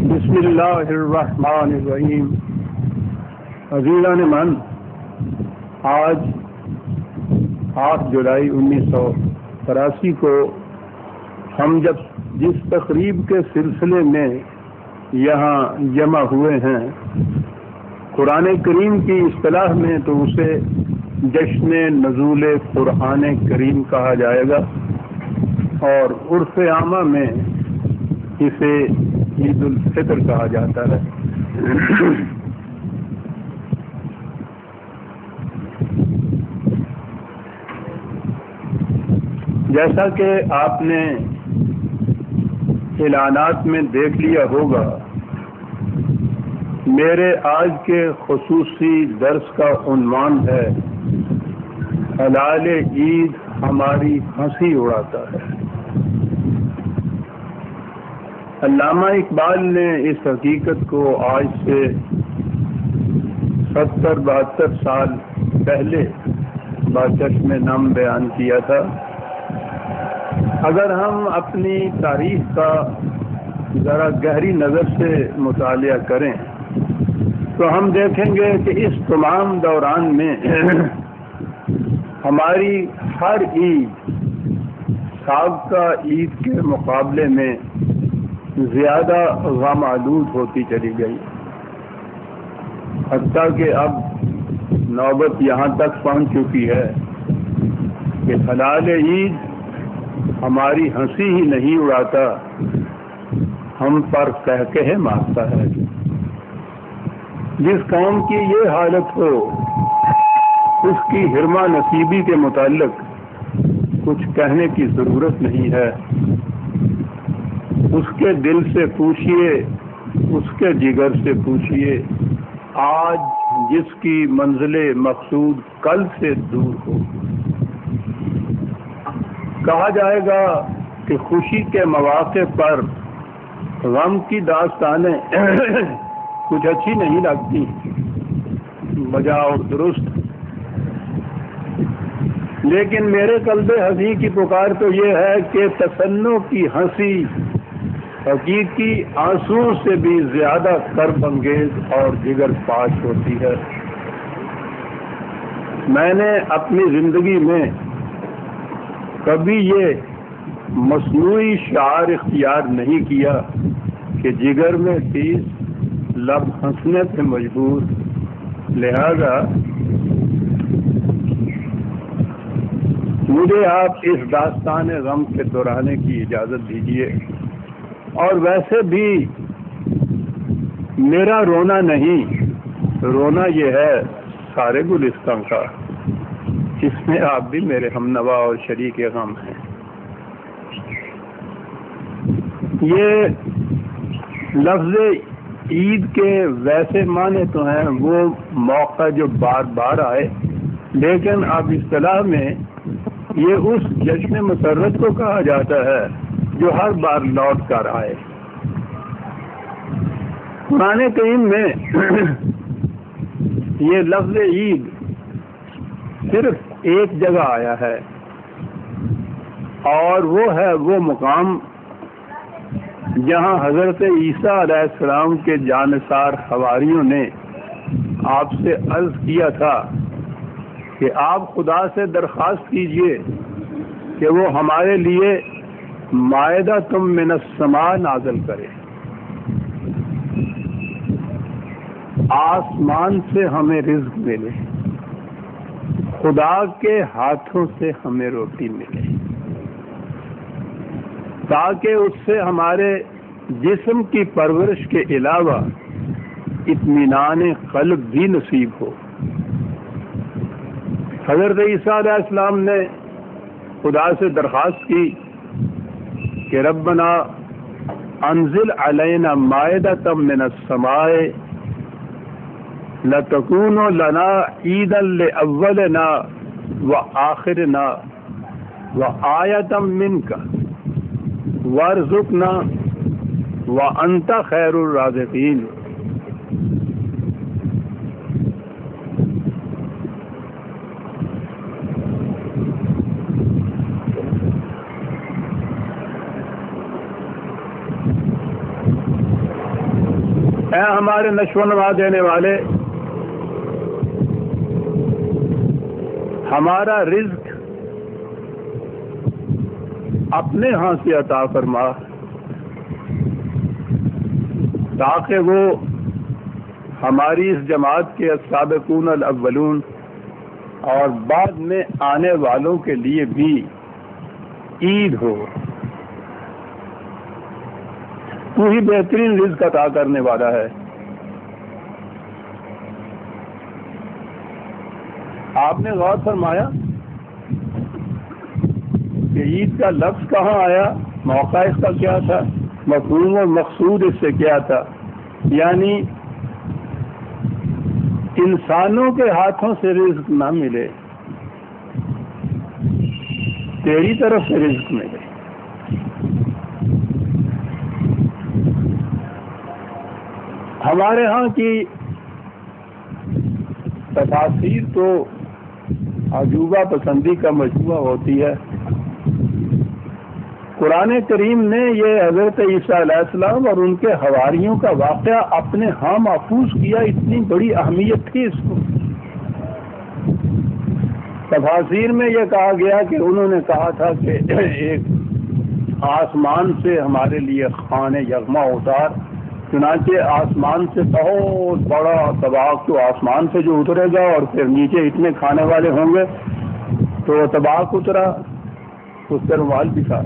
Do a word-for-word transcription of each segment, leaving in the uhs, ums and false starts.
بسم اللہ الرحمن الرحیم. عزیزان من، آج آٹھ جولائی انیس سو تراسی کو ہم جب جس تقریب کے سلسلے میں یہاں جمع ہوئے ہیں، قرآن کریم کی اصطلاح میں تو اسے جشن نزول قرآن کریم کہا جائے گا، اور عرف عامہ میں اسے عید الفطر کہا جاتا ہے. جیسا کہ آپ نے اعلانات میں دیکھ لیا ہوگا، میرے آج کے خصوصی درس کا عنوان ہے ہلال عید ہماری ہنسی اڑاتا ہے. علامہ اقبال نے اس حقیقت کو آج سے ستر بہتر سال پہلے بچشم نم بیان کیا تھا. اگر ہم اپنی تاریخ کا ذرا گہری نظر سے مطالعہ کریں تو ہم دیکھیں گے کہ اس تمام دوران میں ہماری ہر عید سابقہ عید کے مقابلے میں زیادہ غم آلود ہوتی چلی گئی، حتیٰ کہ اب نوبت یہاں تک پہنچ چکی ہے کہ ہلال عید ہماری ہنسی ہی نہیں اڑاتا، ہم پر قہقہے مارتا ہے. جس قوم کی یہ حالت ہو اس کی حرمہ نصیبی کے متعلق کچھ کہنے کی ضرورت نہیں ہے. اس کے دل سے پوچھئے، اس کے جگر سے پوچھئے، آج جس کی منزل مقصود کل سے دور ہو. کہا جائے گا کہ خوشی کے مواقع پر غم کی داستانیں کچھ اچھی نہیں لگتی، بجا اور درست. لیکن میرے قلب ہنسی کی پکار تو یہ ہے کہ تسنو کی ہنسی حقیقی آنسو سے بھی زیادہ کرب انگیز اور جگر پاش ہوتی ہے. میں نے اپنی زندگی میں کبھی یہ مصنوعی شعار اختیار نہیں کیا کہ جگر میں تیز لب ہنسنے پہ مجبور، لہذا مجھے آپ اس داستان غم کے دہرانے کی اجازت دیجیے. اور ویسے بھی میرا رونا نہیں، رونا یہ ہے سارے گلستان کا، جس میں آپ بھی میرے ہم نوا اور شریک غم ہیں. یہ لفظ عید کے ویسے معنی تو ہیں وہ موقع جو بار بار آئے، لیکن اب اصطلاح میں یہ اس جشن مسرت کو کہا جاتا ہے جو ہر بار لوٹ کر آئے. قرآن کریم میں یہ لفظ عید صرف ایک جگہ آیا ہے، اور وہ ہے وہ مقام جہاں حضرت عیسیٰ علیہ السلام کے جانثار حواریوں نے آپ سے عرض کیا تھا کہ آپ خدا سے درخواست کیجئے کہ وہ ہمارے لیے مائدہ تم من السماء نازل کرے، آسمان سے ہمیں رزق ملے، خدا کے ہاتھوں سے ہمیں روٹی ملے، تاکہ اس سے ہمارے جسم کی پرورش کے علاوہ اطمینان قلب بھی نصیب ہو. حضرت عیسیٰ علیہ السلام نے خدا سے درخواست کی کہ ربنا انزل علینا مائدۃ من السماء لتکون لنا عیدا لاولنا وآخرنا وآیۃ منک وارزقنا وانت خیر الرازقین. اے ہمارے نشو و نما دینے والے، ہمارا رزق اپنے ہاں سے عطا فرما تاکہ وہ ہماری اس جماعت کے السابقون الاولون اور بعد میں آنے والوں کے لیے بھی عید ہو۔ تو ہی بہترین رزق عطا کرنے والا ہے۔ آپ نے غور فرمایا کہ عید کا لفظ کہاں آیا، موقع اس کا کیا تھا، مفہوم و مقصود اس سے کیا تھا؟ یعنی انسانوں کے ہاتھوں سے رزق نہ ملے، تیری طرف سے رزق ملے۔ ہمارے ہاں کی تفاسیر تو عجوبہ پسندی کا مجموعہ ہوتی ہے۔ قرآن کریم نے یہ حضرت عیسیٰ علیہ السلام اور ان کے حواریوں کا واقعہ اپنے ہاں محفوظ کیا، اتنی بڑی اہمیت تھی اس کو۔ تفاسیر میں یہ کہا گیا کہ انہوں نے کہا تھا کہ ایک آسمان سے ہمارے لیے خوان یغما اتار، چنانچہ آسمان سے بہت بڑا طباق تو آسمان سے جو اترے گا اور پھر نیچے اتنے کھانے والے ہوں گے، تو طباق اترا، اس پر رومال بچھا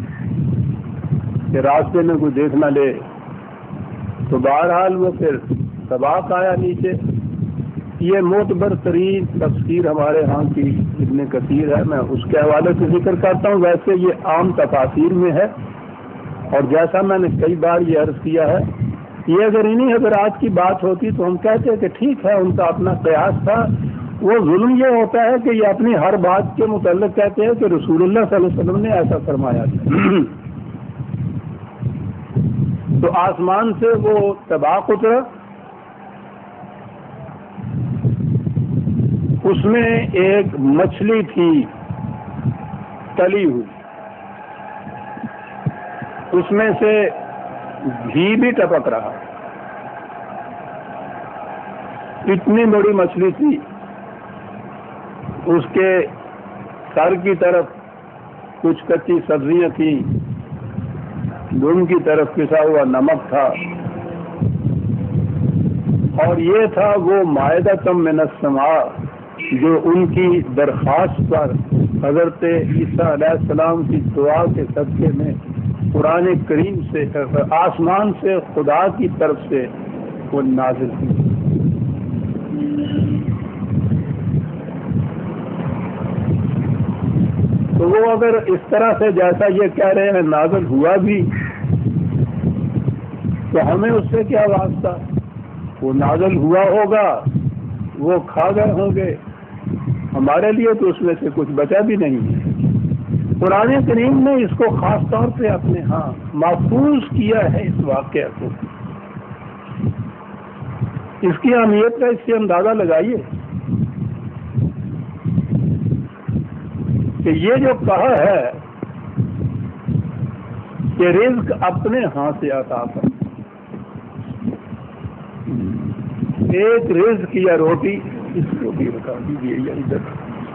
کہ راستے میں کوئی دیکھ نہ لے، تو بہرحال وہ پھر طباق آیا نیچے۔ یہ معتبر ترین تفسیر ہمارے ہاں کی ابن کثیر ہے، میں اس کے حوالے سے ذکر کرتا ہوں۔ ویسے یہ عام تفاسیر میں ہے، اور جیسا میں نے کئی بار یہ عرض کیا ہے، یہ اگر انہی حضرات کی بات ہوتی تو ہم کہتے ہیں کہ ٹھیک ہے، ان کا اپنا قیاس تھا۔ وہ ظلم یہ ہوتا ہے کہ یہ اپنی ہر بات کے متعلق کہتے ہیں کہ رسول اللہ صلی اللہ علیہ وسلم نے ایسا فرمایا تھا۔ تو آسمان سے وہ طباق اترا، اس میں ایک مچھلی تھی تلی ہوئی، اس میں سے گھی بھی ٹپک رہا، اتنی بڑی مچھلی تھی۔ اس کے سر کی طرف کچھ کچی سبزیاں تھیں، دم کی طرف پسا ہوا نمک تھا، اور یہ تھا وہ مائدۃ من السماء جو ان کی درخواست پر حضرت عیسیٰ علیہ السلام کی دعا کے صدقے میں قرآن کریم سے آسمان سے خدا کی طرف سے وہ نازل ہوئی۔ تو وہ اگر اس طرح سے جیسا یہ کہہ رہے ہیں نازل ہوا بھی، تو ہمیں اس سے کیا واسطہ؟ وہ نازل ہوا ہوگا، وہ کھا گئے ہوں گے، ہمارے لیے تو اس میں سے کچھ بچا بھی نہیں ہے۔ قرآن کریم نے اس کو خاص طور پہ اپنے ہاں محفوظ کیا ہے، اس واقعہ کو۔ اس کی اہمیت کا اس سے اندازہ لگائیے کہ یہ جو کہا ہے کہ رزق اپنے ہاں سے عطا کر، ایک رزق یا روٹی، اس کو بھی بتا دیجیے یا ادھر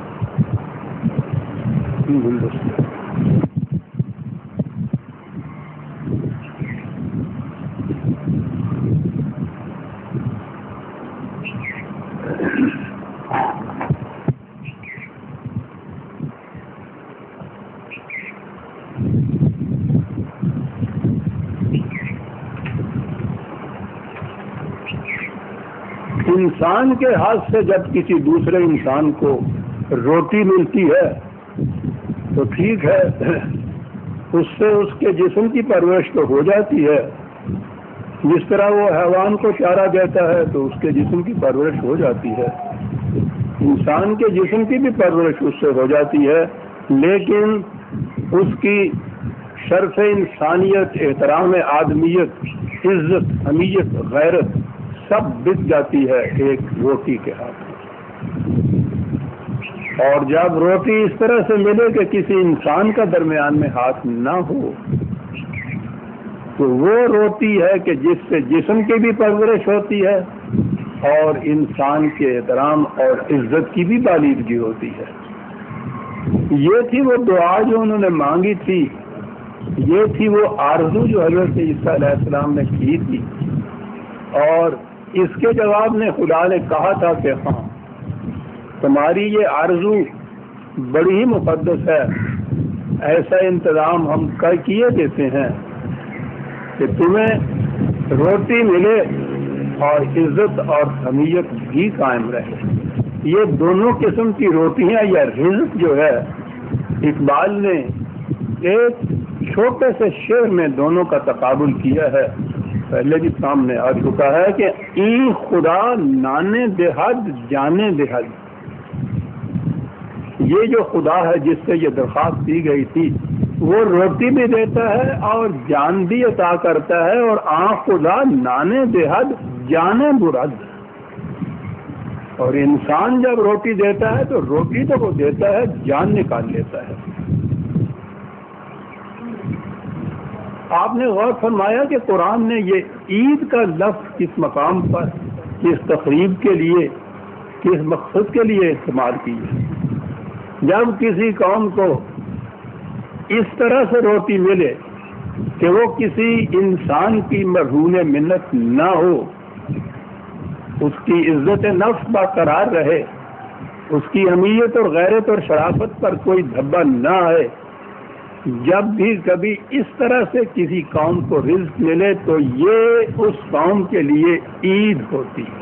انسان کے ہاتھ سے جب کسی دوسرے انسان کو روٹی ملتی ہے تو ٹھیک ہے، اس سے اس کے جسم کی پرورش تو ہو جاتی ہے، جس طرح وہ حیوان کو چارہ دیتا ہے تو اس کے جسم کی پرورش ہو جاتی ہے، انسان کے جسم کی بھی پرورش اس سے ہو جاتی ہے، لیکن اس کی شرف انسانیت، احترام آدمیت، عزت، حمیت، غیرت سب بک جاتی ہے ایک روٹی کے ہاتھ میں۔ اور جب روٹی اس طرح سے ملے کہ کسی انسان کا درمیان میں ہاتھ نہ ہو، تو وہ روٹی ہے کہ جس سے جسم کی بھی پرورش ہوتی ہے اور انسان کے احترام اور عزت کی بھی بالیدگی ہوتی ہے۔ یہ تھی وہ دعا جو انہوں نے مانگی تھی، یہ تھی وہ آرزو جو حضرت عیسیٰ علیہ السلام نے کی تھی، اور اس کے جواب میں خدا نے کہا تھا کہ ہاں تمہاری یہ آرزو بڑی ہی مقدس ہے، ایسا انتظام ہم کر کیے دیتے ہیں کہ تمہیں روٹی ملے اور عزت اور حمیت بھی قائم رہے۔ یہ دونوں قسم کی روٹیاں یا رزق جو ہے، اقبال نے ایک چھوٹے سے شعر میں دونوں کا تقابل کیا ہے، پہلے بھی سامنے آ چکا ہے کہ این خدا نانے دہد جانے دہد، یہ جو خدا ہے جس سے یہ درخواست دی گئی تھی وہ روٹی بھی دیتا ہے اور جان بھی عطا کرتا ہے، اور آن خدا نانے دہد جانے برد، اور انسان جب روٹی دیتا ہے تو روٹی تو وہ دیتا ہے، جان نکال لیتا ہے۔ آپ نے غور فرمایا کہ قرآن نے یہ عید کا لفظ کس مقام پر، کس تقریب کے لیے، کس مقصد کے لیے استعمال کی ہے۔ جب کسی قوم کو اس طرح سے روٹی ملے کہ وہ کسی انسان کی مرہون منت نہ ہو، اس کی عزت نفس برقرار رہے، اس کی حمیت اور غیرت اور شرافت پر کوئی دھبا نہ آئے، جب بھی کبھی اس طرح سے کسی قوم کو رزق ملے تو یہ اس قوم کے لیے عید ہوتی ہے۔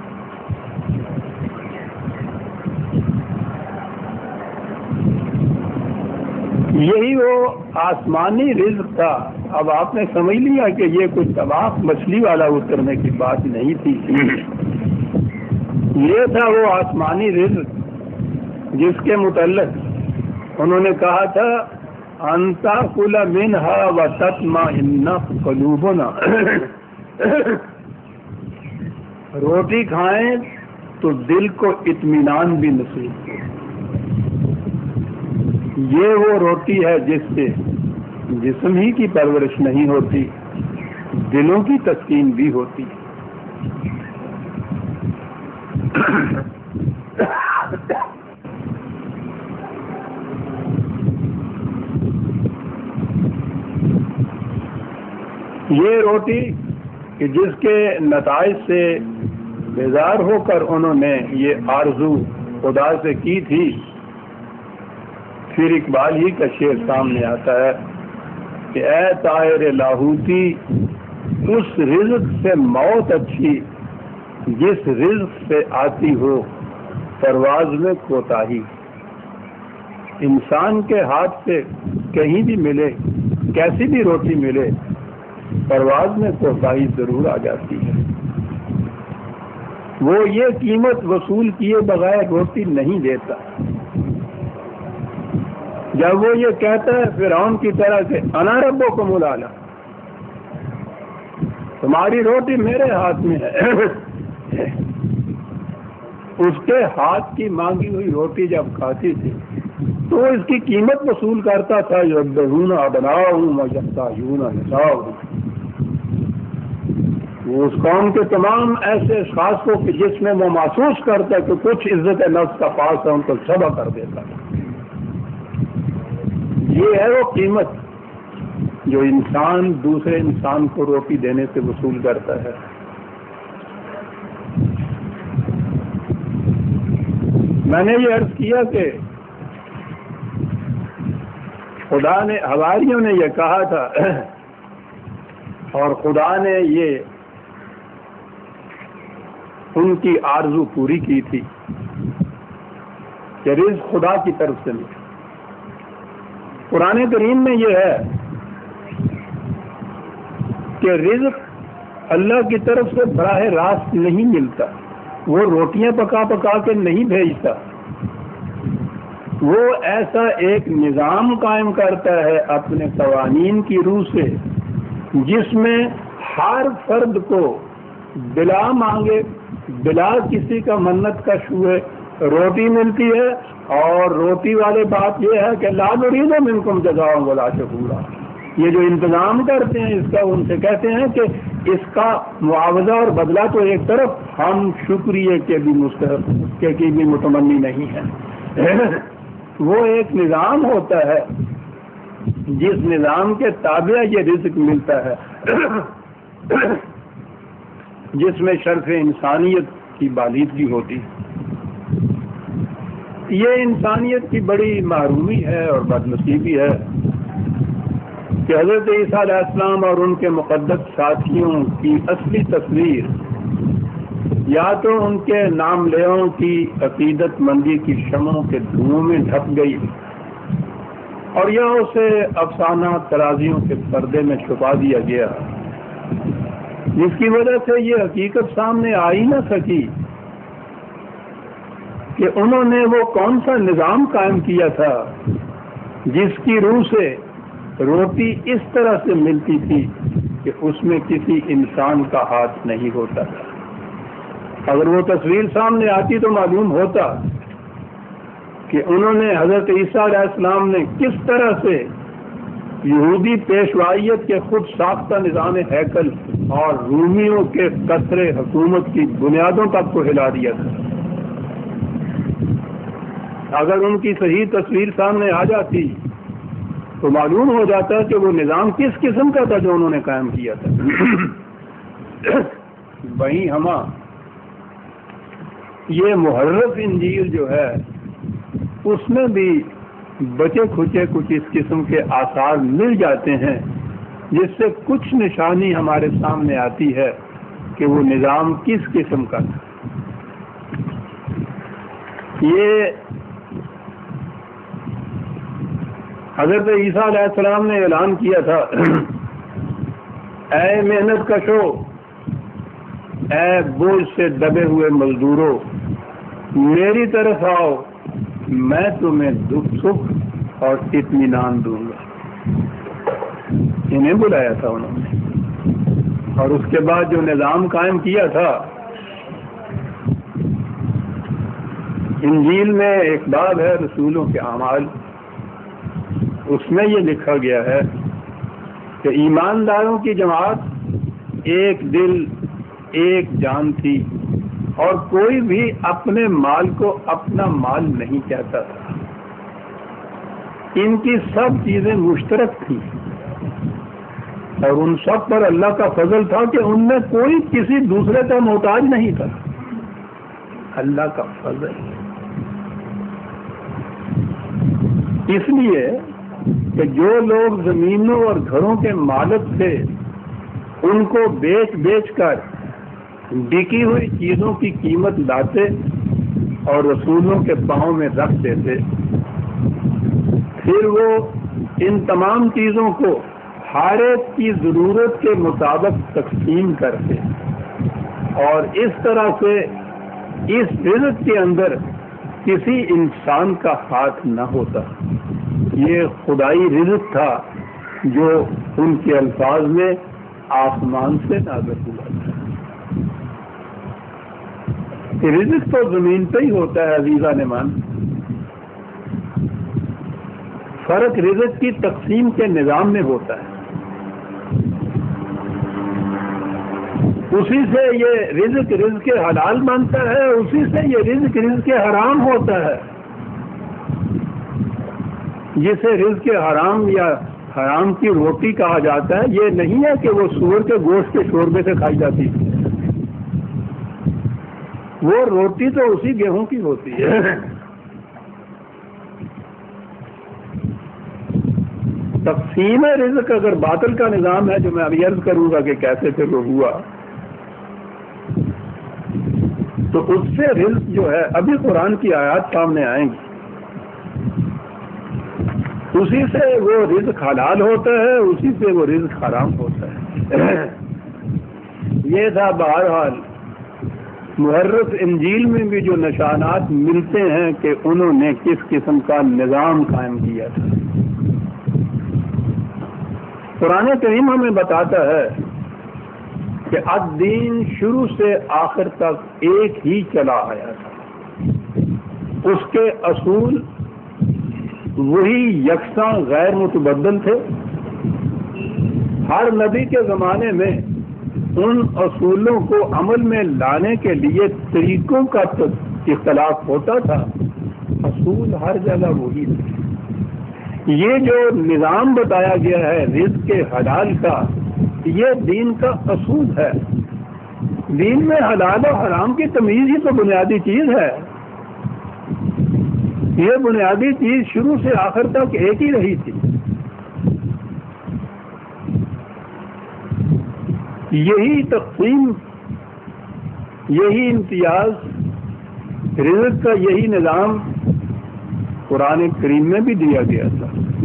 یہی وہ آسمانی رزق تھا۔ اب آپ نے سمجھ لیا کہ یہ کوئی طواف مچھلی والا اترنے کی بات نہیں تھی، یہ تھا وہ آسمانی رزق جس کے متعلق انہوں نے کہا تھا انتا کل منہا و تطمئن قلوبنا، روٹی کھائیں تو دل کو اطمینان بھی نصیب ہو۔ یہ وہ روٹی ہے جس سے جسم ہی کی پرورش نہیں ہوتی، دلوں کی تسکین بھی ہوتی۔ یہ روٹی کہ جس کے نتائج سے بیزار ہو کر انہوں نے یہ آرزو خدا سے کی تھی، پھر اقبال ہی کا شعر سامنے آتا ہے کہ اے طائر لاہوتی اس رزق سے موت اچھی جس رزق سے آتی ہو پرواز میں کوتاہی۔ انسان کے ہاتھ سے کہیں بھی ملے، کیسی بھی روٹی ملے، پرواز میں کوتاہی ضرور آ جاتی ہے۔ وہ یہ قیمت وصول کیے بغیر روٹی نہیں دیتا۔ جب وہ یہ کہتا ہے فرعون کی طرح کہ انا ربکم الاعلی، تمہاری روٹی میرے ہاتھ میں ہے، اس کے ہاتھ کی مانگی ہوئی روٹی جب کھاتی تھی تو وہ اس کی قیمت وصول کرتا تھا، یذبحون ابناءهم ویستحیون نساءهم۔ وہ اس قوم کے تمام ایسے اشخاص کو کہ جس میں وہ محسوس کرتا ہے کہ کچھ عزت نفس کا پاس ہے، ان کو ذبح کر دیتا ہے۔ یہ ہے وہ قیمت جو انسان دوسرے انسان کو روٹی دینے سے وصول کرتا ہے۔ میں نے یہ عرض کیا کہ خدا نے، حواریوں نے یہ کہا تھا اور خدا نے یہ ان کی آرزو پوری کی تھی کہ رزق خدا کی طرف سے ملے۔ قرآن کریم میں یہ ہے کہ رزق اللہ کی طرف سے براہ راست نہیں ملتا، وہ روٹیاں پکا پکا کے نہیں بھیجتا، وہ ایسا ایک نظام قائم کرتا ہے اپنے قوانین کی روح سے جس میں ہر فرد کو بلا مانگے، بلا کسی کا منت کش ہوئے روٹی ملتی ہے، اور روٹی والے بات یہ ہے کہ لا نريد منکم جزاء ولا شکورا، یہ جو انتظام کرتے ہیں اس کا، ان سے کہتے ہیں کہ اس کا معاوضہ اور بدلہ تو ایک طرف، ہم شکریہ کے بھی مستحق کے کی بھی متمنی نہیں ہے۔ وہ ایک نظام ہوتا ہے جس نظام کے تابع یہ رزق ملتا ہے، جس میں شرف انسانیت کی بالیدگی ہوتی ہے۔ یہ انسانیت کی بڑی محرومی ہے اور بدنصیبی ہے کہ حضرت عیسیٰ علیہ السلام اور ان کے مقدس ساتھیوں کی اصلی تصویر یا تو ان کے نام لیوں کی عقیدت مندی کی شمعوں کے دھوؤں میں ڈھک گئی، اور یا اسے افسانہ ترازیوں کے پردے میں چھپا دیا گیا، جس کی وجہ سے یہ حقیقت سامنے آ ہی نہ سکی کہ انہوں نے وہ کون سا نظام قائم کیا تھا جس کی روح سے روٹی اس طرح سے ملتی تھی کہ اس میں کسی انسان کا ہاتھ نہیں ہوتا تھا۔ اگر وہ تصویر سامنے آتی تو معلوم ہوتا کہ انہوں نے حضرت عیسیٰ علیہ السلام نے کس طرح سے یہودی پیشوائیت کے خود ساختہ نظام ہیکل اور رومیوں کے قصر حکومت کی بنیادوں تک کو ہلا دیا تھا۔ اگر ان کی صحیح تصویر سامنے آ جاتی تو معلوم ہو جاتا کہ وہ نظام کس قسم کا تھا جو انہوں نے قائم کیا تھا۔ وہیں ہما یہ محرف انجیل جو ہے اس میں بھی بچے کھچے کچھ اس قسم کے آثار مل جاتے ہیں، جس سے کچھ نشانی ہمارے سامنے آتی ہے کہ وہ نظام کس قسم کا تھا۔ یہ حضرت عیسیٰ علیہ السلام نے اعلان کیا تھا، اے محنت کشو، اے بوجھ سے دبے ہوئے مزدوروں، میری طرف آؤ، میں تمہیں دکھ سکھ اور اطمینان دوں گا۔ انہیں بلایا تھا انہوں نے، اور اس کے بعد جو نظام قائم کیا تھا، انجیل میں ایک باب ہے رسولوں کے اعمال، اس میں یہ لکھا گیا ہے کہ ایمانداروں کی جماعت ایک دل ایک جان تھی، اور کوئی بھی اپنے مال کو اپنا مال نہیں کہتا تھا، ان کی سب چیزیں مشترک تھیں، اور ان سب پر اللہ کا فضل تھا کہ ان میں کوئی کسی دوسرے کا محتاج نہیں تھا۔ اللہ کا فضل، اس لیے کہ جو لوگ زمینوں اور گھروں کے مالک تھے ان کو بیچ بیچ کر بکی ہوئی چیزوں کی قیمت لاتے اور رسولوں کے پاؤں میں رکھ دیتے، پھر وہ ان تمام چیزوں کو ہر ایک کی ضرورت کے مطابق تقسیم کرتے، اور اس طرح سے اس رزق کے اندر کسی انسان کا ہاتھ نہ ہوتا۔ یہ خدائی رزق تھا جو ان کے الفاظ میں آسمان سے نازل ہوا تھا۔ رزق تو زمین پہ ہی ہوتا ہے عزیزان مان، فرق رزق کی تقسیم کے نظام میں ہوتا ہے۔ اسی سے یہ رزق رزق حلال بنتا ہے، اسی سے یہ رزق رزق حرام ہوتا ہے۔ جسے رزق حرام یا حرام کی روٹی کہا جاتا ہے، یہ نہیں ہے کہ وہ سور کے گوشت کے شوربے سے کھائی جاتی، وہ روٹی تو اسی گیہوں کی ہوتی ہے۔ تقسیم رزق اگر باطل کا نظام ہے، جو میں ابھی عرض کروں گا کہ کیسے پھر وہ ہوا، تو اس سے رزق جو ہے، ابھی قرآن کی آیات سامنے آئیں گی، اسی سے وہ رزق حلال ہوتا ہے، اسی سے وہ رزق حرام ہوتا ہے۔ یہ تھا بہرحال محرف انجیل میں بھی جو نشانات ملتے ہیں کہ انہوں نے کس قسم کا نظام قائم کیا تھا۔ قرآن کریم ہمیں بتاتا ہے کہ الدین شروع سے آخر تک ایک ہی چلا آیا تھا، اس کے اصول وہی یکساں غیر متبدل تھے، ہر نبی کے زمانے میں ان اصولوں کو عمل میں لانے کے لیے طریقوں کا تو اختلاف ہوتا تھا، اصول ہر جگہ وہی تھے۔ یہ جو نظام بتایا گیا ہے رزق کے حلال کا، یہ دین کا اصول ہے۔ دین میں حلال و حرام کی تمیز ہی تو بنیادی چیز ہے۔ یہ بنیادی چیز شروع سے آخر تک ایک ہی رہی تھی۔ یہی تقسیم، یہی امتیاز، رزق کا یہی نظام قرآن کریم میں بھی دیا گیا تھا۔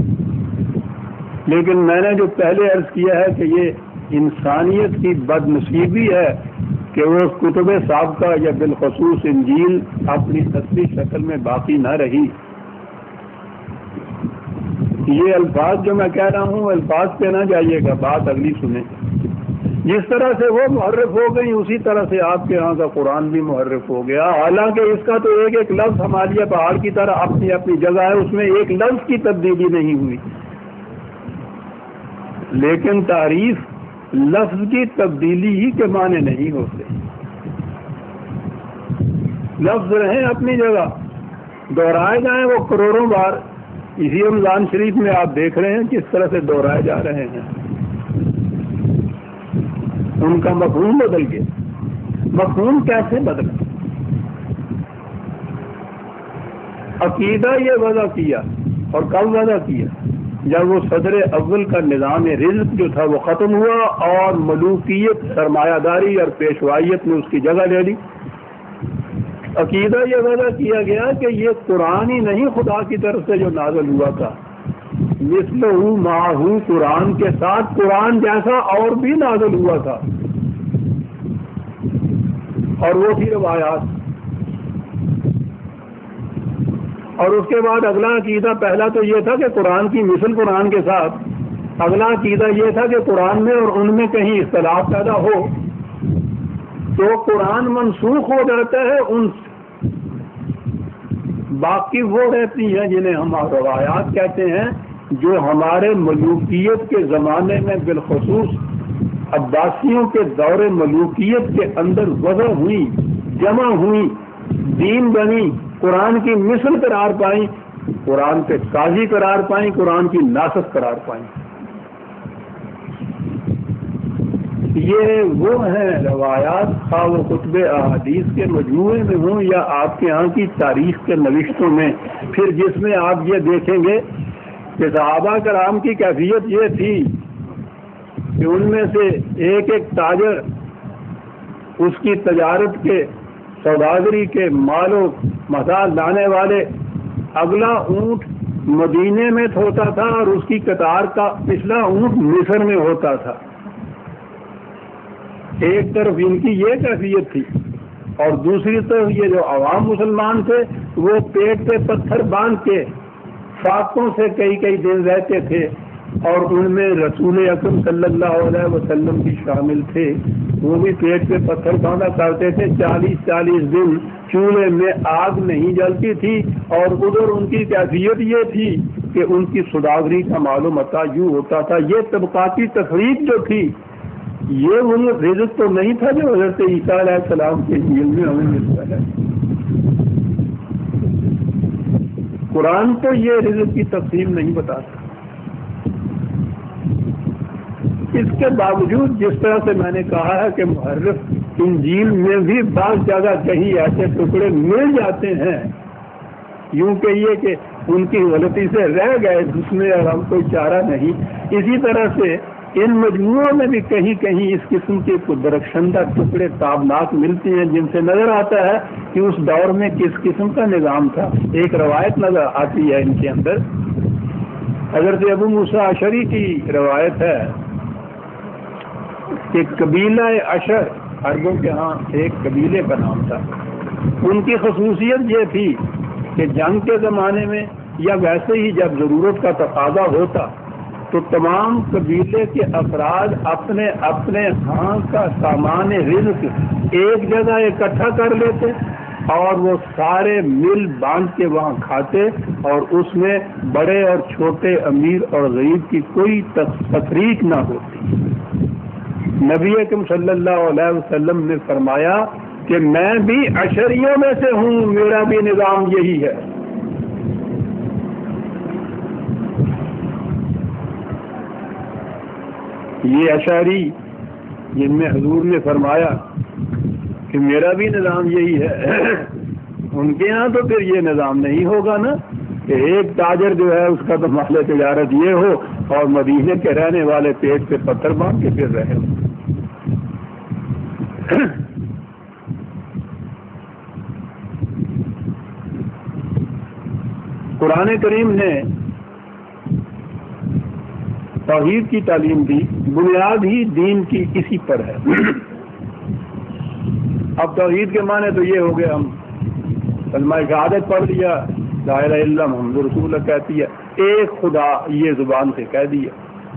لیکن میں نے جو پہلے عرض کیا ہے کہ یہ انسانیت کی بد نصیبی ہے کہ وہ کتب سابقہ یا بالخصوص انجیل اپنی اصلی شکل میں باقی نہ رہی۔ یہ الفاظ جو میں کہہ رہا ہوں الفاظ پہ نہ جائیے گا، بات اگلی سنیں۔ جس طرح سے وہ محرف ہو گئی اسی طرح سے آپ کے ہاں کا قرآن بھی محرف ہو گیا، حالانکہ اس کا تو ایک ایک لفظ ہمالیہ پہاڑ کی طرح اپنی اپنی جگہ ہے، اس میں ایک لفظ کی تبدیلی نہیں ہوئی، لیکن تعریف لفظ کی تبدیلی ہی کے معنی نہیں ہوتے۔ لفظ رہیں اپنی جگہ، دہرائے جائیں وہ کروڑوں بار۔ اسی رمضان شریف میں آپ دیکھ رہے ہیں کس طرح سے دہرائے جا رہے ہیں، ان کا مفہوم بدل گیا۔ مفہوم کیسے بدلا؟ عقیدہ یہ وضع کیا، اور کب وضع کیا؟ جب وہ صدر اول کا نظام رزق جو تھا وہ ختم ہوا اور ملوکیت، سرمایہ داری اور پیشوائیت نے اس کی جگہ لے لی۔ عقیدہ یہ وضع کیا گیا کہ یہ قرآن ہی نہیں خدا کی طرف سے جو نازل ہوا تھا، مثلہ معہو، قرآن کے ساتھ قرآن جیسا اور بھی نازل ہوا تھا، اور وہ تھی روایات۔ اور اس کے بعد اگلا عقیدہ، پہلا تو یہ تھا کہ قرآن کی مثل قرآن کے ساتھ، اگلا عقیدہ یہ تھا کہ قرآن میں اور ان میں کہیں اختلاف پیدا ہو تو قرآن منسوخ ہو جاتا ہے ان سے، باقی وہ رہتی ہیں جنہیں ہم روایات کہتے ہیں، جو ہمارے ملوکیت کے زمانے میں بالخصوص عباسیوں کے دور ملوکیت کے اندر وضع ہوئی، جمع ہوئی، دین بنی، قرآن کی مثل قرار پائیں، قرآن کے قاضی قرار پائیں، قرآن کی ناسخ قرار پائیں۔ یہ وہ ہیں روایات، خواہ وہ کتب احادیث کے مجموعے میں ہوں یا آپ کے ہاں کی تاریخ کے نوشتوں میں، پھر جس میں آپ یہ دیکھیں گے کہ صحابہ کرام کی کیفیت یہ تھی کہ ان میں سے ایک ایک تاجر اس کی تجارت کے، سوداگری کے، مال و متاع لانے والے، اگلا اونٹ مدینے میں ہوتا تھا اور اس کی قطار کا پچھلا اونٹ مصر میں ہوتا تھا۔ ایک طرف ان کی یہ کیفیت تھی اور دوسری طرف یہ جو عوام مسلمان تھے وہ پیٹ پہ پتھر باندھ کے فاقوں سے کئی کئی دن رہتے تھے، اور ان میں رسول اکرم صلی اللہ علیہ وسلم بھی شامل تھے، وہ بھی پیٹ پہ پتھر باندھا کرتے تھے۔ چالیس چالیس دن چولہے میں آگ نہیں جلتی تھی، اور ادھر ان کی کیفیت یہ تھی کہ ان کی سوداگری کا مال و متاع یوں ہوتا تھا۔ یہ طبقاتی تفریق جو تھی، یہ وہ رزق تو نہیں تھا جو حضرت عیسیٰ علیہ السلام کے انجیل میں ہمیں ملتا ہے۔ قرآن تو یہ رزق کی تقسیم نہیں بتاتا۔ اس کے باوجود جس طرح سے میں نے کہا ہے کہ محرف انجیل میں بھی بعض جگہ کہیں ایسے ٹکڑے مل جاتے ہیں، یوں کہیے کہ ان کی غلطی سے رہ گئے، جس میں ہم کوئی چارہ نہیں۔ اسی طرح سے ان مجموعوں میں بھی کہیں کہیں اس قسم کے کچھ درخشندہ ٹکڑے تابناک ملتے ہیں، جن سے نظر آتا ہے کہ اس دور میں کس قسم کا نظام تھا۔ ایک روایت نظر آتی ہے ان کے اندر، حضرت ابو موسیٰ اشعری کی روایت ہے کہ قبیلہ اشر عربوں کے ہاں ایک قبیلے کا نام تھا۔ ان کی خصوصیت یہ تھی کہ جنگ کے زمانے میں یا ویسے ہی جب ضرورت کا تقاضا ہوتا تو تمام قبیلے کے افراد اپنے اپنے ہاں کا سامان رزق ایک جگہ اکٹھا کر لیتے اور وہ سارے مل باندھ کے وہاں کھاتے اور اس میں بڑے اور چھوٹے، امیر اور غریب کی کوئی تفریق نہ ہوتی۔ نبی اکرم صلی اللہ علیہ وسلم نے فرمایا کہ میں بھی اشریوں میں سے ہوں، میرا بھی نظام یہی ہے۔ یہ اشعری جن میں حضور نے فرمایا کہ میرا بھی نظام یہی ہے، ان کے ہاں تو پھر یہ نظام نہیں ہوگا نا کہ ایک تاجر جو ہے اس کا تو مال تجارت یہ ہو اور مدینے کے رہنے والے پیٹ پہ پتھر باندھ کے پھر رہے۔ قرآن کریم نے توحید کی تعلیم دی، بنیاد ہی دین کی اسی پر ہے۔ اب توحید کے معنی تو یہ ہو گیا، ہم کلمہ شہادت پڑھ لیا، لا الہ الا اللہ محمد رسول اللہ کہتی ہے، ایک خدا یہ زبان سے کہہ دیا۔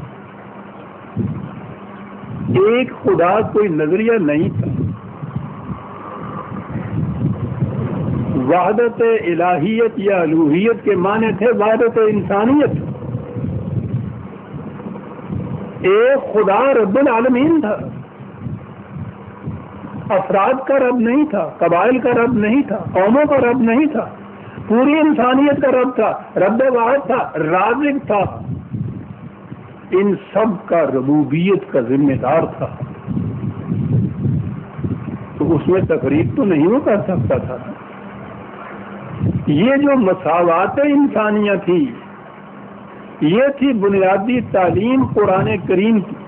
ایک خدا کوئی نظریہ نہیں تھا، وحدت الہیت یا الوہیت کے معنی تھے وحدت انسانیت۔ ایک خدا رب العالمین تھا، افراد کا رب نہیں تھا، قبائل کا رب نہیں تھا، قوموں کا رب نہیں تھا، پوری انسانیت کا رب تھا، رب واحد تھا، رازق تھا، ان سب کا ربوبیت کا ذمہ دار تھا۔ تو اس میں تفریق تو نہیں ہو کر سکتا تھا۔ یہ جو مساوات انسانیہ تھی، یہ تھی بنیادی تعلیم قرآن کریم کی۔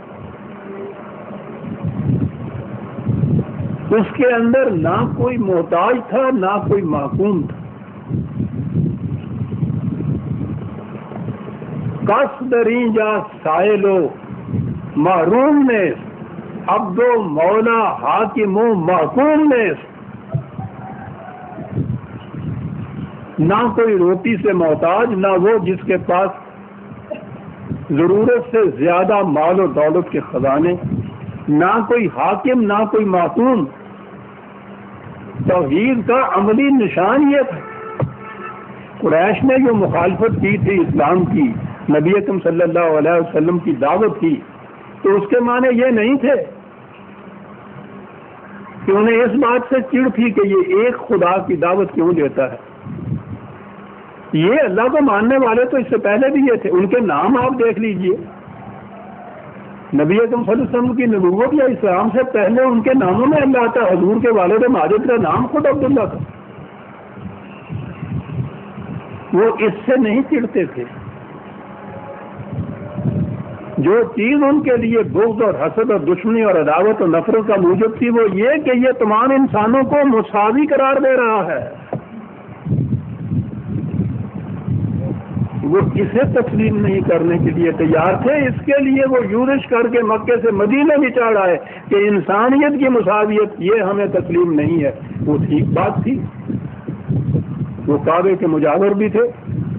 اس کے اندر نہ کوئی محتاج تھا، نہ کوئی محکوم تھا۔ قصدری جا سائلو محروم نے، عبد و مولا حاکم و محکوم نے، نہ کوئی روٹی سے محتاج، نہ وہ جس کے پاس ضرورت سے زیادہ مال و دولت کے خزانے، نہ کوئی حاکم، نہ کوئی معصوم۔ توحید کا عملی نشان یہ تھا۔ قریش نے جو مخالفت کی تھی اسلام کی، نبی اکرم صلی اللہ علیہ وسلم کی دعوت کی، تو اس کے معنی یہ نہیں تھے کہ انہیں اس بات سے چڑ تھی کہ یہ ایک خدا کی دعوت کیوں دیتا ہے۔ یہ اللہ کو ماننے والے تو اس سے پہلے بھی یہ تھے، ان کے نام آپ دیکھ لیجئے۔ نبی اکرم صلی اللہ علیہ وسلم کی نبوت یا اسلام سے پہلے ان کے ناموں میں اللہ آتا ہے۔ حضور کے والد ماجد کا نام خود عبداللہ تھا۔ وہ اس سے نہیں چڑھتے تھے۔ جو چیز ان کے لیے بغض اور حسد اور دشمنی اور عداوت اور نفرت کا موجب تھی، وہ یہ کہ یہ تمام انسانوں کو مساوی قرار دے رہا ہے۔ وہ اسے تسلیم نہیں کرنے کے لیے تیار تھے۔ اس کے لیے وہ یورش کر کے مکے سے مدینے بھی چڑھ آئے کہ انسانیت کی مساویت یہ ہمیں تسلیم نہیں ہے۔ وہ ٹھیک بات تھی، وہ کعبے کے مجاور بھی تھے،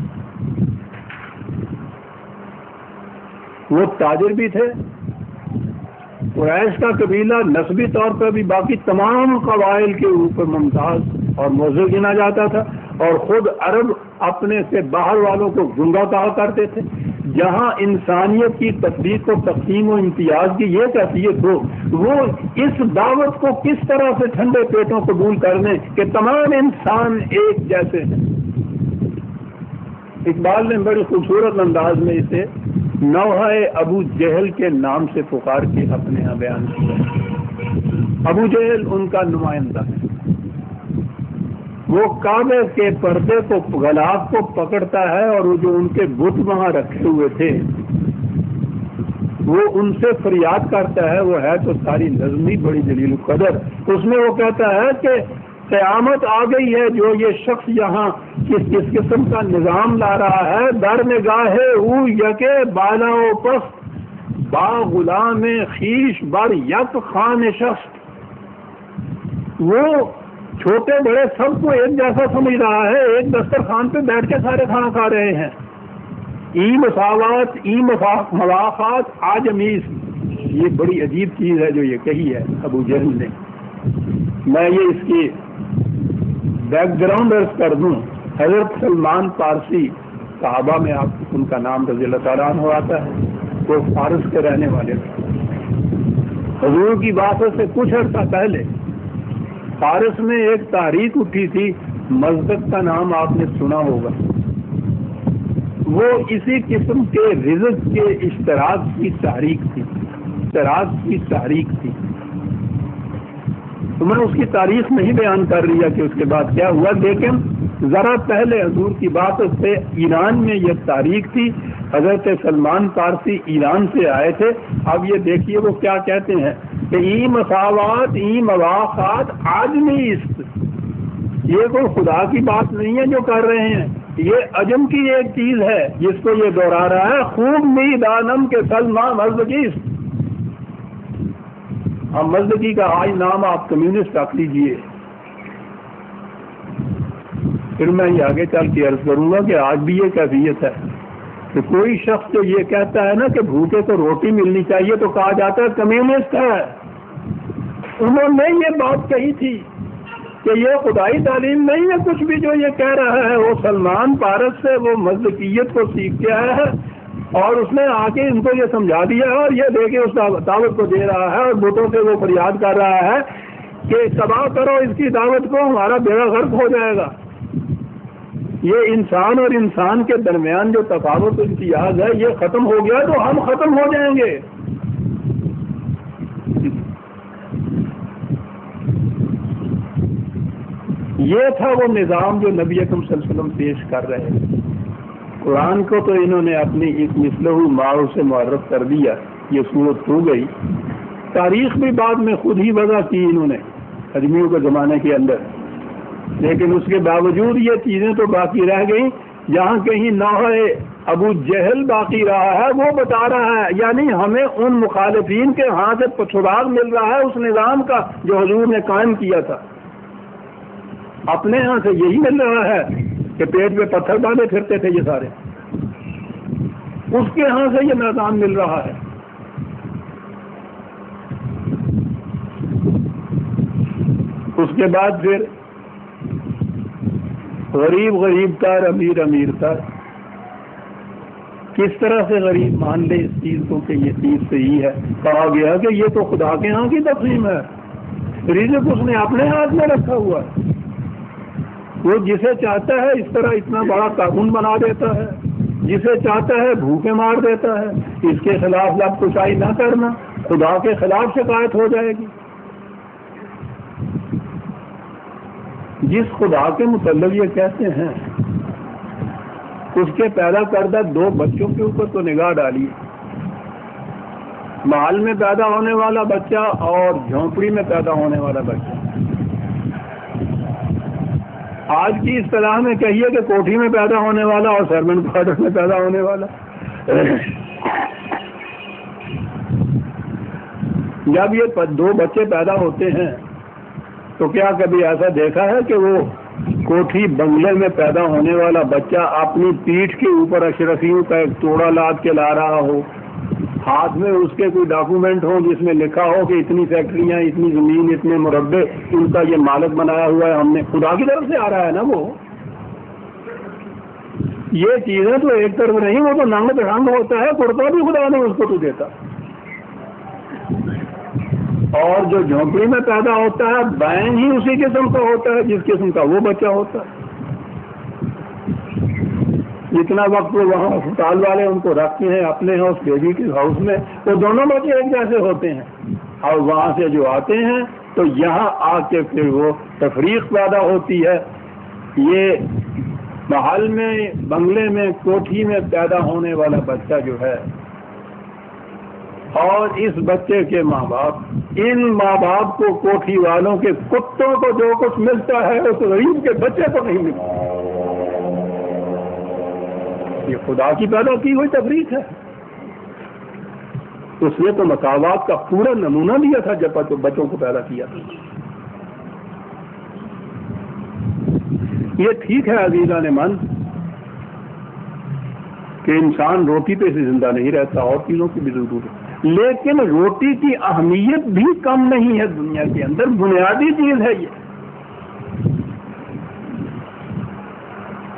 وہ تاجر بھی تھے۔ قریش کا قبیلہ نسبی طور پر بھی باقی تمام قبائل کے اوپر ممتاز اور موزر گنا جاتا تھا، اور خود عرب اپنے سے باہر والوں کو گنگا کہا کرتے تھے۔ جہاں انسانیت کی تفریق و تقسیم و امتیاز کی یہ کیفیت ہو، وہ اس دعوت کو کس طرح سے ٹھنڈے پیٹوں قبول کرنے کہ تمام انسان ایک جیسے ہیں۔ اقبال نے بڑی خوبصورت انداز میں اسے نوحہ ابو جہل کے نام سے پکار کے اپنے یہاں بیان کیا۔ ابو جہل ان کا نمائندہ ہے۔ وہ کعبے کے پردے کو غلاف کو پکڑتا ہے، اور وہ جو ان کے بت وہاں رکھے ہوئے تھے وہ ان سے فریاد کرتا ہے۔ وہ ہے تو ساری نظمی بڑی جلیل القدر۔ اس میں وہ کہتا ہے کہ قیامت آ گئی ہے، جو یہ شخص یہاں کس کس قسم کا نظام لا رہا ہے۔ در نگاہ او یکے بالا و پست، با غلام خیش بر یک خان شخص۔ وہ چھوٹے بڑے سب کو ایک جیسا سمجھ رہا ہے، ایک دسترخوان پہ بیٹھ کے سارے کھانا کھا رہے ہیں۔ ای مساوات، ای مواخات آجمیز، یہ بڑی عجیب چیز ہے جو یہ کہی ہے ابو جہل نے۔ میں یہ اس کی بیک گراؤنڈ عرض کر دوں حضرت سلمان پارسی صحابہ میں آپ ان کا نام رضی اللہ تعالیٰ عنہ آتا ہے، وہ فارس کے رہنے والے تھے۔ حضور کی باتوں سے کچھ عرصہ پہلے فارس میں ایک تحریک اٹھی تھی، مزدق کا نام آپ نے سنا ہوگا۔ وہ اسی قسم کے رزق کے اشتراک کی تحریک تھی اشتراک کی تحریک تھی تو میں اس کی تاریخ نہیں بیان کر رہی کہ اس کے بعد کیا ہوا، لیکن ذرا پہلے حضور کی بات سے ایران میں یہ تاریخ تھی، حضرت سلمان پارسی ایران سے آئے تھے۔ اب یہ دیکھیے وہ کیا کہتے ہیں کہ ای مساوات ای مواقعات آدمی است، یہ کوئی خدا کی بات نہیں ہے جو کر رہے ہیں، یہ عجم کی ایک چیز ہے جس کو یہ دہرا رہا ہے، خوب می دانم کے سلمان مزدقی است۔ اب مزدقی کا آج نام آپ کمیونسٹ رکھ لیجیے، پھر میں یہ آگے چل کے عرض کروں گا کہ آج بھی یہ کیفیت ہے کہ کوئی شخص جو یہ کہتا ہے نا کہ بھوکے کو روٹی ملنی چاہیے تو کہا جاتا ہے کمیونسٹ ہے۔ انہوں نے یہ بات کہی تھی کہ یہ خدائی تعلیم نہیں ہے، کچھ بھی جو یہ کہہ رہا ہے وہ سلمان پارس سے وہ مزدقیت کو سیکھ کے آیا ہے، اور اس نے آ کے ان کو یہ سمجھا دیا ہے، اور یہ دے کے اس دعوت کو دے رہا ہے، اور بتوں سے وہ فریاد کر رہا ہے کہ تباہ کرو اس کی دعوت کو، ہمارا بیڑا غرق ہو جائے گا۔ یہ انسان اور انسان کے درمیان جو تفاوت امتیاز ہے یہ ختم ہو گیا تو ہم ختم ہو جائیں گے۔ یہ تھا وہ نظام جو نبی اکرم صلی اللہ علیہ وسلم پیش کر رہے ہیں۔ قرآن کو تو انہوں نے اپنی ایک مثلہ معروف سے معرف کر دیا، یہ صورت ہو گئی۔ تاریخ بھی بعد میں خود ہی وضع کی انہوں نے اجمیوں کے زمانے کے اندر، لیکن اس کے باوجود یہ چیزیں تو باقی رہ گئیں۔ جہاں کہیں نوح ابو جہل باقی رہا ہے وہ بتا رہا ہے، یعنی ہمیں ان مخالفین کے ہاں سے سراغ مل رہا ہے اس نظام کا جو حضور نے قائم کیا تھا۔ اپنے ہاں سے یہی مل رہا ہے کہ پیٹ پہ پتھر باندھے پھرتے تھے یہ سارے، اس کے ہاں سے یہ نظام مل رہا ہے۔ اس کے بعد پھر غریب غریب تر، امیر امیر تر، کس طرح سے غریب مان لے اس چیز کو کہ یہ چیز صحیح ہے؟ کہا گیا کہ یہ تو خدا کے ہاں کی تقسیم ہے، رزق اس نے اپنے ہاتھ میں رکھا ہوا ہے، وہ جسے چاہتا ہے اس طرح اتنا بڑا قانون بنا دیتا ہے، جسے چاہتا ہے بھوکے مار دیتا ہے۔ اس کے خلاف لب کشائی نہ کرنا، خدا کے خلاف شکایت ہو جائے گی۔ جس خدا کے متعلق یہ کہتے ہیں اس کے پیدا کردہ دو بچوں کے اوپر تو نگاہ ڈالیے، محل میں پیدا ہونے والا بچہ اور جھونپڑی میں پیدا ہونے والا بچہ۔ آج کی اصطلاح میں کہیے کہ کوٹھی میں پیدا ہونے والا اور سرمنٹ کوارٹر میں پیدا ہونے والا۔ جب یہ دو بچے پیدا ہوتے ہیں تو کیا کبھی ایسا دیکھا ہے کہ وہ کوٹھی بنگلے میں پیدا ہونے والا بچہ اپنی پیٹھ کے اوپر اشرفیوں کا ایک توڑا لاد کے لا رہا ہو، ہاتھ میں اس کے کوئی ڈاکومنٹ ہو جس میں لکھا ہو کہ اتنی فیکٹریاں، اتنی زمین، اتنے مربع ان کا یہ مالک بنایا ہوا ہے ہم نے؟ خدا کی طرف سے آ رہا ہے نا وہ۔ یہ چیزیں تو ایک طرف نہیں، وہ تو ننگ ڈھنگ ہوتا ہے، کرتا بھی خدا نے اس کو تو دیتا۔ اور جو جھونپڑی میں پیدا ہوتا ہے بین ہی اسی قسم کا ہوتا ہے جس قسم کا وہ بچہ ہوتا ہے۔ جتنا وقت وہ وہاں اسپتال والے ان کو رکھتے ہیں اپنے ہیں اس بیبی کے ہاؤس میں، وہ دونوں بچے ایک جیسے ہوتے ہیں، اور وہاں سے جو آتے ہیں تو یہاں آ کے پھر وہ تفریق پیدا ہوتی ہے۔ یہ محل میں، بنگلے میں، کوٹھی میں پیدا ہونے والا بچہ جو ہے، اور اس بچے کے ماں باپ، ان ماں باپ کو کوٹھی والوں کے کتوں کو جو کچھ ملتا ہے اس غریب کے بچے کو نہیں ملتا۔ یہ خدا کی پیدا کی ہوئی تفریق ہے۔ اس نے تو مساوات کا پورا نمونہ دیا تھا جب بچوں کو پیدا کیا تھا۔ یہ ٹھیک ہے عزیزان من کہ انسان روٹی پہ سے زندہ نہیں رہتا، اور چیزوں کی بھی ضرورت ہے، لیکن روٹی کی اہمیت بھی کم نہیں ہے دنیا کے اندر، بنیادی چیز ہے یہ۔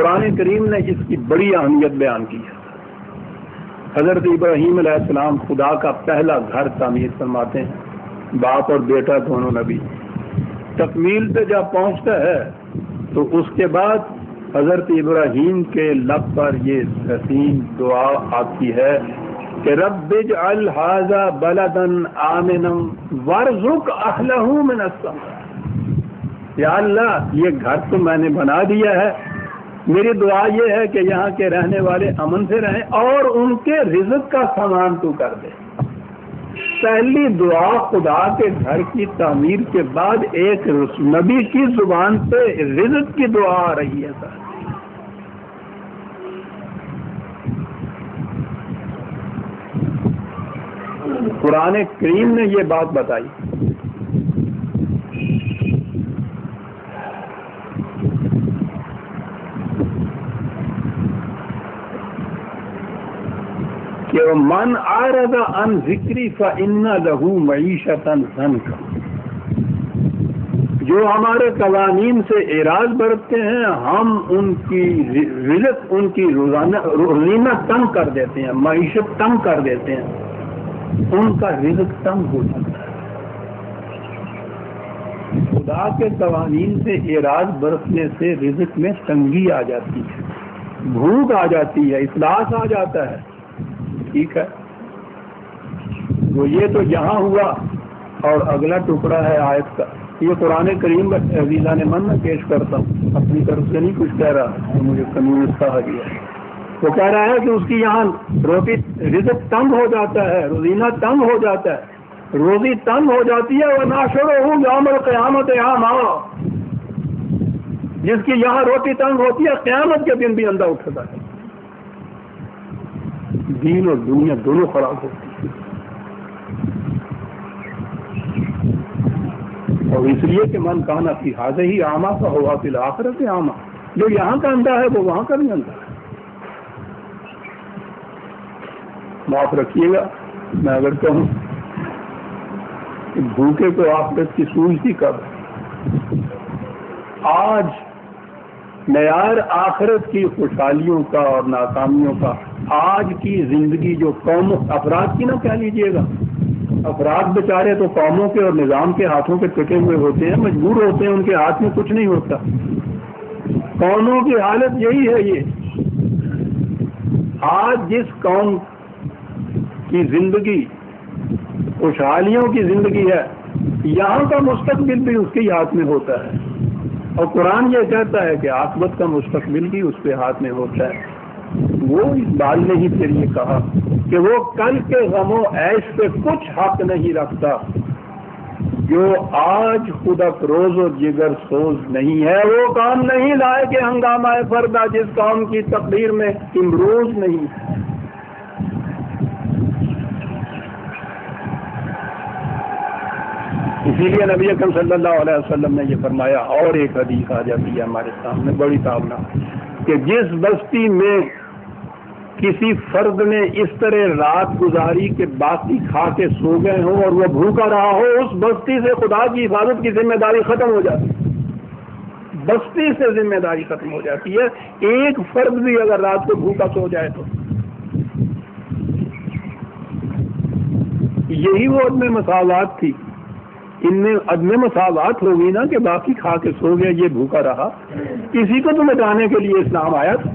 قرآن کریم نے اس کی بڑی اہمیت بیان کی ہے۔ حضرت ابراہیم علیہ السلام خدا کا پہلا گھر تعمیر فرماتے ہیں، باپ اور بیٹا دونوں نبی۔ تکمیل پہ جب پہنچتا ہے تو اس کے بعد حضرت ابراہیم کے لب پر یہ حسین دعا آتی ہے کہ رب اجعل ھذا بلدا آمنا وارزق اہلہ من الثمرات، یا اللہ یہ گھر تو میں نے بنا دیا ہے، میری دعا یہ ہے کہ یہاں کے رہنے والے امن سے رہیں اور ان کے رزق کا سامان تو کر دے۔ پہلی دعا خدا کے گھر کی تعمیر کے بعد ایک نبی کی زبان پہ رزق کی دعا آ رہی ہے سر۔ قرآن کریم نے یہ بات بتائی۔ کہ من اعرض عن ذکری فإن له معیشۃ ضنکا، جو ہمارے قوانین سے اعراض برتتے ہیں ہم ان کی رزق ان کی روزانہ روزینہ تنگ کر دیتے ہیں، معیشت تنگ کر دیتے ہیں، ان کا رزق تنگ ہو جاتا ہے۔ خدا کے قوانین سے اعراض برتنے سے رزق میں تنگی آ جاتی ہے، بھوک آ جاتی ہے، افلاس آ جاتا ہے۔ ٹھیک ہے، وہ یہ تو یہاں ہوا، اور اگلا ٹکڑا ہے آیت کا۔ یہ قرآن کریم عزیزہ نے من میں پیش کرتا ہوں، اپنی طرف سے نہیں کچھ کہہ رہا، مجھے کمیونسٹ کہا گیا۔ وہ کہہ رہا ہے کہ اس کی یہاں روٹی رزق تنگ ہو جاتا ہے، روزینہ تنگ ہو جاتا ہے، روزی تنگ ہو جاتی ہے۔ وہ ناشرہ یوم القیامت اعما، جس کی یہاں روٹی تنگ ہوتی ہے قیامت کے دن بھی اندھا اٹھتا ہے، دین اور دنیا دونوں خراب ہوتی ہے۔ اور اس لیے کہ من کانا فی ھذہ اعما فہو فی الآخرۃ اعما، جو یہاں کا اندھا ہے وہ وہاں کا بھی اندھا ہے۔ معاف رکھیے گا میں اگر کہوں کہ بھوکے کو آخرت کی سوجتی کب ہے؟ آج معیار آخرت کی خوشحالیوں کا اور ناکامیوں کا، آج کی زندگی جو قوم افراد کی نہ کہہ لیجیے گا، افراد بیچارے تو قوموں کے اور نظام کے ہاتھوں کے کٹے ہوئے ہوتے ہیں، مجبور ہوتے ہیں، ان کے ہاتھ میں کچھ نہیں ہوتا۔ قوموں کی حالت یہی ہے۔ یہ آج جس قوم کی زندگی خوشحالیوں کی زندگی ہے، یہاں کا مستقبل بھی اس کے ہاتھ میں ہوتا ہے، اور قرآن یہ کہتا ہے کہ عاقبت کا مستقبل بھی اس کے ہاتھ میں ہوتا ہے۔ وہ اقبال نے ہی پھر یہ کہا کہ وہ کل کے غم و عیش پہ کچھ حق نہیں رکھتا، جو آج خود افروز و جگر سوز نہیں ہے، وہ کام نہیں لائے کہ ہنگامہ فردا جس قوم کی تقدیر میں امروز نہیں۔ اسی لیے نبی اکرم صلی اللہ علیہ وسلم نے یہ فرمایا، اور ایک حدیث آ جاتی ہے ہمارے سامنے بڑی تابناک، کہ جس بستی میں کسی فرد نے اس طرح رات گزاری کہ باقی کھا کے سو گئے ہوں اور وہ بھوکا رہا ہو، اس بستی سے خدا کی حفاظت کی ذمہ داری ختم ہو جاتی ہے، بستی سے ذمہ داری ختم ہو جاتی ہے۔ ایک فرد بھی اگر رات کو بھوکا سو جائے تو یہی وہ عدم مساوات تھی۔ ان میں عدم مساوات ہوگی نا کہ باقی کھا کے سو گئے، یہ بھوکا رہا، اسی کو تو مٹانے کے لیے اسلام آیا تھا۔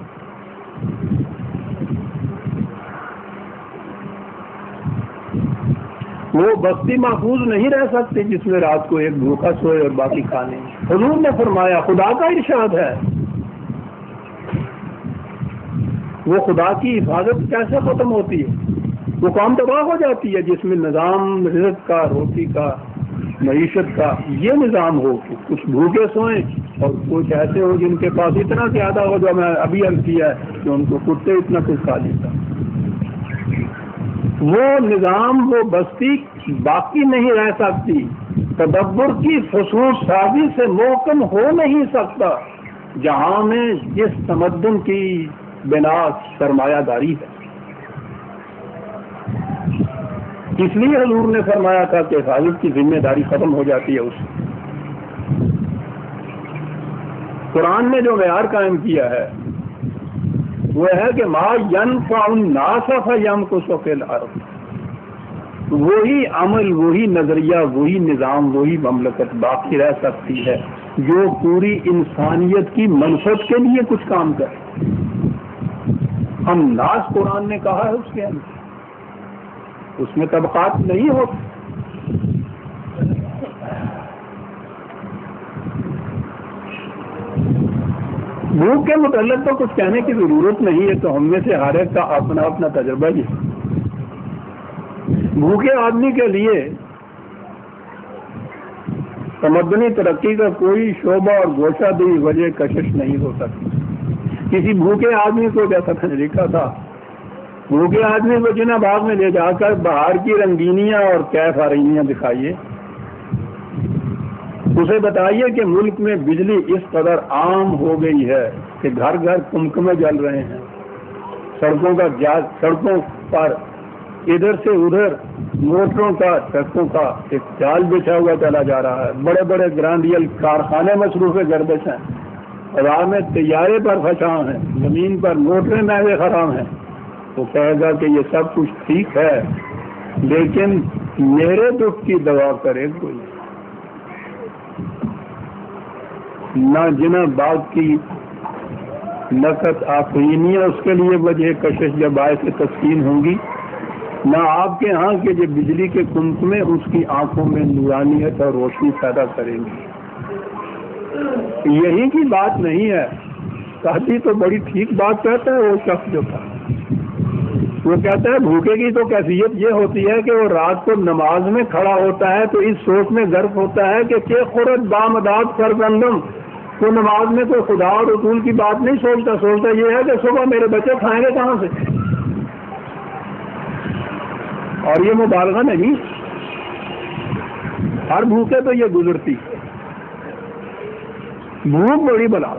وہ بستی محفوظ نہیں رہ سکتی جس میں رات کو ایک بھوکا سوئے اور باقی کھانے۔ حضور نے فرمایا، خدا کا ارشاد ہے، وہ خدا کی حفاظت کیسے ختم ہوتی ہے؟ وہ قوم تباہ ہو جاتی ہے جس میں نظام رزق کا، روٹی کا، معیشت کا یہ نظام ہو کہ کچھ بھوکے سوئیں اور کچھ ایسے ہو جن کے پاس اتنا زیادہ ہو، جو میں ابھی عرض کیا ہے کہ ان کو کتے اتنا کچھ کھا لیتا۔ وہ نظام، وہ بستی باقی نہیں رہ سکتی، تدبر کی خصوص سازی سے محکم ہو نہیں سکتا جہاں میں جس تمدن کی بنا سرمایہ داری ہے۔ اس لیے حضور نے فرمایا تھا کہ حفاظت کی ذمہ داری ختم ہو جاتی ہے اس قرآن نے جو معیار قائم کیا ہے وہ ہے کہ ما ینفع الناس فیمکث فی الارض، وہی عمل، وہی نظریہ، وہی نظام، وہی مملکت باقی رہ سکتی ہے جو پوری انسانیت کی منفعت کے لیے کچھ کام کرے۔ ہم ناس قرآن نے کہا ہے اس کے اندر، اس میں طبقات نہیں ہوتے۔ بھوک کے متعلق تو کچھ کہنے کی ضرورت نہیں ہے، تو ہم میں سے ہر ایک کا اپنا اپنا تجربہ ہی ہے۔ بھوکے آدمی کے لیے تمدنی ترقی کا کوئی شعبہ اور گوشہ دی وجہ کشش نہیں ہو سکتی۔ کسی بھوکے آدمی کو، جیسا میں نے لکھا تھا، بھوکے آدمی کو جنہ باغ میں لے جا کر باہر کی رنگینیاں اور کیف آرائیاں دکھائیے، اسے بتائیے کہ ملک میں بجلی اس قدر عام ہو گئی ہے کہ گھر گھر کمکمے جل رہے ہیں، سڑکوں کا جال، سڑکوں پر ادھر سے ادھر موٹروں کا، ٹرکوں کا ایک جال بچھا ہوا چلا جا رہا ہے، بڑے بڑے گرانڈیل کارخانے مصروف گردش ہیں، ہوا میں طیارے پر پھنسا ہیں، زمین پر موٹریں نہوے خرام ہیں۔ وہ کہے گا کہ یہ سب کچھ ٹھیک ہے، لیکن میرے دکھ کی دوا کرے کوئی نہ، جنہ باغ کی نقص آفرینیاں اس کے لیے وجہ کشش یا باعث تسکین ہوں گی، نہ آپ کے ہاں کہ جو بجلی کے کمکمے اس کی آنکھوں میں نورانیت اور روشنی پیدا کریں گی۔ یہی کی بات نہیں ہے، کہتی تو بڑی ٹھیک بات کہتا ہے وہ شخص جو تھا، وہ کہتا ہے بھوکے کی تو کیفیت یہ ہوتی ہے کہ وہ رات کو نماز میں کھڑا ہوتا ہے تو اس سوچ میں غرق ہوتا ہے کہ کہ خورت بامداد فرزندم، تو نماز میں کوئی خدا اور رسول کی بات نہیں سوچتا، سوچتا یہ ہے کہ صبح میرے بچے کھائیں گے کہاں سے۔ اور یہ مبالغہ نہیں، ہر بھوکے تو یہ گزرتی، بھوک بڑی بلا۔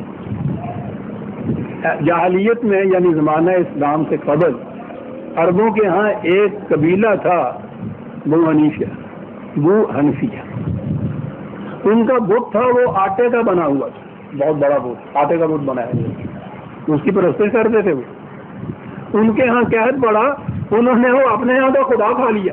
جاہلیت میں یعنی زمانہ اسلام سے قبل عربوں کے ہاں ایک قبیلہ تھا بو حنیفیہ، بو حنفیہ، ان کا بت تھا وہ آٹے کا بنا ہوا تھا، بہت بڑا بت، آٹے کا بت بنایا گیا، اس کی پرستش کرتے تھے وہ۔ ان کے ہاں قحط پڑا، انہوں نے وہ اپنے ہاں کا خدا کھا لیا۔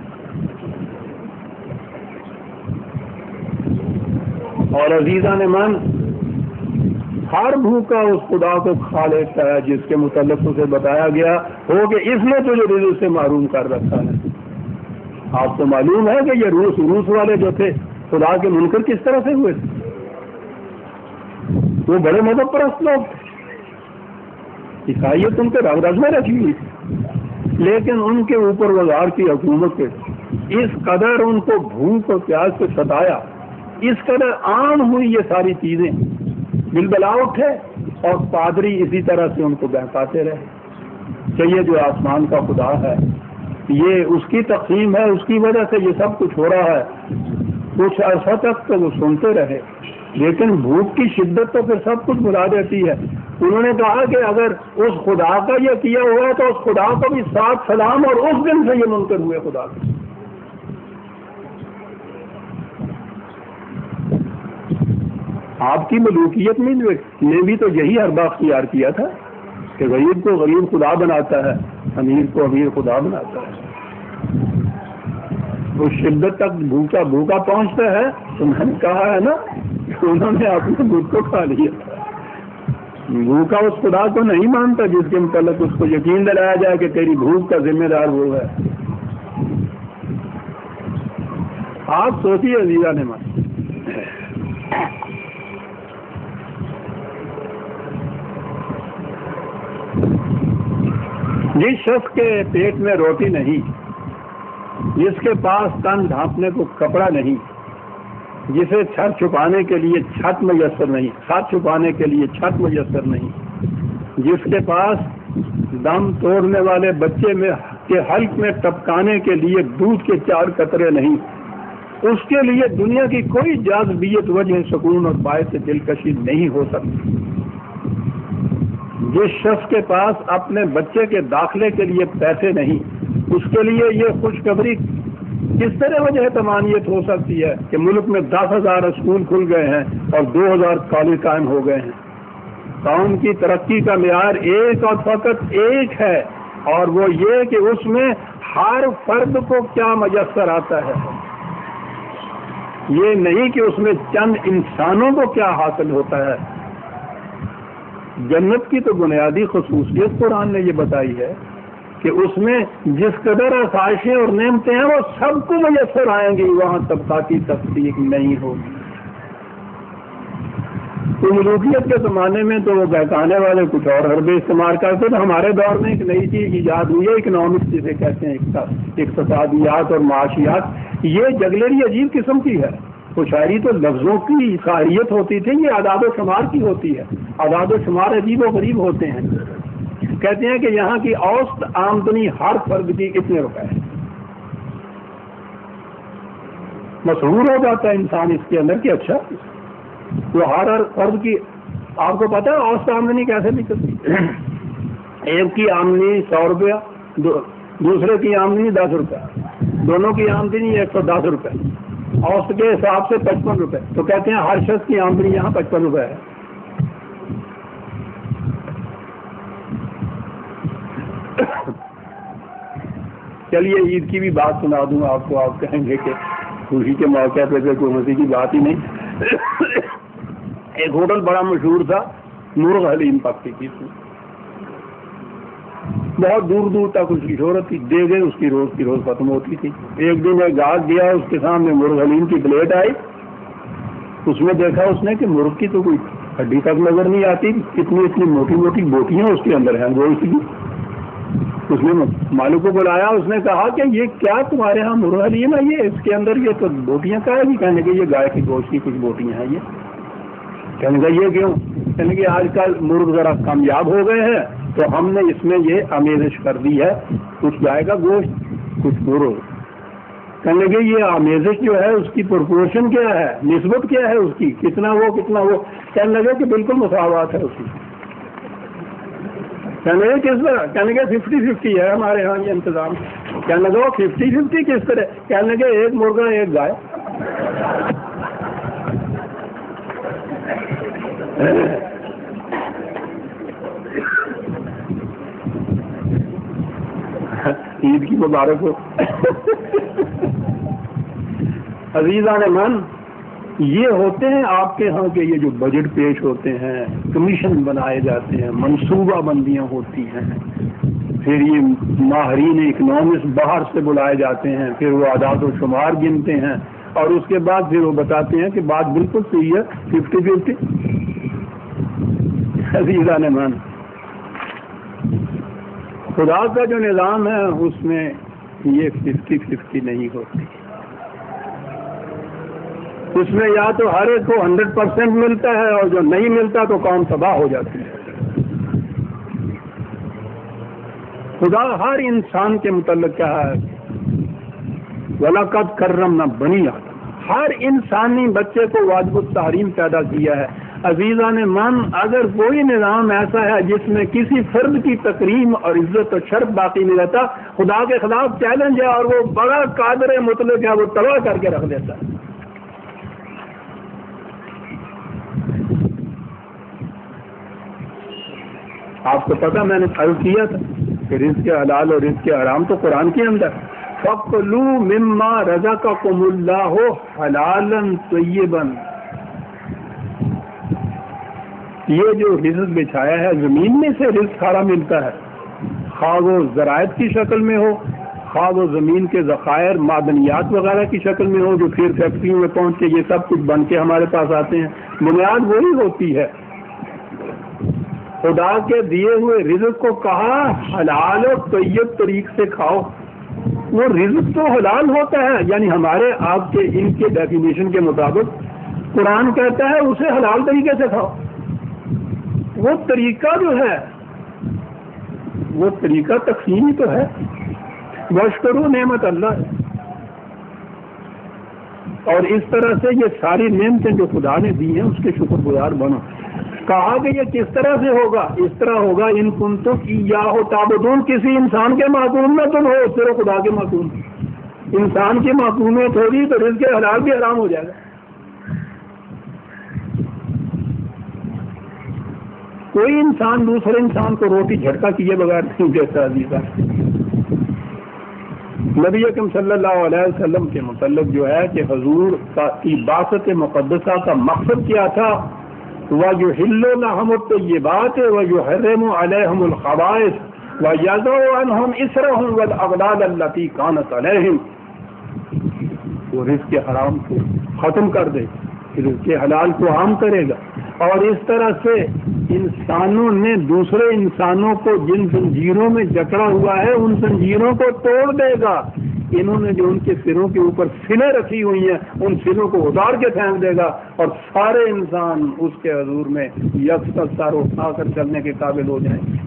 اور عزیزان من، ہر بھوکا اس خدا کو کھا لیتا ہے جس کے متعلق اسے بتایا گیا ہو کہ اس نے تجھے رزق سے محروم کر رکھا ہے۔ آپ کو معلوم ہے کہ یہ روس روس والے جو تھے خدا کے منکر کس طرح سے ہوئے تھے، وہ بڑے مذہب پرست لوگ تھے، عیسائیت ان کے رگ رگ میں رکھی ہوئی تھی، لیکن ان کے اوپر وزار کی حکومت کے اس قدر ان کو بھوک اور پیاس سے ستایا، اس قدر عام ہوئی یہ ساری چیزیں، بلبلا اٹھے اور پادری اسی طرح سے ان کو بہکاتے رہے کہ یہ جو آسمان کا خدا ہے یہ اس کی تقسیم ہے، اس کی وجہ سے یہ سب کچھ ہو رہا ہے۔ کچھ عرصہ تک تو وہ سنتے رہے، لیکن بھوک کی شدت تو پھر سب کچھ بلا دیتی ہے۔ انہوں نے کہا کہ اگر اس خدا کا یہ کیا ہوا ہے تو اس خدا کو بھی سات سلام، اور اس دن سے یہ منکر ہوئے خدا کے۔ آپ کی ملوکیت میں نے بھی تو یہی حربہ اختیار کیا تھا کہ غریب کو غریب خدا بناتا ہے، امیر کو امیر خدا بناتا ہے۔ اس شدت تک بھوکا بھوکا پہنچتا ہے تو میں نے کہا ہے نا کہ انہوں نے اپنے بت کو کھا لیا۔ بھوکا اس خدا کو نہیں مانتا جس کے متعلق اس کو یقین دلایا جائے کہ تیری بھوک کا ذمہ دار وہ ہے۔ آپ سوچیے عزیزہ نے مان، جس شخص کے پیٹ میں روٹی نہیں، جس کے پاس تن ڈھانپنے کو کپڑا نہیں، جسے چھت چھپانے کے لیے چھت میسر نہیں، چھت چھپانے کے لیے چھت میسر نہیں، جس کے پاس دم توڑنے والے بچے میں کے حلق میں ٹپکانے کے لیے دودھ کے چار قطرے نہیں، اس کے لیے دنیا کی کوئی جاذبیت وجہ سکون اور باعث دلکشی نہیں ہو سکتی۔ جس شخص کے پاس اپنے بچے کے داخلے کے لیے پیسے نہیں، اس کے لیے یہ خوشخبری کس طرح وجہ تمانیت ہو سکتی ہے کہ ملک میں دس ہزار اسکول کھل گئے ہیں اور دو ہزار کالج قائم ہو گئے ہیں؟ قوم کی ترقی کا معیار ایک اور فقط ایک ہے، اور وہ یہ کہ اس میں ہر فرد کو کیا میسر آتا ہے، یہ نہیں کہ اس میں چند انسانوں کو کیا حاصل ہوتا ہے۔ جنت کی تو بنیادی خصوصیت قرآن نے یہ بتائی ہے کہ اس میں جس قدر آسائشیں اور نعمتیں ہیں وہ سب کو میسر آئیں گی، وہاں طبقاتی تفریق نہیں ہوگی۔ تو ملوکیت کے زمانے میں تو وہ بہکانے والے کچھ اور حربے استعمال کرتے تھے۔ ہمارے دور میں ایک نئی چیز ایجاد ہوئی ہے، اکنامکس جسے کہتے ہیں، اقتصادیات اور معاشیات۔ یہ جگلری عجیب قسم کی ہے۔ وہ شاعری تو لفظوں کی شاعریت ہوتی تھی، یہ اعداد و شمار کی ہوتی ہے۔ اعداد و شمار عجیب و غریب ہوتے ہیں۔ کہتے ہیں کہ یہاں کی اوسط آمدنی ہر فرد کی کتنے روپے ہے؟ مسحور ہو جاتا ہے انسان اس کے اندر کہ اچھا وہ ہر ہر فرد کی، آپ کو پتا ہے اوسط آمدنی کیسے نکلتی؟ ایک کی آمدنی سو روپیہ، دوسرے کی آمدنی دس روپیہ، دونوں کی آمدنی ایک سو دس روپے، اوسط کے حساب سے پچپن روپے۔ تو کہتے ہیں ہر شخص کی آمدنی یہاں پچپن روپے ہے۔ چلیے عید کی بھی بات سنا دوں آپ کو، آپ کہیں گے کہ خوشی کے موقع پہ حکومتی کی بات ہی نہیں۔ ایک ہوٹل بڑا مشہور تھا، مرغ حلیم پکتی تھی، بہت دور دور تک اس کی شہرت تھی، دے گئے اس کی روز کی روز ختم ہوتی تھی۔ ایک دن ایک گاہک گیا، اس کے سامنے مرغ حلیم کی پلیٹ آئی، اس میں دیکھا اس نے کہ مرغ کی تو کوئی ہڈی تک نظر نہیں آتی، اتنی اتنی موٹی موٹی بوٹیاں اس کے اندر ہیں گوشت کی۔ اس نے مالک کو بلایا، اس نے کہا کہ یہ کیا تمہارے ہاں مرغ حلیم ہے؟ یہ اس کے اندر یہ تو بوٹیاں کا ہے جی؟ کہنے کہ یہ گائے کی گوشت کی کچھ بوٹیاں ہیں۔ یہ کہنے کا یہ کیوں؟ کہنے کہ آج کل مرغ ذرا کامیاب ہو گئے ہیں تو ہم نے اس میں یہ آمیزش کر دی ہے، کچھ گائے کا گوشت کچھ مرغ۔ کہنے کہ یہ آمیزش جو ہے اس کی پرپورشن کیا ہے، نسبت کیا ہے اس کی، کتنا وہ کتنا وہ؟ کہنے لگے کہ بالکل مساوات ہے اس کی۔ کہنے لگے کس طرح؟ کہنے لگے ففٹی ففٹی ہے ہمارے ہاں یہ انتظام۔ کہنے لگا وہ ففٹی ففٹی کس طرح؟ کہنے لگے ایک مرغا ایک گائے۔ عید کی مبارک ہو۔ عزیزان من، یہ ہوتے ہیں آپ کے ہاں کے یہ جو بجٹ پیش ہوتے ہیں، کمیشن بنائے جاتے ہیں، منصوبہ بندیاں ہوتی ہیں، پھر یہ ماہرین اکنامکس باہر سے بلائے جاتے ہیں، پھر وہ اعداد و شمار گنتے ہیں، اور اس کے بعد پھر وہ بتاتے ہیں کہ بات بالکل صحیح ہے، ففٹی ففٹی۔ عزیزان من، خدا کا جو نظام ہے اس میں یہ ففٹی ففٹی نہیں ہوتی، اس میں یا تو ہر ایک کو ہنڈریڈ پرسینٹ ملتا ہے، اور جو نہیں ملتا تو قوم تباہ ہو جاتی ہے۔ خدا ہر انسان کے متعلق کیا ہے، وَلَقَدْ كَرَّمْنَا بَنِي آدم، ہر انسانی بچے کو واجب التحریم پیدا کیا ہے۔ عزیزان من، اگر کوئی نظام ایسا ہے جس میں کسی فرد کی تکریم اور عزت و شرف باقی نہیں رہتا، خدا کے خلاف چیلنج ہے، اور وہ بڑا قادر مطلق ہے، وہ تباہ کر کے رکھ دیتا ہے۔ آپ کو پتا میں نے عرض کیا تھا کہ رزق حلال اور رزق حرام تو قرآن کے اندر، فَكُلُوا مِمَّا رَزَقَكُمُ اللَّهُ حَلَالًا طَيِّبًا، یہ جو رزق بچھایا ہے زمین میں سے رزق سارا ملتا ہے، خواہ وہ زراعت کی شکل میں ہو، خواہ وہ زمین کے ذخائر معدنیات وغیرہ کی شکل میں ہو جو پھر فیکٹریوں میں پہنچ کے یہ سب کچھ بن کے ہمارے پاس آتے ہیں، بنیاد وہی ہوتی ہے۔ خدا کے دیے ہوئے رزق کو کہا حلال و طیب طریق سے کھاؤ، وہ رزق تو حلال ہوتا ہے، یعنی ہمارے آپ کے ان کے ڈیفینیشن کے مطابق قرآن کہتا ہے اسے حلال طریقے سے کھاؤ۔ وہ طریقہ جو ہے وہ طریقہ تقسیم ہی تو ہے، واشکروا نعمت اللہ ہے۔ اور اس طرح سے یہ ساری نعمتیں جو خدا نے دی ہیں اس کے شکر گزار بنو۔ کہا کہ یہ کس طرح سے ہوگا؟ اس طرح ہوگا ان کنتم ایاہ تعبدون، کسی انسان کے معصوم نہ تم ہو، صرف خدا کے معصوم۔ انسان کی معقولیت ہوگی تو رزق حلال بھی حرام ہو جائے گا. کوئی انسان دوسرے انسان کو روٹی جھٹکا کیے بغیر نہیں دیتا. عزیزہ نبی اکرم صلی اللہ علیہ وسلم کے متعلق جو ہے کہ حضور کی بعثت مقدسہ کا مقصد کیا تھا؟ وَيُحِلُّ لَهُمُ الطَّيِّبَاتِ وَيُحَرِّمُ عَلَيْهِمُ الْخَبَائِثَ وَيَضَعُ عَنْهُمْ إِصْرَهُمْ وَالْأَغْلَالَ الَّتِي كَانَتْ عَلَيْهِمْ. وہ رزق حرام کو ختم کر دے، رزق حلال کو عام کرے گا، اور اس طرح سے انسانوں نے دوسرے انسانوں کو جن زنجیروں میں جکڑا ہوا ہے ان زنجیروں کو توڑ دے گا. انہوں نے جو ان کے سروں کے اوپر سلیں رکھی ہوئی ہیں ان سروں کو اتار کے پھینک دے گا، اور سارے انسان اس کے حضور میں یکساں سر اٹھا کر چلنے کے قابل ہو جائیں گے.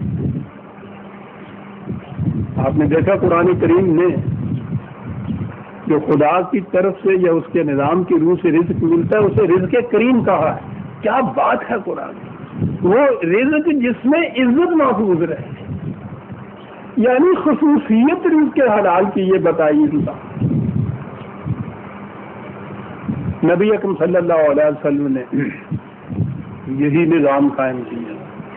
آپ نے دیکھا قرآن کریم نے جو خدا کی طرف سے یا اس کے نظام کی روح سے رزق ملتا ہے اسے رزق کریم کہا ہے. کیا بات ہے قرآن، وہ رزق جس میں عزت محفوظ رہے، یعنی خصوصیت رزق حلال کی یہ بتائی اللہ. نبی اکرم صلی اللہ علیہ وسلم نے یہی نظام قائم کیا.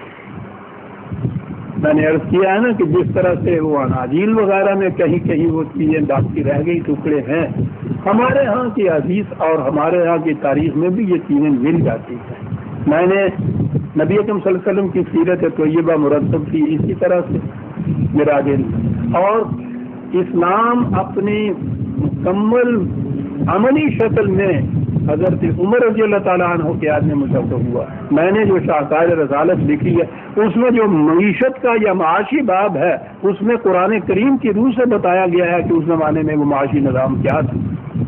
میں نے عرض کیا ہے نا کہ جس طرح سے وہ اناجیل وغیرہ میں کہیں کہیں وہ چیزیں باقی رہ گئی ٹکڑے ہیں، ہمارے ہاں کی حدیث اور ہمارے ہاں کی تاریخ میں بھی یہ چیزیں مل جاتی ہیں. میں نے نبی اکرم صلی اللہ علیہ وسلم کی سیرت طیبہ مرتب کی اسی طرح سے میراج، اور اسلام اپنی مکمل عملی شکل میں حضرت عمر رضی اللہ تعالیٰ عنہ کے یاد میں مشہور ہوا. میں نے جو شاہکار رسالت لکھی ہے اس میں جو معیشت کا یا معاشی باب ہے اس میں قرآن کریم کی روح سے بتایا گیا ہے کہ اس زمانے میں وہ معاشی نظام کیا تھا.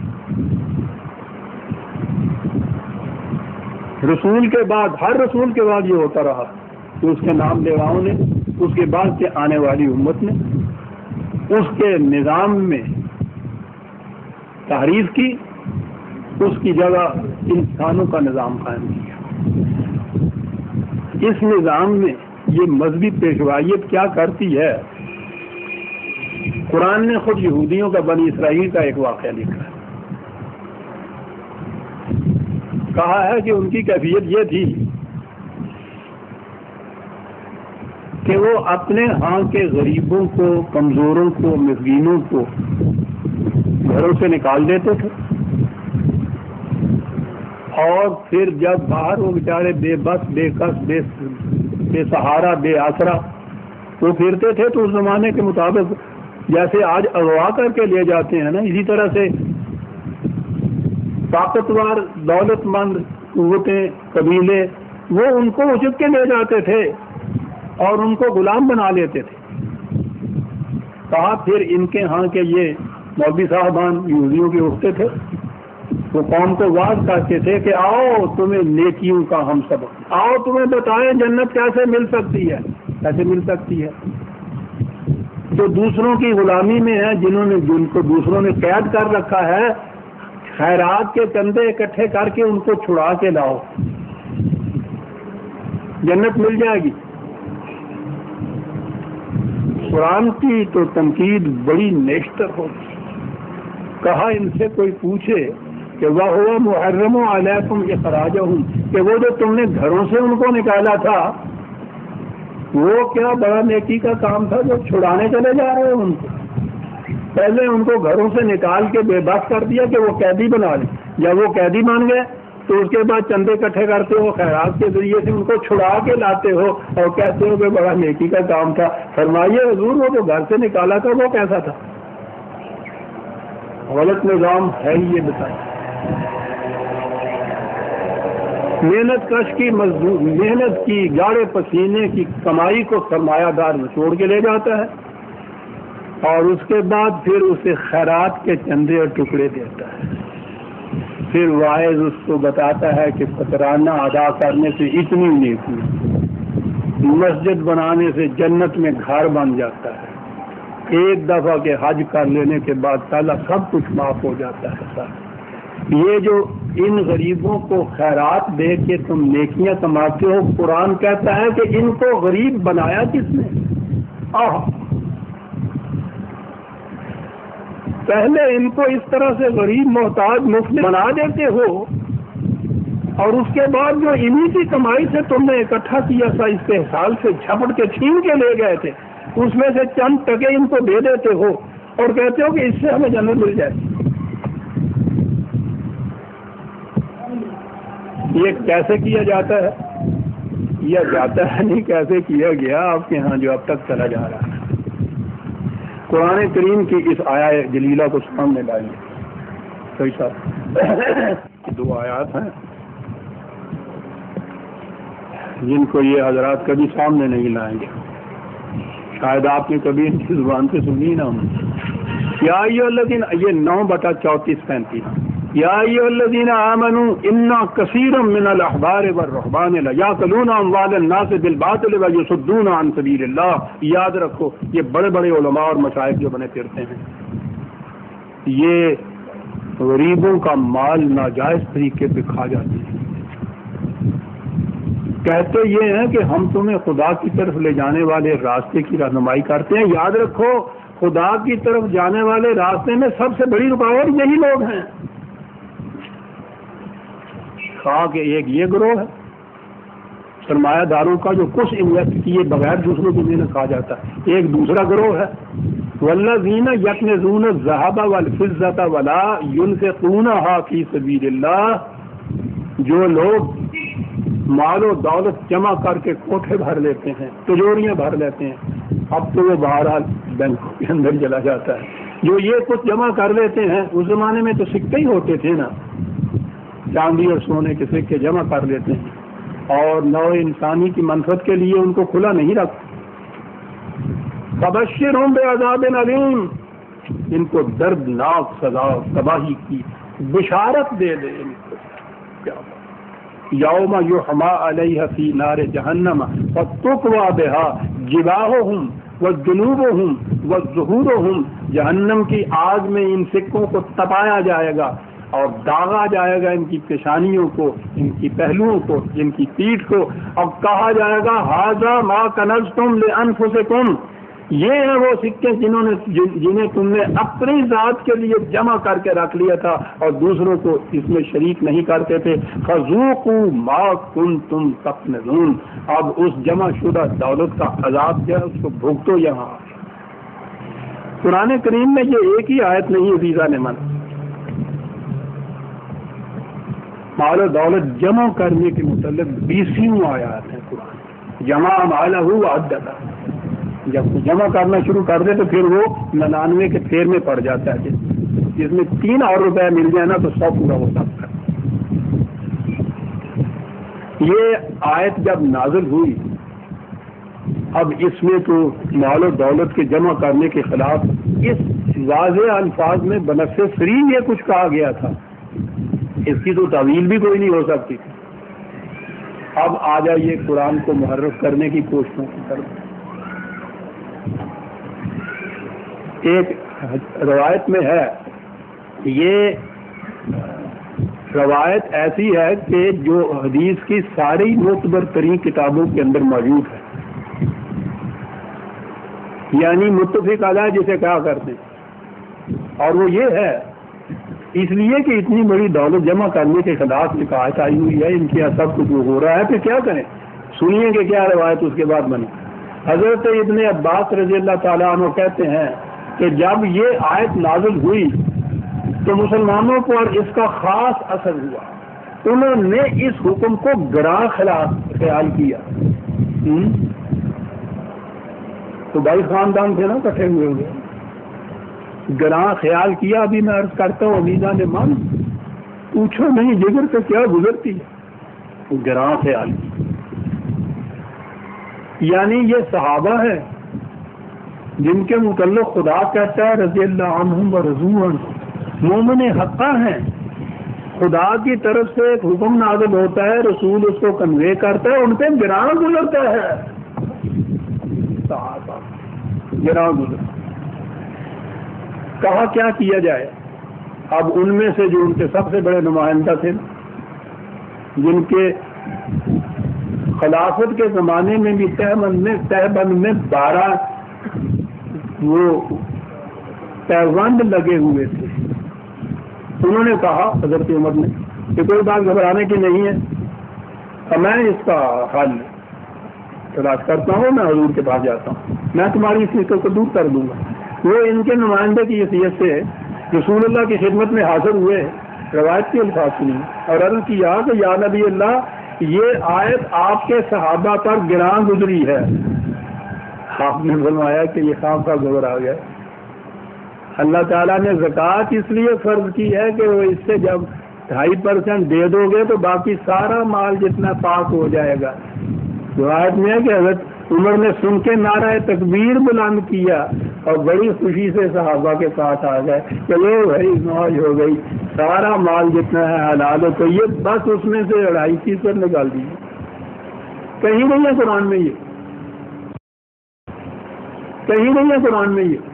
رسول کے بعد ہر رسول کے بعد یہ ہوتا رہا کہ اس کے نام لیواؤں نے، اس کے بعد کے آنے والی امت نے اس کے نظام میں تحریف کی، اس کی جگہ انسانوں کا نظام قائم کیا. اس نظام میں یہ مذہبی پیشوائیت کیا کرتی ہے؟ قرآن نے خود یہودیوں کا بنی اسرائیل کا ایک واقعہ لکھا ہے. کہا ہے کہ ان کی کیفیت یہ تھی کہ وہ اپنے ہاں کے غریبوں کو، کمزوروں کو، مسکینوں کو گھروں سے نکال دیتے تھے، اور پھر جب باہر وہ بیچارے بے بس، بے کس، بے بے سہارا، بے آسرا وہ پھرتے تھے تو اس زمانے کے مطابق جیسے آج اغوا کر کے لے جاتے ہیں نا، اسی طرح سے طاقتور دولت مند قوتیں، قبیلے وہ ان کو اچک کے لے جاتے تھے اور ان کو غلام بنا لیتے تھے. کہا پھر ان کے ہاں کے یہ مولوی صاحبان یہودیوں کے اٹھتے تھے، وہ قوم کو واضح کرتے تھے کہ آؤ تمہیں نیکیوں کا ہم سبق، آؤ تمہیں بتائیں جنت کیسے مل سکتی ہے، کیسے مل سکتی ہے. جو دوسروں کی غلامی میں ہے، جنہوں نے جن کو دوسروں نے قید کر رکھا ہے، خیرات کے چندے اکٹھے کر کے ان کو چھڑا کے لاؤ، جنت مل جائے گی. قرآن کی تو تنقید بڑی نیشتر ہوگی. کہا ان سے کوئی پوچھے کہ وَهُوَ مُحَرَّمُ عَلَيْكُمْ إِخْرَاجَهُمْ، کہ وہ جو تم نے گھروں سے ان کو نکالا تھا وہ کیا بڑا نیکی کا کام تھا جو چھڑانے چلے جا رہے ہیں ان کو؟ پہلے ان کو گھروں سے نکال کے بے بس کر دیا کہ وہ قیدی بنا لیں، جب وہ قیدی مان گئے تو اس کے بعد چندے اکٹھے کرتے ہو، خیرات کے ذریعے سے ان کو چھڑا کے لاتے ہو اور کہتے ہو کہ بڑا نیکی کا کام تھا. فرمائیے حضور وہ جو گھر سے نکالا تھا وہ کیسا تھا؟ غلط نظام ہے ہی یہ بتائیں. محنت کش کی مزدور محنت کی گاڑے پسینے کی کمائی کو سرمایہ دار نچوڑ کے لے جاتا ہے اور اس کے بعد پھر اسے خیرات کے چندے اور ٹکڑے دیتا ہے. پھر واعظ اس کو بتاتا ہے کہ فطرانہ ادا کرنے سے اتنی نیکی، مسجد بنانے سے جنت میں گھر بن جاتا ہے، ایک دفعہ کے حج کر لینے کے بعد تعالیٰ سب کچھ معاف ہو جاتا ہے. سر یہ جو ان غریبوں کو خیرات دے کے تم نیکیاں کماتے ہو، قرآن کہتا ہے کہ ان کو غریب بنایا کس نے؟ آہ پہلے ان کو اس طرح سے غریب محتاج مفلس بنا دیتے ہو، اور اس کے بعد جو انہی کی کمائی سے تم نے اکٹھا کیا تھا استحصال سے جھپٹ کے چھین کے لے گئے تھے، اس میں سے چند ٹکے ان کو دے دیتے ہو اور کہتے ہو کہ اس سے ہمیں جنت مل جائے۔ یہ کیسے کیا جاتا ہے؟ کیا جاتا ہے نہیں، کیسے کیا گیا آپ کے ہاں جو اب تک چلا جا رہا ہے۔ قرآن کریم کی اس آیہ جلیلہ کو سامنے لائیے۔ صحیح صاحب دو آیات ہیں جن کو یہ حضرات کبھی سامنے نہیں لائیں گے، شاید آپ نے کبھی ان کی زبان سے سنی نہ ہوں۔ یا ایھا الذین، یہ نو بٹا چوتیس پینتیس، یا ایھا الذین آمنوا ان کثیرا من الاحبار والرہبان لیاکلون اموال الناس بالباطل ویصدون عن سبیل اللہ۔ یاد رکھو یہ بڑے بڑے علماء اور مشائخ جو بنے پھرتے ہیں، یہ غریبوں کا مال ناجائز طریقے پہ کھا جاتے ہیں۔ کہتے یہ ہیں کہ ہم تمہیں خدا کی طرف لے جانے والے راستے کی رہنمائی کرتے ہیں۔ یاد رکھو خدا کی طرف جانے والے راستے میں سب سے بڑی رکاوٹ یہی لوگ ہیں۔ خواہ کہ ایک یہ گروہ ہے سرمایہ داروں کا جو کچھ انویسٹ کیے بغیر دوسروں کو محنت کھا جاتا ہے، ایک دوسرا گروہ ہے والذین یکنزون الذھب والفضة ولا ينفقونها فی سبیل اللہ، جو لوگ مال و دولت جمع کر کے کوٹھے بھر لیتے ہیں، تجوریاں بھر لیتے ہیں، اب تو وہ بہرحال بینکوں کے اندر چلا جاتا ہے، جو یہ کچھ جمع کر لیتے ہیں، اس زمانے میں تو سکے ہی ہوتے تھے نا، چاندی اور سونے کے سکے جمع کر لیتے ہیں اور نو انسانی کی منفعت کے لیے ان کو کھلا نہیں رکھتے۔ فبشرہم بعذاب علیم، ان کو دردناک سزا تباہی کی بشارت دے دے ان کو۔ کیا یوم یحما علیہ فی نار جہنم فتقوی بہا جباہہم وجنوبہم وظہورہم، جہنم کی آگ میں ان سکوں کو تپایا جائے گا اور داغا جائے گا ان کی پیشانیوں کو، ان کی پہلوؤں کو، ان کی پیٹھ کو، اور کہا جائے گا ھذا ما کنزتم لانفسکم، یہ ہیں وہ سکے جنہوں نے جنہیں تم نے اپنی ذات کے لیے جمع کر کے رکھ لیا تھا اور دوسروں کو اس میں شریک نہیں کرتے تھے۔ فذوقوا ما کنتم تکنزون، اب اس جمع شدہ دولت کا عذاب کیا اس کو بھگتو یہاں۔ قرآن کریم میں یہ ایک ہی آیت نہیں عزیزہ نے من، مال و دولت جمع کرنے کے متعلق بیسیوں آیات ہیں قرآن۔ جمع مالہ وعددہ، جب جمع کرنا شروع کر دے تو پھر وہ ننانوے کے پھیر میں پڑ جاتا ہے، جس میں تین اور روپے مل جائے نا تو سو پورا ہو سکتا ہے۔ یہ آیت جب نازل ہوئی، اب اس میں تو مال و دولت کے جمع کرنے کے خلاف اس واضح الفاظ میں بنفس سرین یہ کچھ کہا گیا تھا، اس کی تو تعویل بھی کوئی نہیں ہو سکتی تھی۔ اب آ جائیے قرآن کو محرف کرنے کی کوششوں کی طرف۔ ایک روایت میں ہے، یہ روایت ایسی ہے کہ جو حدیث کی ساری معتبر ترین کتابوں کے اندر موجود ہے، یعنی متفق علیہ جسے کہا کرتے ہیں، اور وہ یہ ہے اس لیے کہ اتنی بڑی دولت جمع کرنے کے خلاف شکایت آئی ہوئی ہے، ان کے یہاں سب کچھ ہو رہا ہے، پھر کیا کریں؟ سنیے کہ کیا روایت اس کے بعد بنی۔ حضرت ابن عباس رضی اللہ تعالیٰ عنہ کہتے ہیں کہ جب یہ آیت نازل ہوئی تو مسلمانوں پر اس کا خاص اثر ہوا، انہوں نے اس حکم کو گراں خلاف خیال کیا۔ تو بھائی خاندان تھے نا کٹھے ہوئے ہوئے، گراں خیال کیا۔ ابھی میں عرض کرتا ہوں علیزہ نے مان پوچھو نہیں جگر سے کیا گزرتی ہے، گراں خیال کی، یعنی یہ صحابہ ہے جن کے متعلق خدا کہتا ہے رضی اللہ عنہم و رضوا عنہ، مومن حقہ ہیں، خدا کی طرف سے ایک حکم نازل ہوتا ہے، رسول اس کو کنوے کرتا ہے، ان پہ گراں گزرتا ہے، صحابہ گراں گزرتا۔ کہا کیا کیا جائے؟ اب ان میں سے جو ان کے سب سے بڑے نمائندہ تھے، جن کے خلافت کے زمانے میں بھی تہ بند میں تہ بند میں بارہ وہ پیوند لگے ہوئے تھے. انہوں نے کہا حضرت عمر نے کہ کوئی بات گھبرانے کی نہیں ہے, میں اس کا حل تلاش کرتا ہوں, میں حضور کے پاس جاتا ہوں, میں تمہاری اس فکر کو دور کر دوں گا. وہ ان کے نمائندے کی حیثیت سے رسول اللہ کی خدمت میں حاضر ہوئے, روایت کے الفاظ سنی اور عرض کیا کہ یا نبی اللہ یہ آیت آپ کے صحابہ پر گراں گزری ہے. آپ نے فرمایا کہ یہ خام کا گزر آ گیا. اللہ تعالیٰ نے زکوٰۃ اس لیے فرض کی ہے کہ وہ اس سے جب ڈھائی پرسینٹ دے دو گے تو باقی سارا مال جتنا پاک ہو جائے گا. روایت میں ہے کہ حضرت عمر نے سن کے نعرہ تکبیر بلند کیا اور بڑی خوشی سے صحابہ کے پاس آ گئے. چلو بھائی موج ہو گئی, سارا مال جتنا ہے حلال ہو, تو یہ بس اس میں سے اڑھائی فیصد نکال دیجیے. کہیں نہیں ہے قرآن میں, یہ کہیں نہیں ہے قرآن میں یہ.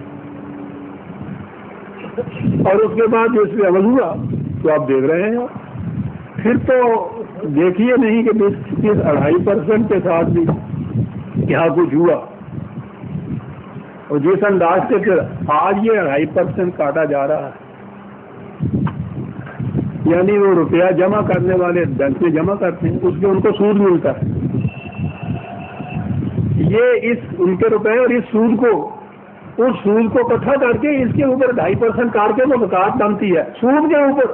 اور اس کے بعد جو اس پہ عمل ہوا تو آپ دیکھ رہے ہیں. پھر تو دیکھیے نہیں کہ اس اڑھائی پرسنٹ کے ساتھ بھی کیا کچھ ہوا, اور جس انداز سے پھر آج یہ اڑھائی پرسنٹ کاٹا جا رہا ہے, یعنی وہ روپیہ جمع کرنے والے بینک میں جمع کرتے ہیں, اس میں ان کو سود ملتا ہے. یہ اس ان کے روپے اور اس سود کو اس سود کو اکٹھا کر کے اس کے اوپر ڈھائی پرسنٹ کاٹ کے وہ زکوٰۃ بنتی ہے سود کے اوپر.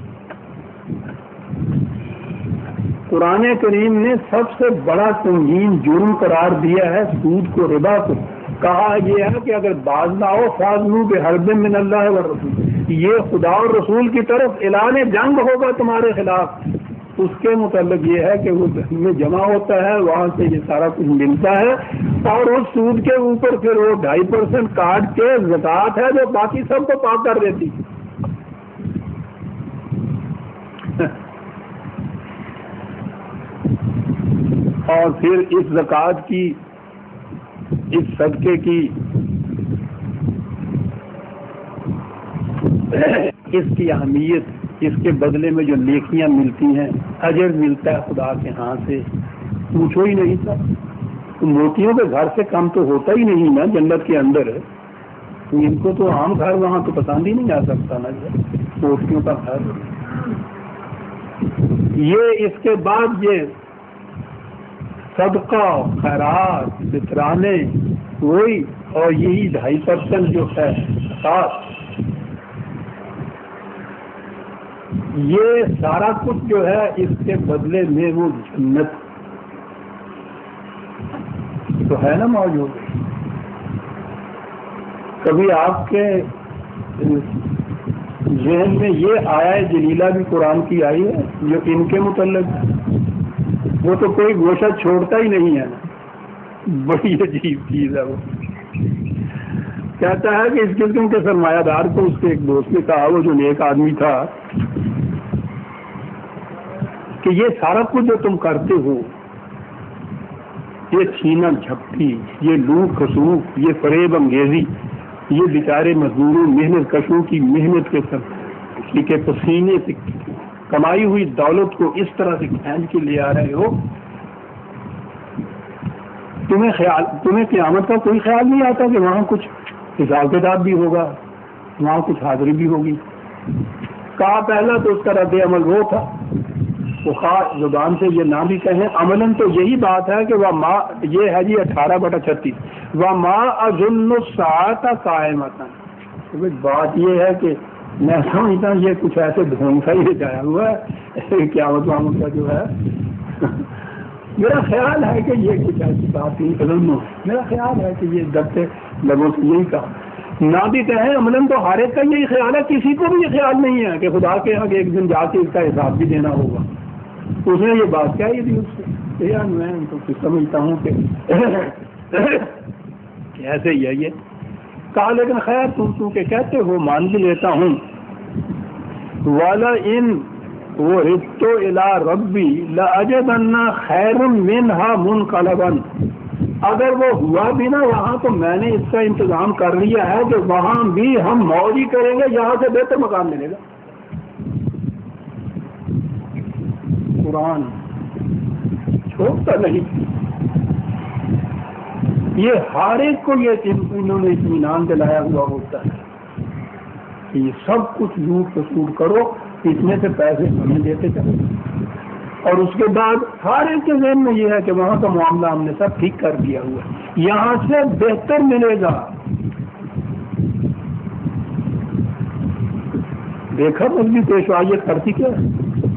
قرآن کریم نے سب سے بڑا سنگین جرم قرار دیا ہے سود کو, ربا کو. کہا یہ ہے کہ اگر باز نہ ہو فاضلو بحرب من اللہ والرسول, یہ خدا اور رسول کی طرف اعلان جنگ ہوگا تمہارے خلاف. اس کے متعلق یہ ہے کہ وہ میں جمع ہوتا ہے, وہاں سے یہ سارا کچھ ملتا ہے, اور اس سود کے اوپر پھر وہ ڈھائی پرسینٹ کاٹ کے زکوٰۃ ہے جو باقی سب کو پاک کر دیتی. اور پھر اس زکوٰۃ کی, اس صدقے کی, اس کی اہمیت, اس کے بدلے میں جو نیکیاں ملتی ہیں, اجر ملتا ہے خدا کے ہاں سے, پوچھو ہی نہیں تھا. موتیوں کے گھر سے کم تو ہوتا ہی نہیں نا جنت کے اندر. ان کو تو عام گھر وہاں تو پسند ہی نہیں آ سکتا نا موتیوں کا گھر. یہ اس کے بعد یہ صدقہ, خیرات, فطرانے, وہی, اور یہی ڈھائی پرسنٹ جو ہے خاص, یہ سارا کچھ جو ہے اس کے بدلے میں وہ جنت تو ہے نا موجود. کبھی آپ کے ذہن میں یہ آیا جلیلہ بھی قرآن کی آئی ہے جو ان کے متعلق, وہ تو کوئی گوشہ چھوڑتا ہی نہیں ہے نا, بڑی عجیب چیز ہے. وہ کہتا ہے کہ اس قسم کے سرمایہ دار کو اس کے ایک دوست نے کہا, وہ جو نیک آدمی تھا, کہ یہ سارا کچھ جو تم کرتے ہو, یہ چھینا جھپٹی, یہ لوٹ خسوٹ, یہ فریب انگیزی, یہ بیچارے مزدوروں محنت کشوں کی محنت کے سب کے پسینے سے کمائی ہوئی دولت کو اس طرح سے کھینچ کے لے آ رہے ہو, تمہیں خیال تمہیں قیامت کا کوئی خیال نہیں آتا کہ وہاں کچھ حساب کتاب بھی ہوگا, وہاں کچھ حاضری بھی ہوگی. کہا پہلا تو اس کا رد عمل وہ تھا, وہ خاص زبان سے یہ نہ بھی کہیں, عملاً تو یہی بات ہے کہ وہ ماں, یہ ہے جی اٹھارہ بٹا چھتیس, وہ ماں اظن الساعۃ قائمۃ. بات یہ ہے کہ میں سمجھتا ہوں یہ کچھ ایسے ڈھونگ سا ہی جایا ہوا ہے قیامت وامت کا جو ہے. میرا خیال ہے کہ یہ کچھ ایسی بات نہیں قدم, میرا خیال ہے کہ یہ دبتے لوگوں سے یہی کہا نہ بھی کہیں. عملاً تو ہر ایک کا یہی خیال ہے, کسی کو بھی یہ خیال نہیں ہے کہ خدا کے یہاں ایک دن جا کے اس کا حساب بھی دینا ہوگا. اس نے یہ بات کیا تھی اس سے, یار میں تو سمجھتا ہوں کہ ایسے ہی ہے یہ. کہا لیکن خیر تم چونکہ کہتے ہو مان بھی لیتا ہوں. والا ان وہ رفتو الی ربی لاجدن خیر منہا منقلبا, اگر وہ ہوا بھی نا وہاں تو میں نے اس کا انتظام کر لیا ہے کہ وہاں بھی ہم موج ہی کریں گے, یہاں سے بہتر مقام ملے گا. قرآن چھوڑتا نہیں, یہ ہر ایک کو یہ انہوں نے اطمینان دلایا ہوا ہوتا ہے. یہ سب کچھ لوٹ کسوٹ کرو، اس میں سے پیسے ہمیں دیتے چلو، اور اس کے بعد ہر ایک کے ذہن میں یہ ہے کہ وہاں کا معاملہ ہم نے سب ٹھیک کر دیا ہوا ہے، یہاں سے بہتر ملے گا۔ دیکھا مجھے پیشوائیت کرتی کیا ہے؟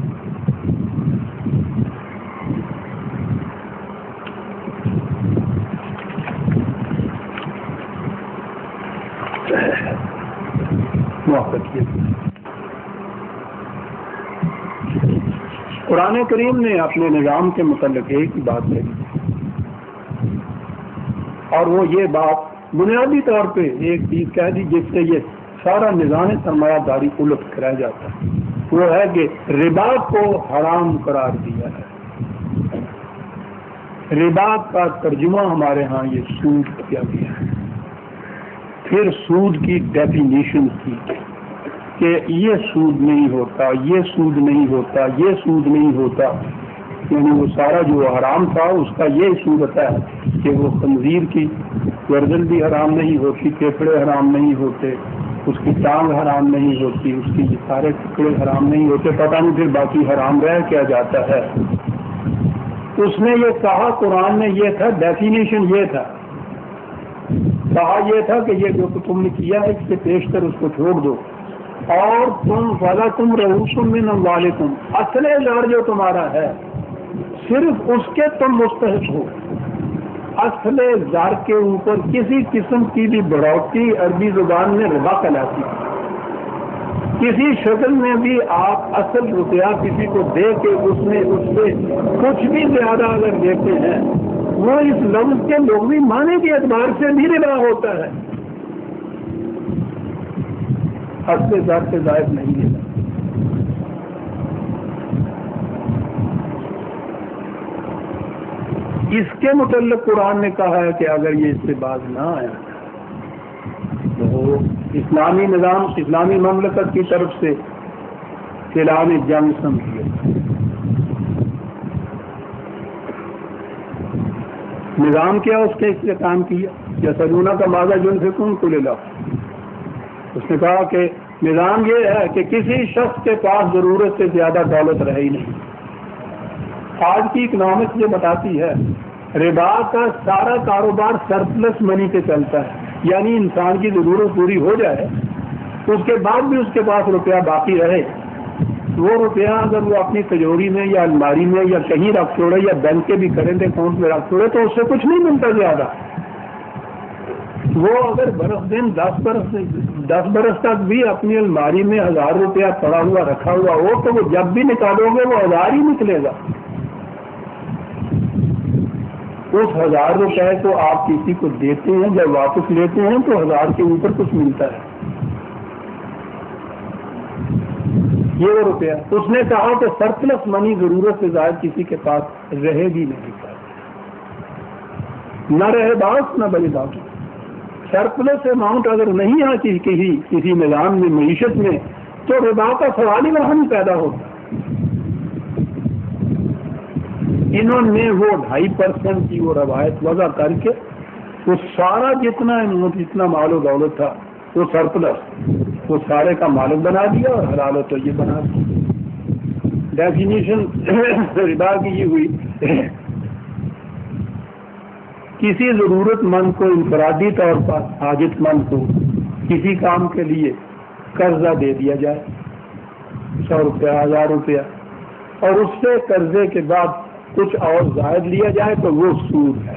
قرآن کریم نے اپنے نظام کے متعلق ایک ہی بات کہی، اور وہ یہ بات بنیادی طور پہ ایک چیز کہہ دی جس سے یہ سارا نظام سرمایہ داری الٹ رہ جاتا ہے، وہ ہے کہ ربا کو حرام قرار دیا ہے۔ ربا کا ترجمہ ہمارے ہاں یہ سود کیا گیا ہے، پھر سود کی ڈیفینیشن کی کہ یہ سود نہیں ہوتا، یہ سود نہیں ہوتا، یہ سود نہیں ہوتا، یعنی وہ سارا جو حرام تھا اس کا یہ سود ہوتا ہے کہ وہ خنزیر کی گردن بھی حرام نہیں ہوتی، پھیپھڑے حرام نہیں ہوتے، اس کی ٹانگ حرام نہیں ہوتی، اس کی سارے ٹکڑے حرام نہیں ہوتے، پتہ نہیں پھر باقی حرام رہ کیا جاتا ہے۔ اس نے یہ کہا، قرآن نے یہ تھا، ڈیفینیشن یہ تھا، کہا یہ تھا کہ یہ جو تم نے کیا ہے اس سے پیشتر اس کو چھوڑ دو، اور تم فَلَكُمْ رَءُوسٌ مِّنْ أَمْوَالِكُمْ، اصل زر جو تمہارا ہے صرف اس کے تم مستحق ہو۔ اصل زر کے اوپر کسی قسم کی بھی بڑھوتی عربی زبان میں ربا کہلاتی ہے۔ کسی شکل میں بھی آپ اصل روپیہ کسی کو دے کے اس میں اس سے کچھ بھی زیادہ اگر دیتے ہیں، وہ اس لفظ کے لغوی معنی کے اعتبار سے بھی ربا ہوتا ہے، اصل زر سے زائد نہیں دیتا۔ اس کے متعلق قرآن نے کہا ہے کہ اگر یہ اس سے باز نہ آیا تو اسلامی نظام، اسلامی مملکت کی طرف سے اعلان جنگ سمجھیے۔ نظام کیا اس کے اس سے کام کیا، یا سلونا کا ماضا جن سے کون کو لے لا، اس نے کہا کہ نظام یہ ہے کہ کسی شخص کے پاس ضرورت سے زیادہ دولت رہے ہی نہیں۔ آج کی اکنامکس یہ بتاتی ہے ربا کا سارا کاروبار سرپلس منی پہ چلتا ہے، یعنی انسان کی ضرورت پوری ہو جائے اس کے بعد بھی اس کے پاس روپیہ باقی رہے، وہ روپیہ اگر وہ اپنی تجوری میں یا الماری میں یا کہیں رکھ چھوڑے یا بینک کے بھی کرنٹ اکاؤنٹ میں رکھ چھوڑے تو اس سے کچھ نہیں ملتا زیادہ۔ وہ اگر برس دن دس برس دس برس تک بھی اپنی الماری میں ہزار روپیہ پڑا ہوا رکھا ہوا ہو تو وہ جب بھی نکالو گے وہ ہزار ہی نکلے گا۔ اس ہزار روپے کو آپ کسی کو دیتے ہیں، جب واپس لیتے ہیں تو ہزار کے اوپر کچھ ملتا ہے، یہ وہ روپیہ۔ اس نے کہا کہ سرپلس منی ضرورت سے زائد کسی کے پاس رہے بھی نہیں پائے، نہ رہے باس نہ بڑی باقی۔ سرپلس اماؤنٹ اگر نہیں آتی کسی کسی نظام میں، معیشت میں، تو ربا کا سوال ہی وہاں نہیں پیدا ہوتا۔ انہوں نے وہ ڈھائی پرسنٹ کی وہ روایت وضع کر کے وہ سارا جتنا جتنا مال و دولت تھا وہ سرپلس وہ سارے کا مالک بنا دیا اور حلال و طیب بنا دیا۔ ڈیفینیشن ربا کی یہ ہوئی کسی ضرورت مند کو انفرادی طور پر حاجت مند کو کسی کام کے لیے قرضہ دے دیا جائے، سو روپیہ ہزار روپیہ، اور اس سے قرضے کے بعد کچھ اور زائد لیا جائے تو وہ سود ہے۔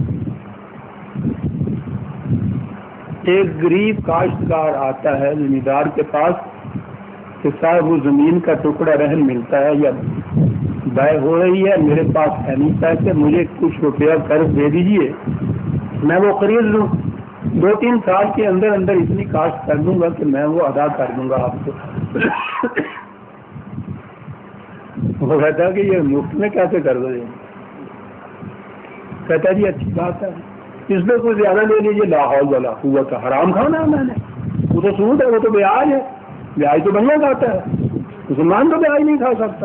ایک غریب کاشتکار آتا ہے زمیندار کے پاس کہ صاحب وہ زمین کا ٹکڑا رہن ملتا ہے یا بے ہو رہی ہے، میرے پاس ہے نہیں پیسے، مجھے کچھ روپیہ قرض دے دیجئے، میں وہ خرید لوں، دو تین سال کے اندر اندر اتنی کاشت کر دوں گا کہ میں وہ ادا کر دوں گا آپ کو۔ وہ کہتا ہے کہ یہ مفت میں کیسے کر دو؟ کہتا ہے جی اچھی بات ہے، اس میں کوئی زیادہ لے لیجیے، لا حول ولا قوت، حرام کھانا ہے میں نے، وہ تو سود ہے، وہ تو بیاج ہے، بیاج تو بنیا کھاتا ہے، مسلمان تو بیاج نہیں کھا سکتا،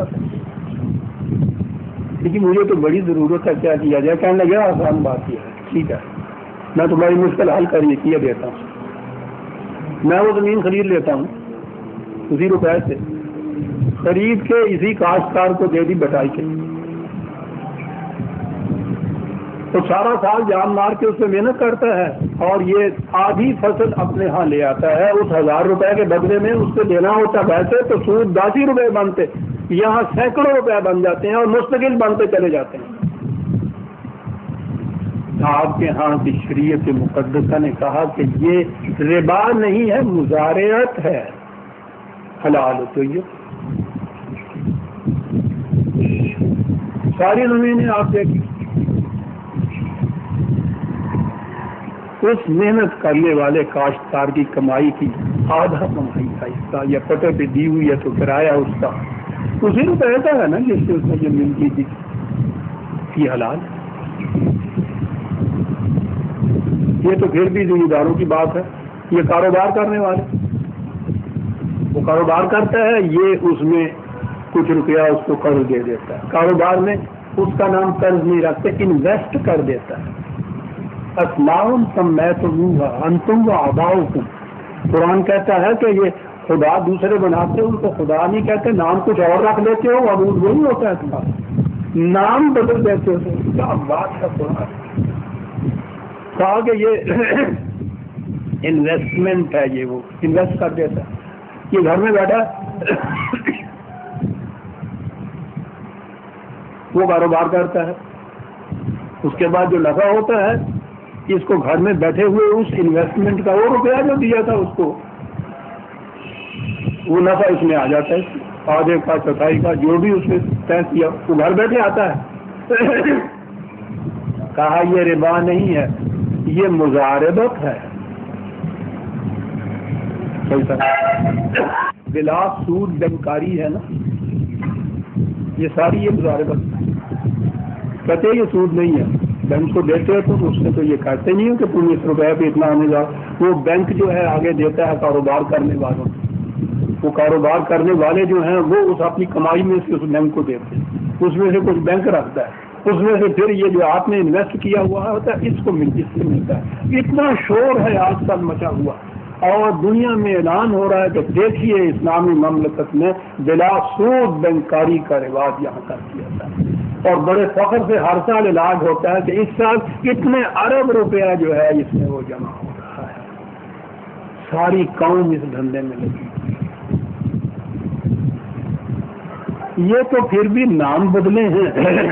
لیکن مجھے تو بڑی ضرورت ہے، کیا کیا جائے؟ کہنے لگا آسان بات یہ ہے، ٹھیک ہے میں تمہاری مشکل حل کر یہ کیا دیتا ہوں، میں وہ زمین خرید لیتا ہوں، اسی روپے سے خرید کے اسی کاشتکار کو دے دی بٹائی کے، تو سارا سال جان مار کے اس میں محنت کرتا ہے اور یہ آدھی فصل اپنے ہاں لے آتا ہے، اس ہزار روپے کے بدلے میں اس سے دینا ہوتا پیسے تو سود دس ہی روپے بنتے، یہاں سینکڑوں روپے بن جاتے ہیں اور مستقل بنتے چلے جاتے ہیں۔ آپ کے ہاں کی شریعت مقدسہ نے کہا کہ یہ ربا نہیں ہے، مزارعت ہے، حلال ہو تو یہ ساری زمینیں آپ دیکھیں، اس محنت کرنے والے کاشتکار کی کمائی کی آدھا کمائی کا حصہ یا پٹے پہ دی ہوئی ہے تو کرایہ اس کا اسی کو کہتا ہے نا جس سے اس نے یہ ملکی تھی، یہ حلال۔ یہ تو پھر بھی ذمہ داروں کی بات ہے، یہ کاروبار کرنے والے، وہ کاروبار کرتا ہے، یہ اس میں کچھ روپیہ اس کو قرض دے دیتا ہے، کاروبار میں اس کا نام قرض نہیں رکھتے، انویسٹ کر دیتا ہے۔ اسماء سمیتموہا انتم وآباؤکم، قرآن کہتا ہے کہ یہ خدا دوسرے بناتے ان کو خدا نہیں کہتے، نام کچھ اور رکھ دیتے ہو، عبود وہی ہوتا ہے تمہارا، نام بدل دیتے ہو، کیا بات ہے قرآن۔ کہا کہ یہ انویسٹمنٹ ہے، یہ وہ انویسٹ کر دیتا ہے، یہ گھر میں بیٹھا وہ کاروبار کرتا ہے، اس کے بعد جو نفع ہوتا ہے اس کو گھر میں بیٹھے ہوئے اس انویسٹمنٹ کا وہ روپیہ جو دیا تھا اس کو وہ نفع اس میں آ جاتا ہے، آدھے کا چوتھائی کا جو بھی اس نے طے کیا وہ گھر بیٹھے آتا ہے۔ کہا یہ ربا نہیں ہے، یہ مزاربت ہے، بلا سود بینکاری ہے نا، یہ ساری یہ مزاربت کہتے یہ سود نہیں ہے، بینک کو دیتے ہو تو اس سے تو یہ کہتے نہیں ہو کہ تم اس روپے پہ اتنا آنے جاؤ، وہ بینک جو ہے آگے دیتا ہے کاروبار کرنے والوں، وہ کاروبار کرنے والے جو ہیں وہ اس اپنی کمائی میں سے اس بینک کو دیتے ہیں، اس میں سے کچھ بینک رکھتا ہے، اس میں سے پھر یہ جو آپ نے انویسٹ کیا ہوا ہوتا ہے اس کو مل اس سے ملتا ہے۔ اتنا شور ہے آج کل مچا ہوا اور دنیا میں اعلان ہو رہا ہے کہ دیکھیے اسلامی مملکت میں بلا سود بینکاری کا رواج یہاں کر دیا جاتا ہے، اور بڑے فخر سے ہر سال علاج ہوتا ہے کہ اس سال اتنے ارب روپیہ جو ہے اس میں وہ جمع ہو رہا ہے، ساری قوم اس دھندے میں لگی۔ یہ تو پھر بھی نام بدلے ہیں،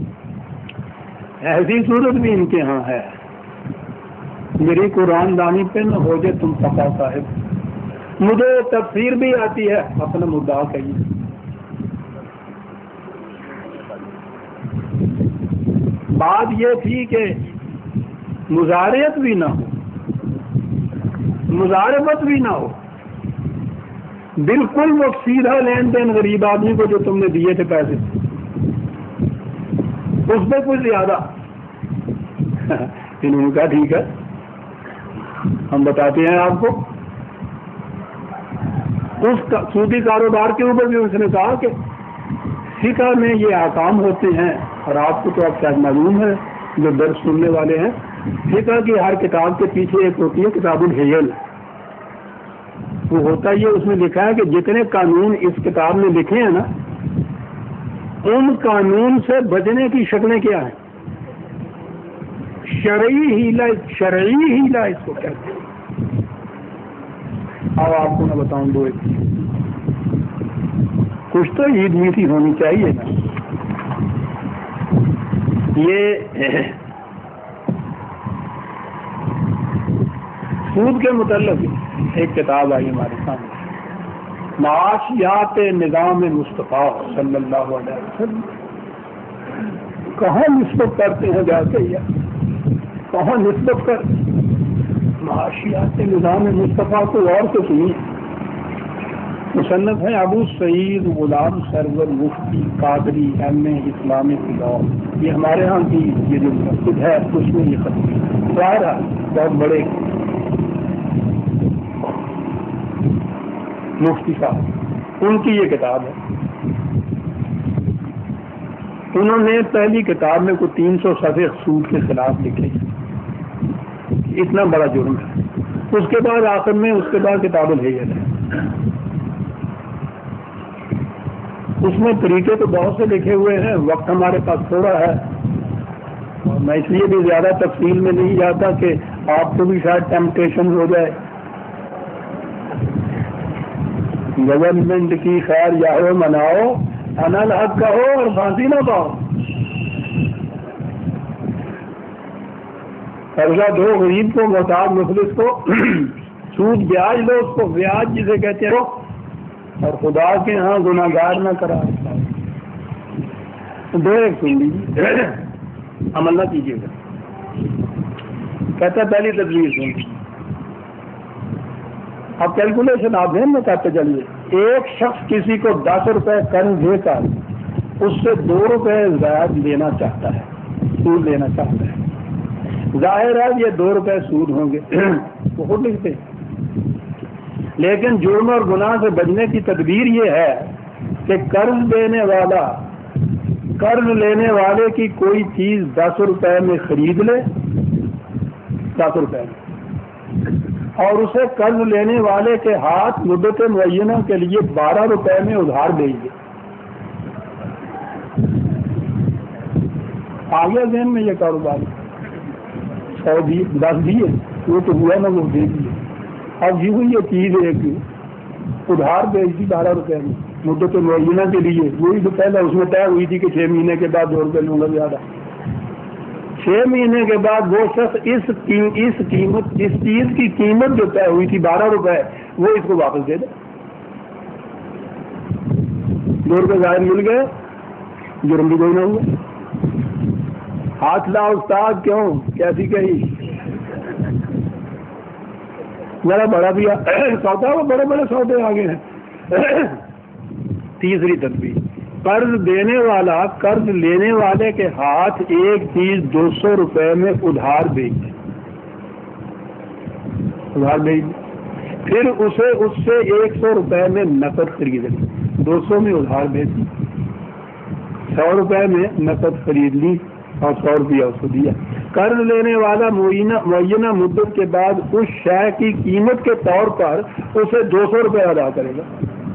ایسی صورت بھی ان کے ہاں ہے۔ میری قرآن دانی پہ نہ ہو جائے تم پکا صاحب، مجھے تفسیر بھی آتی ہے، اپنا مدعا کہیے۔ بات یہ تھی کہ مزارعت بھی نہ ہو، مزاربت بھی نہ ہو، بالکل وہ سیدھا لین دین غریب آدمی کو جو تم نے دیے تھے پیسے اس پہ کچھ زیادہ۔ انہوں نے کہا ٹھیک ہے ہم بتاتے ہیں آپ کو، اس سودی کاروبار کے اوپر بھی اس نے کہا کہ فقہ میں یہ احکام ہوتے ہیں، اور آپ کو تو اب شاید معلوم ہے جو درس سننے والے ہیں، فقہ کی ہر کتاب کے پیچھے ایک ہوتی ہے کتاب الحیل، وہ ہوتا یہ اس میں لکھا ہے کہ جتنے قانون اس کتاب میں لکھے ہیں نا ان قانون سے بچنے کی شکلیں کیا ہیں، شرعی ہیلا، شرعی ہیلا اس کو کہتے ہیں۔ اب آپ کو میں بتاؤں دو ایک کچھ تو عید میٹھی ہونی چاہیے نا۔ یہ سود کے متعلق ایک کتاب آئی ہمارے سامنے، معاشیات نظام مصطفیٰ صلی اللہ علیہ وسلم، کہاں نسبت کرتے ہیں جا کے، یا کہاں نسبت کر معاشیات نظام مصطفیٰ کو اور تو سنیے۔ مصنف ہیں Abu Saeed Ghulam Sarwar Mufti Qadri M A Islamic law, یہ ہمارے ہاں کی یہ جو مسجد ہے اس میں یہ خط ظاہر ہے بہت بڑے مفتی صاحب، ان کی یہ کتاب ہے۔ انہوں نے پہلی کتاب میں کوئی تین سو صفحے سود کے خلاف لکھے، اتنا بڑا جرم ہے۔ اس کے بعد آخر میں اس کے بعد کتاب الحیل ہے۔ اس میں طریقے تو بہت سے لکھے ہوئے ہیں، وقت ہمارے پاس تھوڑا ہے، اور میں اس لیے بھی زیادہ تفصیل میں نہیں جاتا کہ آپ کو بھی شاید ٹیمپٹیشن ہو جائے۔ گورنمنٹ کی خیر یاہو مناؤ، انا الحق کہو اور پھانسی نہ پاؤ۔ قرضہ دو غریب کو، محتاج مفلس کو، سود بیاج لو اس کو، بیاج جسے کہتے ہیں، اور خدا کے ہاں گناہگار نہ کرا۔ دو ایک سن لیجیے، عمل نہ کیجیے گا۔ کہتا ہے پہلی تدبیر سن، اب کیلکولیشن آپ ذہن میں کرتے چلیے۔ ایک شخص کسی کو دس روپے قرض دے کر اس سے دو روپے زائد لینا چاہتا ہے، سود لینا چاہتا ہے، ظاہر ہے یہ دو روپے سود ہوں گے، وہ خود لکھتے ہیں۔ لیکن جرم اور گناہ سے بچنے کی تدبیر یہ ہے کہ قرض دینے والا قرض لینے والے کی کوئی چیز دس روپے میں خرید لے، دس روپے میں، اور اسے قرض لینے والے کے ہاتھ مدت معینہ کے لیے بارہ روپے میں ادھار بھیج دے۔ آگے ذہن میں یہ کاروبار سو دیے، دس دیے، وہ تو ہوا نا، وہ دے دیے۔ اب یوں یہ چیز ایک ادھار بھیج دی بارہ روپے میں مدت معینہ کے لیے، وہی تو پہلے اس میں طے ہوئی تھی کہ چھ مہینے کے بعد دو روپے لوں گا زیادہ۔ چھ مہینے کے بعد وہ شخص اس اس قیمت اس چیز کی قیمت جو طے ہوئی تھی بارہ روپے، وہ اس کو واپس دے دے۔ دو روپے ظاہر مل گئے، جرم بھی کوئی نہ ہوا۔ ہاتھ لا استاد، کیوں کیسی کہی، ذرا بڑا بھی سودا، وہ بڑے بڑے سودے آگے ہیں۔ تیسری تدبیر، قرض دینے والا قرض لینے والے کے ہاتھ ایک چیز دو سو روپے میں ادھار بھیج دے، ادھار بھیج دے، پھر اسے اس سے ایک سو روپے میں نقد خرید لی، دو سو میں ادھار بھیج دی، سو روپے میں نقد خرید لی اور سو روپیہ اس کو دیا۔ قرض لینے والا معینہ مدت کے بعد اس شے کی قیمت کے طور پر اسے دو سو روپے ادا کرے گا۔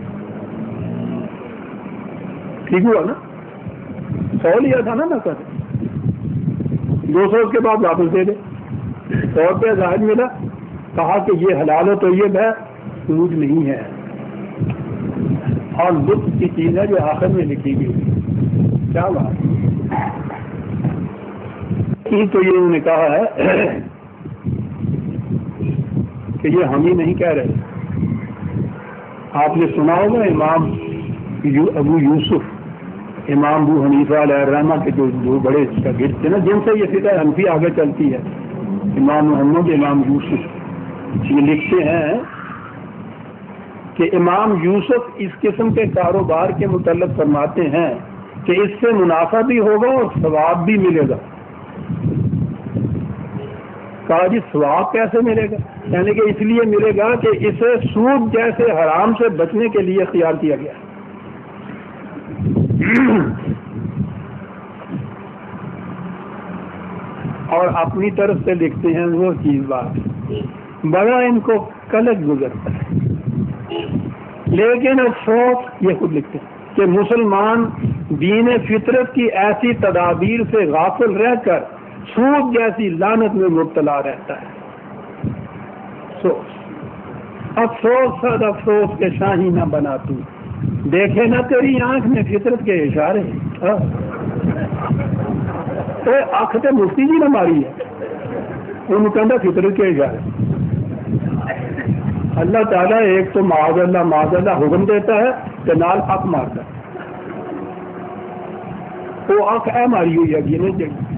ٹھیک ہوا نا، سو لیا تھا نا نقد، دو سو اس کے بعد واپس دے دے، سو روپے زائد ملا، کہا کہ یہ حلال و طیب ہے، سود نہیں ہے، اور لطف کی چیز ہے جو آخر میں لکھی گئی۔ کیا بات تو یہ انہوں نے کہا ہے کہ یہ ہم ہی نہیں کہہ رہے۔ آپ نے سنا ہوگا امام ابو یوسف، امام ابو حنیفہ علیہ الرحمہ کے جو دو بڑے شاگرد تھے نا، جن سے یہ فقہ حنفی آگے چلتی ہے، امام محمد، امام یوسف، یہ لکھتے ہیں کہ امام یوسف اس قسم کے کاروبار کے متعلق فرماتے ہیں کہ اس سے منافع بھی ہوگا اور ثواب بھی ملے گا۔ کہا جی ثواب کیسے ملے گا؟ یعنی کہ اس لیے ملے گا کہ اسے سود جیسے حرام سے بچنے کے لیے اختیار کیا گیا۔ اور اپنی طرف سے لکھتے ہیں وہ چیز بات بڑا ان کو کلک گزرتا ہے، لیکن افسوس یہ خود لکھتے ہیں کہ مسلمان دین فطرت کی ایسی تدابیر سے غافل رہ کر سود جیسی لعنت میں مبتلا رہتا ہے۔ افسوس افسوس صد افسوس کے شاہی نہ بنا تو، دیکھے نہ تیری آنکھ میں فطرت کے اشارے۔ آنکھ تے مفتی جی نہ ماری ہے، ان کہنا فطرت کے اشارے۔ اللہ تعالیٰ ایک تو معاذ اللہ معاذ اللہ حکم دیتا ہے کہ نال حق مارتا ہے، وہ آنکھ اے ماری ہوئی ہے، یہ نہیں چاہیے۔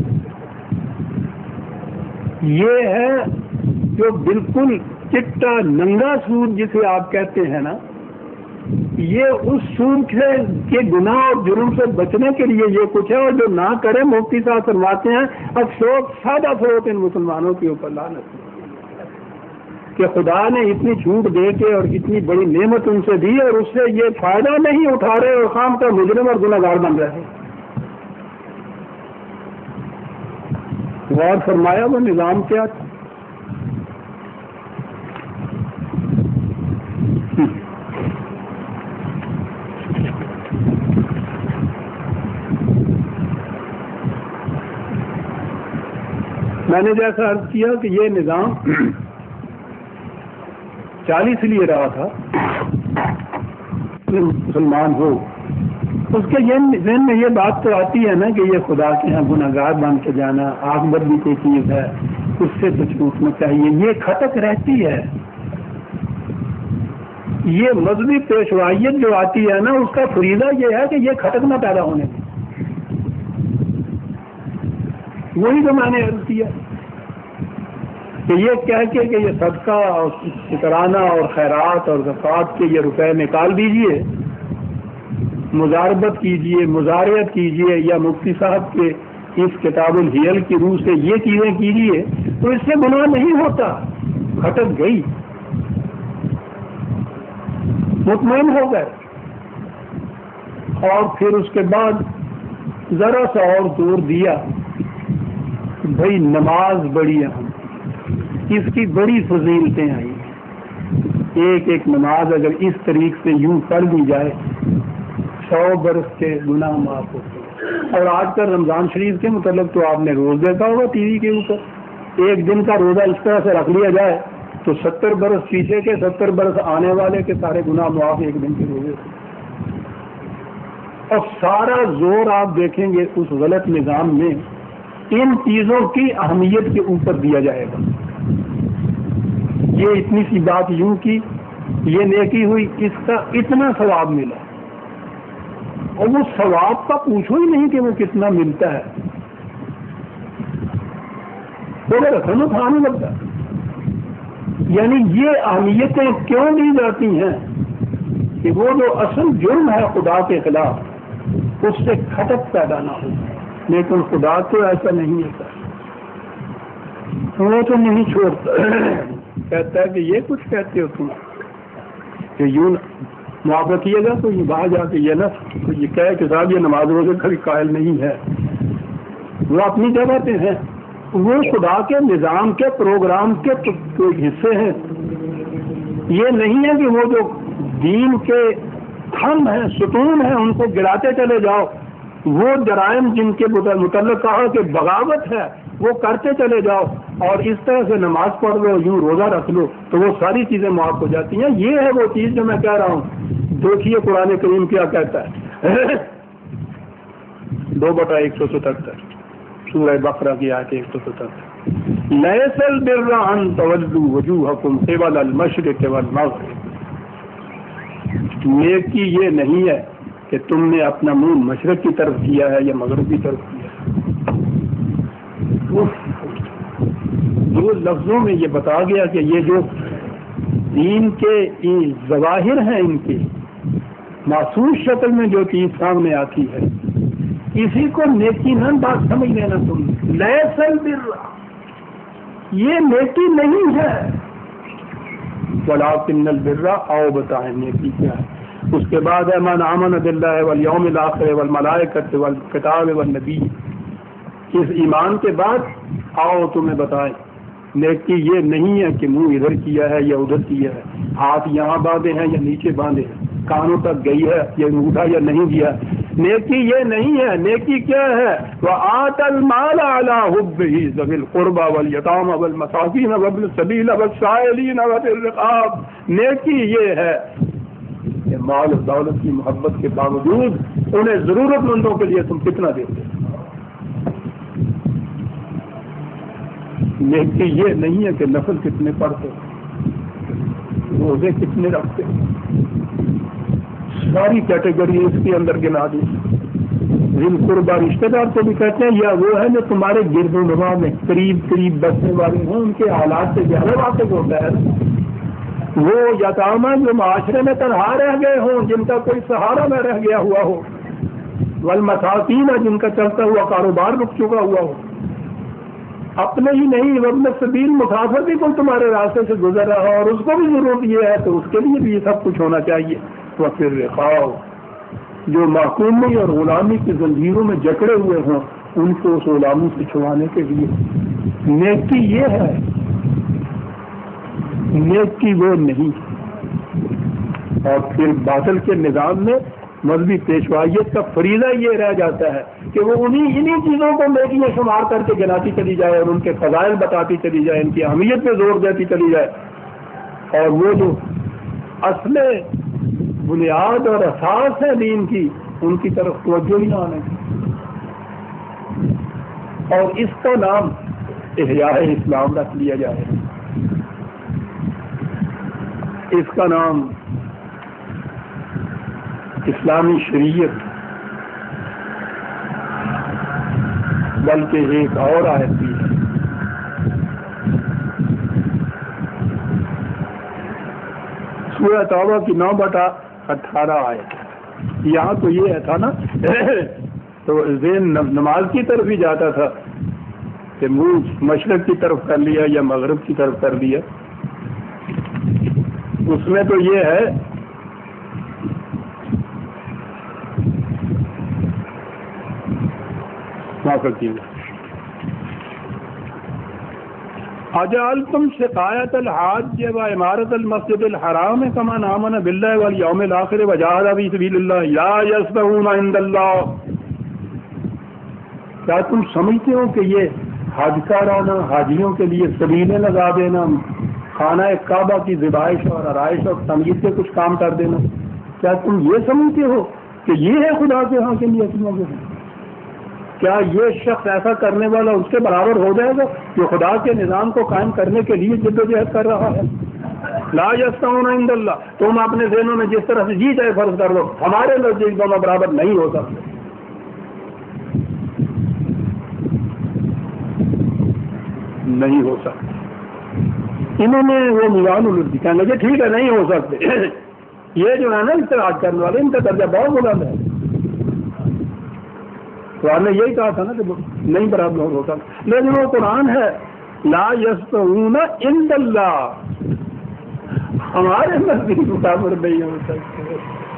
یہ ہے جو بالکل چٹا ننگا سود جسے آپ کہتے ہیں نا، یہ اس سود سے کے گناہ اور جرم سے بچنے کے لیے یہ کچھ ہے، اور جو نہ کرے مفتی صاحب فرماتے ہیں افسوس سادہ فوت ان مسلمانوں کے اوپر لعنت کہ خدا نے اتنی چھوٹ دے کے اور اتنی بڑی نعمت ان سے دی اور اس سے یہ فائدہ نہیں اٹھا رہے اور خام کا مجرم اور گناہ گار بن رہے ہیں۔ غور فرمایا وہ نظام کیا تھا؟ میں نے جیسا عرض کیا کہ یہ نظام چالیس لیے رہا تھا مسلمان ہو، اس کے ذہن میں یہ بات تو آتی ہے نا کہ یہ خدا کے یہاں گناہ گار بن کے جانا عاقبت بھی کوئی چیز ہے، اس سے تو چھوٹنا چاہیے، یہ کھٹک رہتی ہے۔ یہ مذہبی پیشوائیت جو آتی ہے نا، اس کا فریضہ یہ ہے کہ یہ کھٹک نہ پیدا ہونے دیں۔ وہی تو میں نے عرض کیا کہ یہ کہہ کے کہ یہ صدقہ اور شکرانہ اور خیرات اور زکوٰۃ کے یہ روپے نکال دیجئے، مزاربت کیجئے، مزاریت کیجئے، یا مفتی صاحب کے اس کتاب الحیل کی روح سے یہ چیزیں کیجئے، تو اس سے گناہ نہیں ہوتا، کھٹک گئی، مطمئن ہو گئے۔ اور پھر اس کے بعد ذرا سا اور زور دیا، بھائی نماز بڑی اہم، اس کی بڑی فضیلتیں آئی ہیں، ایک ایک نماز اگر اس طریق سے یوں پڑھ دی جائے سو برس کے گناہ معاف ہوتے ہیں۔ اور آج کل رمضان شریف کے متعلق تو آپ نے روز دیکھا ہوگا ٹی وی کے اوپر، ایک دن کا روزہ اس طرح سے رکھ لیا جائے تو ستر برس پیچھے کے ستر برس آنے والے کے سارے گناہ معاف ایک دن کے روزے سے۔ اور سارا زور آپ دیکھیں گے اس غلط نظام میں ان چیزوں کی اہمیت کے اوپر دیا جائے گا۔ یہ اتنی سی بات یوں کی، یہ نیکی ہوئی، اس کا اتنا ثواب ملا، اور وہ ثواب کا پوچھو ہی نہیں کہ وہ کتنا ملتا ہے، وہ رقم اٹھا نہیں لگتا۔ یعنی یہ اہمیتیں کیوں دی جاتی ہیں کہ وہ جو اصل جرم ہے خدا کے خلاف، اس سے کھٹک پیدا نہ ہو۔ لیکن خدا تو ایسا نہیں ہوتا، وہ تو نہیں چھوڑتا، کہتا ہے کہ یہ کچھ کہتے ہو تم کہ یوں معاف رکھیے گا، تو یہ باہر جا کے یہ نہ تو یہ کہے کہ صاحب یہ نماز روزے کبھی قائل نہیں ہے، وہ اپنی جگہ پہ ہیں، وہ خدا کے نظام کے پروگرام کے حصے ہیں۔ یہ نہیں ہے کہ وہ جو دین کے تھم ہیں، ستون ہیں، ان کو گراتے چلے جاؤ، وہ جرائم جن کے متعلق کہا کہ بغاوت ہے وہ کرتے چلے جاؤ، اور اس طرح سے نماز پڑھ لو، یوں روزہ رکھ لو تو وہ ساری چیزیں معاف ہو جاتی ہیں۔ یہ ہے وہ چیز جو میں کہہ رہا ہوں۔ دیکھیے قرآن کریم کیا کہتا ہے، دو بٹا ایک سو ستہتر سورہ بقرہ کی آیت ایک سو ستہتر، لیس البر ان تولوا وجوہکم قبل المشرق والمغرب، نیکی یہ نہیں ہے کہ تم نے اپنا منہ مشرق کی طرف کیا ہے یا مغرب کی طرف کیا ہے۔ دو لفظوں میں یہ بتا گیا کہ یہ جو دین کے ظواہر ہیں، ان کے محسوس شکل میں جو چیز سامنے آتی ہے، اسی کو نیکی نہ بات سمجھ لینا تم۔ لیس البر، یہ نیکی نہیں ہے، ولکن البر، آؤ بتائیں نیکی کیا ہے۔ اس کے بعد ہے من آمن باللہ والیوم الاخر والملائکۃ والکتاب والنبی، اس ایمان کے بعد آؤ تمہیں بتائیں نیکی یہ نہیں ہے کہ منہ ادھر کیا ہے یا ادھر کیا ہے، ہاتھ یہاں باندھے ہیں یا نیچے باندھے ہیں، کانوں تک گئی ہے یا انگوٹھا یا نہیں گیا۔ نیکی یہ نہیں ہے، نیکی کیا ہے؟ وآت المال علی حبہ ذوی القربى والیتامى والمساکین وابن السبیل والسائلین وفی الرقاب، نیکی یہ ہے کہ مال و دولت کی محبت کے باوجود انہیں ضرورت مندوں کے لیے تم کتنا دیتے۔ نیکی یہ نہیں ہے کہ نفل کتنے پڑھتے، روزے کتنے رکھتے، ساری کیٹیگری اس کے اندر گنا دی۔ ذی القربہ رشتہ دار کو بھی کہتے ہیں، یا وہ ہے جو تمہارے گرد و نواح میں قریب قریب بسنے والے ہوں، ان کے حالات سے زیادہ واقف ہوتا ہے۔ وہ یتامہ جو معاشرے میں تنہا رہ گئے ہوں، جن کا کوئی سہارا نہ رہ گیا ہوا ہو، والمساکین جن کا چلتا ہوا کاروبار رک چکا ہوا ہو، اپنے ہی نہیں وابن السبیل مسافر بھی کوئی تمہارے راستے سے گزر رہا ہو اور اس کو بھی ضرورت یہ ہے، تو اس کے لیے بھی یہ سب کچھ ہونا چاہیے۔ وفی الرقاب، جو محکومی اور غلامی کی زنجیروں میں جکڑے ہوئے ہوں، ان کو اس غلامی سے چھڑانے کے لیے نیکی یہ ہے، نیکی وہ نہیں۔ اور پھر باطل کے نظام میں مذہبی پیشوائیت کا فریضہ یہ رہ جاتا ہے کہ وہ انہی انہی چیزوں کو نیکی میں شمار کر کے گناتی چلی جائے اور ان کے فضائل بتاتی چلی جائے، ان کی اہمیت پہ زور دیتی چلی جائے، اور وہ جو اصل بنیاد اور اساس ہے دین کی ان کی طرف توجہ ہی نہ آنے کی۔ اور اس کا نام احیاء اسلام رکھ لیا جائے، اس کا نام اسلامی شریعت، بلکہ ایک اور آیت بھی ہے، سورہ توبہ کی نو بٹا اٹھارہ آیت۔ یہاں تو یہ تھا نا تو ذہن نماز کی طرف ہی جاتا تھا کہ منہ مشرق کی طرف کر لیا یا مغرب کی طرف کر لیا، اس میں تو یہ ہے اجعلتم سقایۃ الحاج و عمارت المسجد الحرام کمن آمن باللہ والیوم الآخر وجاہد فی سبیل اللہ لا یستوون عند اللہ۔ کیا تم سمجھتے ہو کہ یہ حج کارانہ حاجیوں کے لیے سبیلیں لگا دینا، خانہ کعبہ کی ذبائش اور آرائش اور تمیز سے کچھ کام کر دینا، کیا تم یہ سمجھتے ہو کہ یہ ہے خدا کے ہاں کے لیے اصلوں کے؟ کیا یہ شخص ایسا کرنے والا اس کے برابر ہو جائے گا جو خدا کے نظام کو قائم کرنے کے لیے جدوجہد کر رہا ہے؟ لا یستوون عند اللہ۔ تم اپنے ذہنوں میں جس طرح سے جی چاہے فرض کر لو، ہمارے نزدیک دونوں برابر نہیں ہو سکتے، نہیں ہو سکتے۔ انہوں نے وہ میوان الردی کہنے لگے ٹھیک ہے نہیں ہو سکتے، یہ جو ہے نا اختراج کرنے والے ان کا درجہ بہت بلند ہے۔ قرآن نے یہی کہا تھا نا کہ نہیں برابر ہو سکتا، لیکن وہ قرآن ہے لا یستوون عند اللہ، ہمارے نزدیک برابر نہیں ہو سکتے۔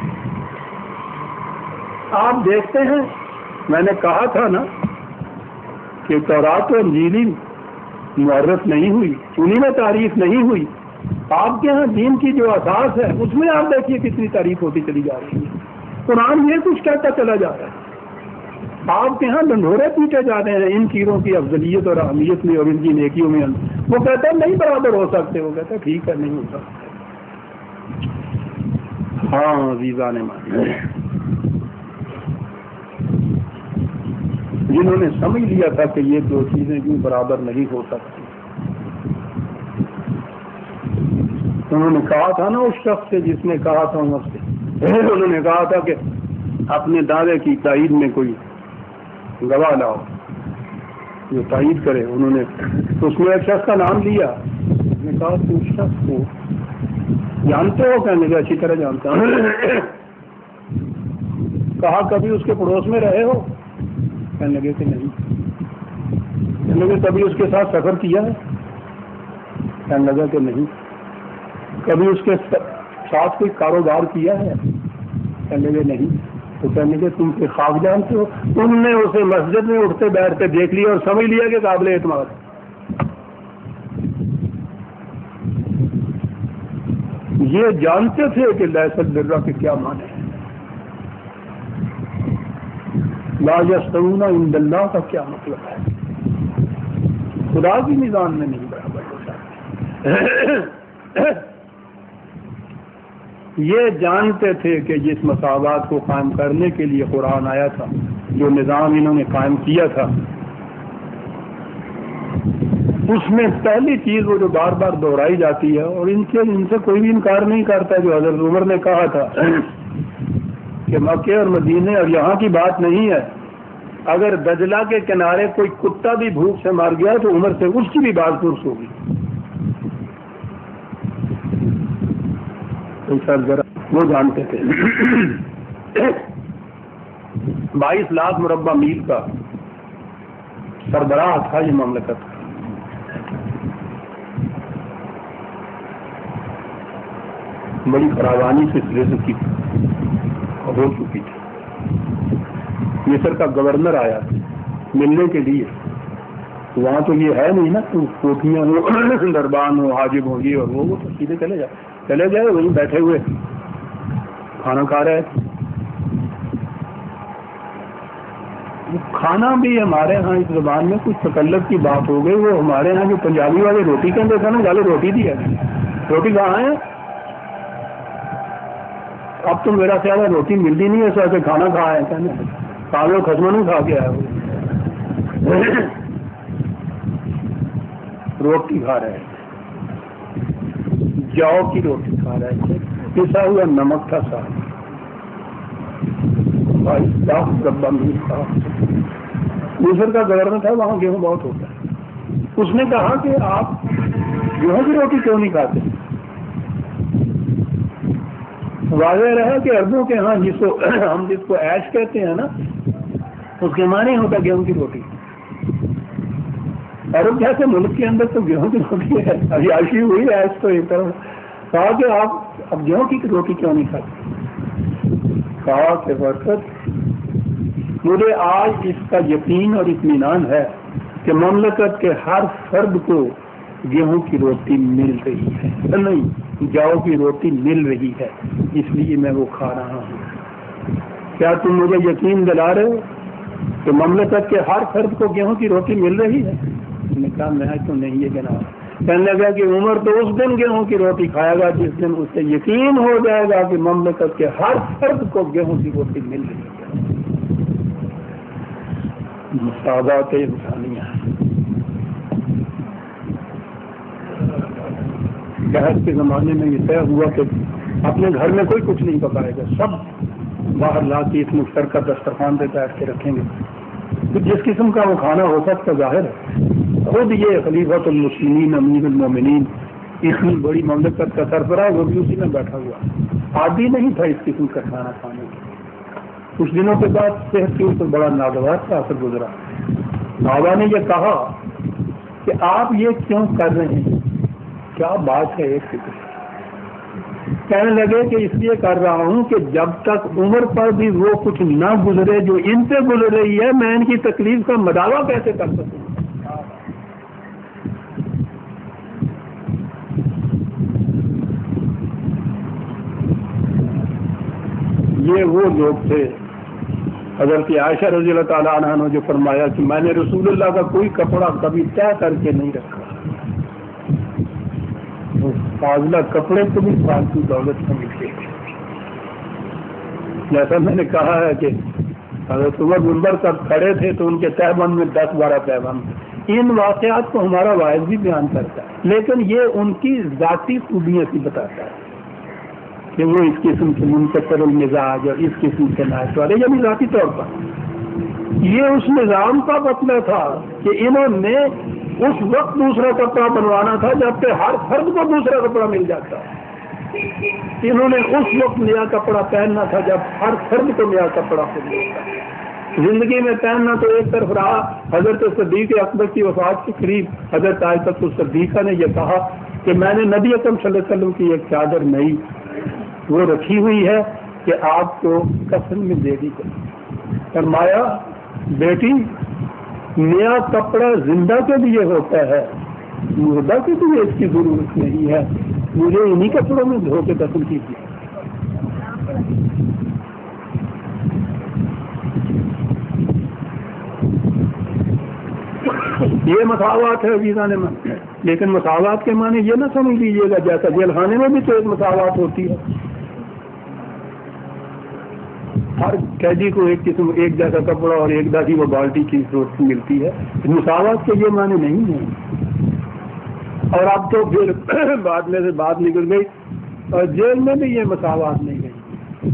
آپ دیکھتے ہیں میں نے کہا تھا نا کہ تورات و انجیل معرف نہیں ہوئی، انہی میں تعریف نہیں ہوئی، آپ کے ہاں دین کی جو اساس ہے اس میں آپ دیکھیے کتنی تعریف ہوتی چلی جا رہی ہے۔ قرآن یہ کچھ کہتا چلا جا رہا ہے، آپ کے ہاں ڈنڈورے پیٹے جا رہے ہیں ان چیزوں کی افضلیت اور اہمیت میں اور ان کی نیکیوں میں۔ وہ کہتا ہے نہیں برابر ہو سکتے، وہ کہتا ہے ٹھیک ہے نہیں ہو سکتے۔ ہاں عزیزان مان، جنہوں نے سمجھ لیا تھا کہ یہ دو چیزیں یوں برابر نہیں ہو سکتی، انہوں نے کہا تھا نا اس شخص سے جس نے کہا تھا عمر سے، انہوں نے کہا تھا کہ اپنے دعوے کی تائید میں کوئی گواہ لاؤ جو تائید کرے۔ انہوں نے اس میں ایک شخص کا نام لیا، اس نے کہا کہ اس شخص کو جانتے ہو؟ کہنے لگے اچھی طرح جانتا ہوں۔ کہا کبھی اس کے پڑوس میں رہے ہو؟ کہنے لگے کہ نہیں۔ کہنے لگے کبھی اس کے ساتھ سفر کیا ہے؟ کہنے لگا کہ نہیں۔ کبھی اس کے ساتھ کوئی کاروبار کیا ہے؟ کہنے لگے نہیں۔ تو کہنے لگے تم کے خواب جانتے ہو؟ تم نے اسے مسجد میں اٹھتے بیٹھتے دیکھ لیا اور سمجھ لیا کہ قابل اعتماد۔ یہ جانتے تھے کہ لیس البر کے کیا معنی ہے، لا یستوون عند اللہ کا کیا مطلب ہے، خدا کی میزان میں نہیں برابر ہو سکتے۔ یہ جانتے تھے کہ جس مساوات کو قائم کرنے کے لیے قرآن آیا تھا، جو نظام انہوں نے قائم کیا تھا، اس میں پہلی چیز وہ جو بار بار دہرائی جاتی ہے اور ان سے ان سے کوئی بھی انکار نہیں کرتا، جو حضرت عمر نے کہا تھا کہ مکے اور مدینے اور یہاں کی بات نہیں ہے، اگر دجلہ کے کنارے کوئی کتا بھی بھوک سے مر گیا تو عمر سے اس کی بھی بات درست ہوگی۔ ذرا وہ جانتے تھے۔ بائیس لاکھ مربع میل کا سربراہ تھا یہ مملکت، بڑی فراوانی سے رزق کی ہو چکی تھی۔ مصر کا گورنر آیا ملنے کے لیے، وہاں تو یہ ہے نہیں نا کوٹیاں ہو، دربان ہو، حاجب ہوں گی، اور وہ تو سیدھے چلے جائے چلے جائے وہیں بیٹھے ہوئے کھانا کھا رہے تھے۔ کھانا بھی ہمارے ہاں اس زبان میں کچھ تکلف کی بات ہو گئی. وہ ہمارے ہاں جو پنجابی والے روٹی کہتے تھے نا, گالے روٹی دی ہے, روٹی کہاں ہے؟ اب تو میرا خیال ہے روٹی ملتی نہیں ہے, ایسا کہ کھانا کھا ہے کہنا کھا لو خزمہ نہیں کھا کے آیا وہ روٹی کھا رہے ہیں, جو کی روٹی کھا رہے تھے, پسا ہوا نمک تھا ساتھ, ڈبا میٹ تھا. دوسر کا گورنر تھا, وہاں گیہوں بہت ہوتا ہے. اس نے کہا کہ آپ گیہوں کی روٹی کیوں نہیں کھاتے؟ واضح رہا کہ عربوں کے ہاں جس کو ہم جس کو ایش کہتے ہیں نا, اس کے معنی ہوتا گیہوں کی روٹی. عرب جیسے ملک کے اندر تو گیہوں کی روٹی ہے, عیاشی ہوئی ایش تو ایک طرف. کہا کہ آپ اب گیہوں کی روٹی کیوں نہیں کھاتے؟ کہا کہ برکت مجھے آج اس کا یقین اور اطمینان ہے کہ مملکت کے ہر فرد کو گیہوں کی روٹی مل رہی ہے, نہیں جاؤ کی روٹی مل رہی ہے, اس لیے میں وہ کھا رہا ہوں. کیا تم مجھے یقین دلا رہے ہو کہ مملکت کے ہر فرد کو گیہوں کی روٹی مل رہی ہے؟ میں نے کہا میں تو نہیں ہے جناب. کہنے لگا کہ عمر تو اس دن گیہوں کی روٹی کھائے گا جس دن اس سے یقین ہو جائے گا کہ مملکت کے ہر فرد کو گیہوں کی روٹی مل رہی ہے. مساوات انسانیہ. بحث کے زمانے میں یہ طے ہوا کہ اپنے گھر میں کوئی کچھ نہیں پکائے گا, سب باہر لا کے اس مشترکہ دسترخوان پہ بیٹھ کے رکھیں گے. تو جس قسم کا وہ کھانا ہو سکتا ظاہر ہے. خود یہ خلیفۃ المسلمین امیر المومنین اتنی بڑی مملکت کا سربراہ, وہ بھی اسی میں بیٹھا ہوا, عادی نہیں تھا اس قسم کا کھانا کھانے کا. کچھ دنوں کے بعد صحت کے اوپر بڑا ناگوار کا اثر گزرا. بابا نے یہ کہا کہ آپ یہ کیوں کر رہے ہیں, کیا بات ہے؟ ایک فکر کہنے لگے کہ اس لیے کر رہا ہوں کہ جب تک عمر پر بھی وہ کچھ نہ گزرے جو ان سے گزر رہی ہے, میں ان کی تکلیف کا مداوع کیسے کر سکوں. یہ وہ لوگ تھے حضرت عائشہ رضی اللہ تعالیٰ عنہ نے جو فرمایا کہ میں نے رسول اللہ کا کوئی کپڑا کبھی طے کر کے نہیں رکھا. فاضلہ کپڑے کو بھی فالتو دولت سمجھتے تھے. جیسا میں نے کہا ہے کہ حضرت عمر منبر پر کھڑے تھے تو ان کے تہبند میں دس بارہ تہبند. ان واقعات کو ہمارا واعظ بھی بیان کرتا ہے, لیکن یہ ان کی ذاتی خوبیاں کی بتاتا ہے کہ وہ اس قسم کے منتقل المزاج اور اس قسم کے نائش والے, یعنی ذاتی طور پر. یہ اس نظام کا مسئلہ تھا کہ انہوں نے اس وقت دوسرا کپڑا بنوانا تھا جب کہ ہر فرد کو دوسرا کپڑا مل جاتا. انہوں نے اس وقت نیا کپڑا پہننا تھا جب ہر فرد کو نیا کپڑا ملتا. زندگی میں پہننا تو ایک طرف رہا. حضرت صدیق اکبر کی وفات کے قریب حضرت عائشہ صدیقہ نے یہ کہا کہ میں نے نبی اکرم صلی اللہ علیہ وسلم کی ایک چادر نئی وہ رکھی ہوئی ہے کہ آپ کو کفن میں دے دی گئی. فرمایا بیٹی نیا کپڑا زندہ کے لیے ہوتا ہے, مردہ کے لیے اس کی ضرورت نہیں ہے. مجھے انہی کپڑوں میں دھو کے دفن کیجیے. یہ مساوات ہے عزیزان من, لیکن مساوات کے معنی یہ نہ سمجھ لیجیے گا جیسا جیل خانے میں بھی تو ایک مساوات ہوتی ہے. ہر قیدی کو ایک قسم ایک جیسا کپڑا اور ایک جیسی وہ بالٹی کی ضرورت ملتی ہے. مساوات کے یہ معنی نہیں ہے. اور اب تو پھر بعد میں سے بات نکل گئی اور جیل میں بھی یہ مساوات نہیں گئی.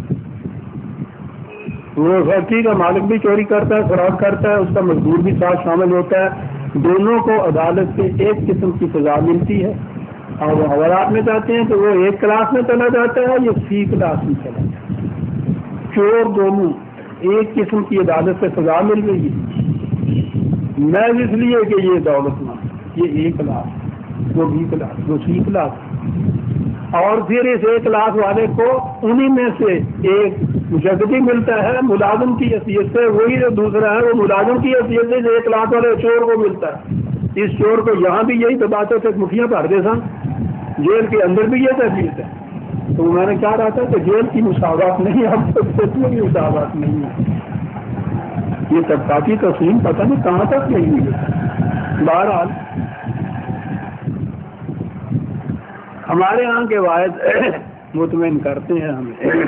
وہ فیکٹری کا مالک بھی چوری کرتا ہے, فراڈ کرتا ہے, اس کا مزدور بھی ساتھ شامل ہوتا ہے. دونوں کو عدالت سے ایک قسم کی سزا ملتی ہے. اور وہ حوالات میں جاتے ہیں تو وہ ایک کلاس میں چلا جاتا ہے یا سی کلاس میں چلا جاتا ہے. چور دونوں ایک قسم کی عدالت سے سزا مل رہی ہے. میں اس لیے کہ یہ دولت مند, یہ ایک کلاس, وہ بی کلاس, وہ سی کلاس. اور پھر اس ایک کلاس والے کو انہی میں سے ایک مشددی ملتا ہے ملازم کی حیثیت سے, وہی جو دوسرا ہے وہ ملازم کی حیثیت سے ایک کلاس والے چور کو ملتا ہے. اس چور کو یہاں بھی یہی دباتے تھے, مٹھیاں بھر دے سن, جیل کے اندر بھی یہ تحفیظ ہے. تو میں نے کہا رہا تھا کہ جیل کی مساوات نہیں, اب تک میں بھی مساوات نہیں ہے. یہ طبقاتی تقسیم پتہ نہیں کہاں تک گئی ہوئی ہے. بہرحال ہمارے ہاں کے واحد مطمئن کرتے ہیں ہمیں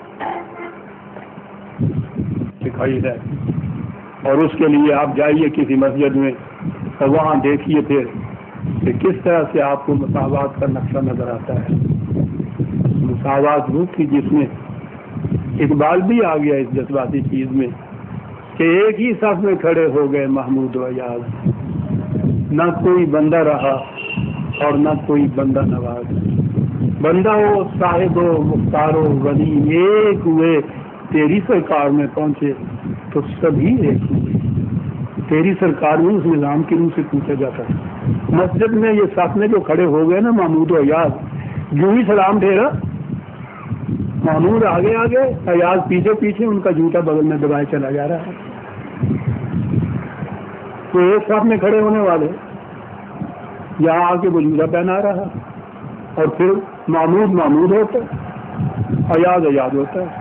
سکھائی ہے. اور اس کے لیے آپ جائیے کسی مسجد میں اور وہاں دیکھیے پھر کہ کس طرح سے آپ کو مساوات کا نقشہ نظر آتا ہے. مساوات وہ تھی جس میں اقبال بھی آ گیا اس جذباتی چیز میں کہ ایک ہی صف میں کھڑے ہو گئے محمود و ایاز, نہ کوئی بندہ رہا اور نہ کوئی بندہ نواز. بندہ ہو صاحب و مختار و ولی ایک ہوئے, تیری سرکار میں پہنچے تو سبھی ایک ہوئے. تیری سرکار میں اس نظام کے روح سے پوچھا جاتا ہے. مسجد میں یہ صف میں جو کھڑے ہو گئے نا محمود و ایاز, جو ہی سلام ٹھہرا محمود آگے آگے ایاز پیچھے پیچھے, ان کا جوتا بغل میں دبائے چلا جا رہا ہے. تو ایک صف میں کھڑے ہونے والے یہاں آ کے وہ جوتا پہنا رہا اور پھر محمود محمود ہوتا ہے, ایاز ایاز ہوتا ہے.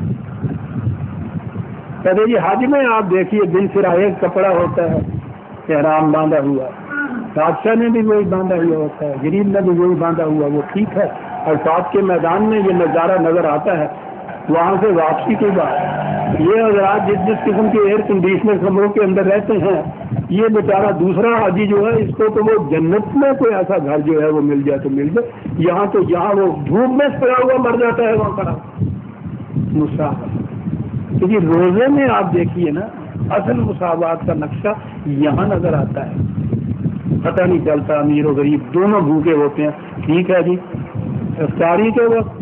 پہلے یہ حج میں آپ دیکھیے دن پھر ایک کپڑا ہوتا ہے احرام باندھا ہوا, بادشاہ نے بھی وہی باندھا ہوا ہوتا ہے, غریب نے بھی وہی باندھا ہوا, وہ ٹھیک ہے. اور ساتھ کے میدان میں یہ نظارہ نظر آتا ہے, وہاں سے واپسی کے بعد یہ حضرات جس جس قسم کے ایئر کنڈیشنر کمروں کے اندر رہتے ہیں, یہ بیچارہ دوسرا حاجی جو ہے اس کو تو وہ جنت میں کوئی ایسا گھر جو ہے وہ مل جائے تو مل جائے, یہاں تو یہاں وہ دھوپ میں پڑا ہوا مر جاتا ہے وہاں پر. مساوات کیونکہ روزے میں آپ دیکھیے نا اصل مساوات کا نقشہ یہاں نظر آتا ہے. پتہ نہیں چلتا امیر و غریب دونوں بھوکے ہوتے ہیں. ٹھیک ہے جی, افطاری کے وقت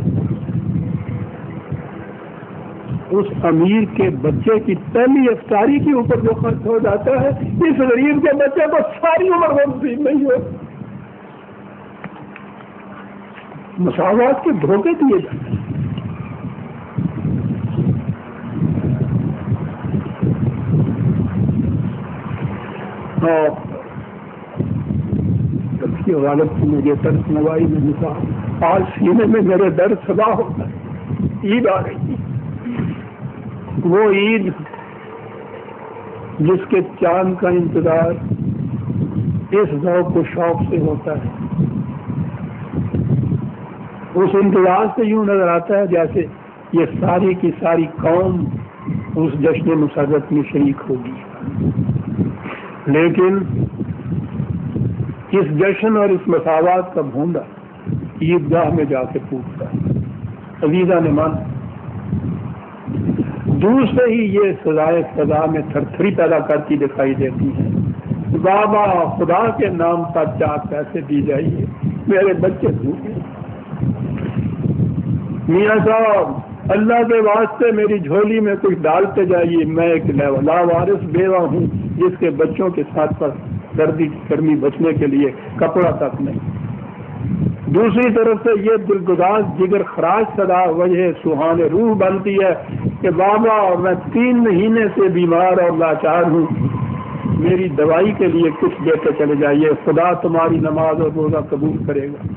اس امیر کے بچے کی پہلی افطاری کے اوپر جو خرچ ہو جاتا ہے, اس غریب کے بچے کو ساری عمر وہ نصیب نہیں ہو. مساوات کے دھوکے دیے جاتے ہیں. غالب کی مجھے ترس نوائی میں نثار, آج سینے میں میرے در صدا ہوتا ہے. عید آ رہی, وہ عید جس کے چاند کا انتظار اس ذوق و شوق سے ہوتا ہے. اس انتظار سے یوں نظر آتا ہے جیسے یہ ساری کی ساری قوم اس جشن مسرت میں شریک ہوگی. لیکن اس جشن اور اس مساوات کا بھونڈا عیدگاہ میں جا کے پھوٹتا ہے. عزیزہ نے من دور سے ہی یہ سزائے سزا میں تھر تھری پیدا کرتی دکھائی دیتی ہے. بابا خدا کے نام پر چار پیسے دی جائیے, میرے بچے بھوکے. میاں صاحب اللہ کے واسطے میری جھولی میں کچھ ڈالتے جائیے, میں ایک لاوارث بیوہ ہوں جس کے بچوں کے ساتھ پر سردی گرمی بچنے کے لیے کپڑا تک نہیں. دوسری طرف سے یہ دلگداز جگر خراج صدا وجہ سہان روح بنتی ہے کہ بابا میں تین مہینے سے بیمار اور لاچار ہوں, میری دوائی کے لیے کچھ دیتے چلے جائیے, خدا تمہاری نماز اور روزہ قبول کرے گا.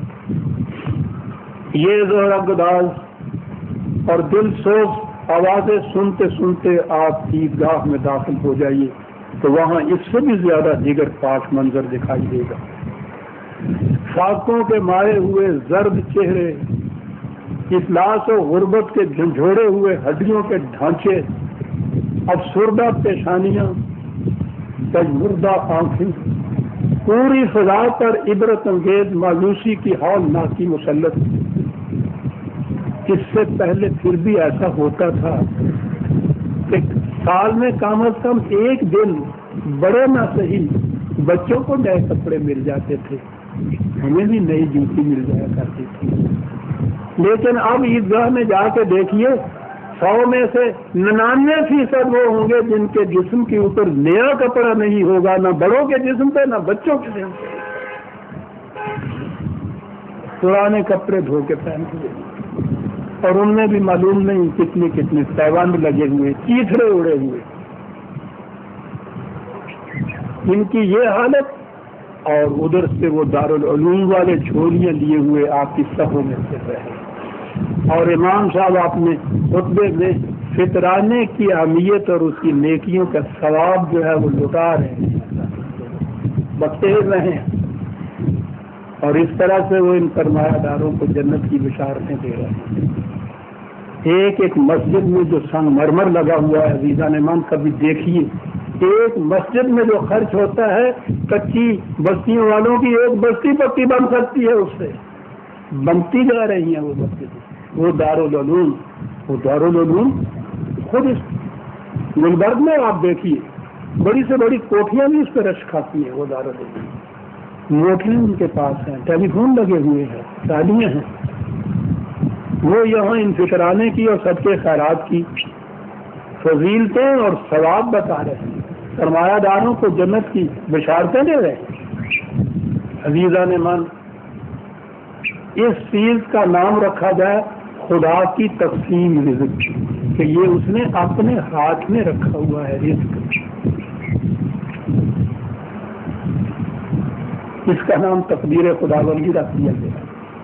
یہ دلگداز اور دل سوز آوازیں سنتے سنتے آپ عیدگاہ میں داخل ہو جائیے تو وہاں اس سے بھی زیادہ دیگر پاک منظر دکھائی دے گا. فاقوں کے مائے ہوئے زرد چہرے, افلاس و غربت کے جھنجھوڑے ہوئے ہڈیوں کے ڈھانچے, افسردہ پیشانیاں, تجمردہ آنکھیں, پوری فضا پر عبرت انگیز مایوسی کی ہولناکی مسلط. اس سے پہلے پھر بھی ایسا ہوتا تھا کہ سال میں کم از کم ایک دن بڑے نہ صحیح بچوں کو نئے کپڑے مل جاتے تھے, ہمیں بھی نئی جوتی مل جایا کرتی تھی. لیکن اب عیدگاہ میں جا کے دیکھیے سو میں سے ننانوے فیصد وہ ہوں گے جن کے جسم کے اوپر نیا کپڑا نہیں ہوگا, نہ بڑوں کے جسم پہ نہ بچوں کے جسم پہ. پرانے کپڑے دھو کے پہن کے, اور ان میں بھی معلوم نہیں کتنے کتنے پیوند لگے ہوئے, چیتھڑے اڑے ہوئے. ان کی یہ حالت, اور ادھر سے وہ دارالعلوم والے جھولیاں لیے ہوئے آپ کی صفوں میں سے رہے. اور امام صاحب آپ نے خطبے میں فطرانے کی اہمیت اور اس کی نیکیوں کا ثواب جو ہے وہ لٹا رہے ہیں، بخیر رہے ہیں، اور اس طرح سے وہ ان سرمایہ داروں کو جنت کی بشارتیں دے رہے ہیں۔ ایک ایک مسجد میں جو سنگ مرمر لگا ہوا ہے عزیزان من، کبھی دیکھیے ایک مسجد میں جو خرچ ہوتا ہے، کچی بستیوں والوں کی ایک بستی پکی بن سکتی ہے، اس سے بنتی جا رہی ہیں وہ مسجد۔ وہ دارالعلوم وہ دارالعلوم خود اس گلبرگ میں آپ دیکھیے بڑی سے بڑی کوٹھیاں بھی اس پہ رش کھاتی ہیں۔ وہ دارالعلوم موٹریں ان کے پاس ہیں، ٹیلی فون لگے ہوئے ہیں، ٹالیاں ہیں، وہ یہاں ان فکرانے کی اور صدقے خیرات کی فضیلتیں اور ثواب بتا رہے ہیں، سرمایہ داروں کو جنت کی بشارتیں دے رہے ہیں۔ عزیزان من، اس چیز کا نام رکھا جائے خدا کی تقسیم رزق، کہ یہ اس نے اپنے ہاتھ میں رکھا ہوا ہے رزق، اس کا نام تقدیر خداوندی رکھ دیا گیا۔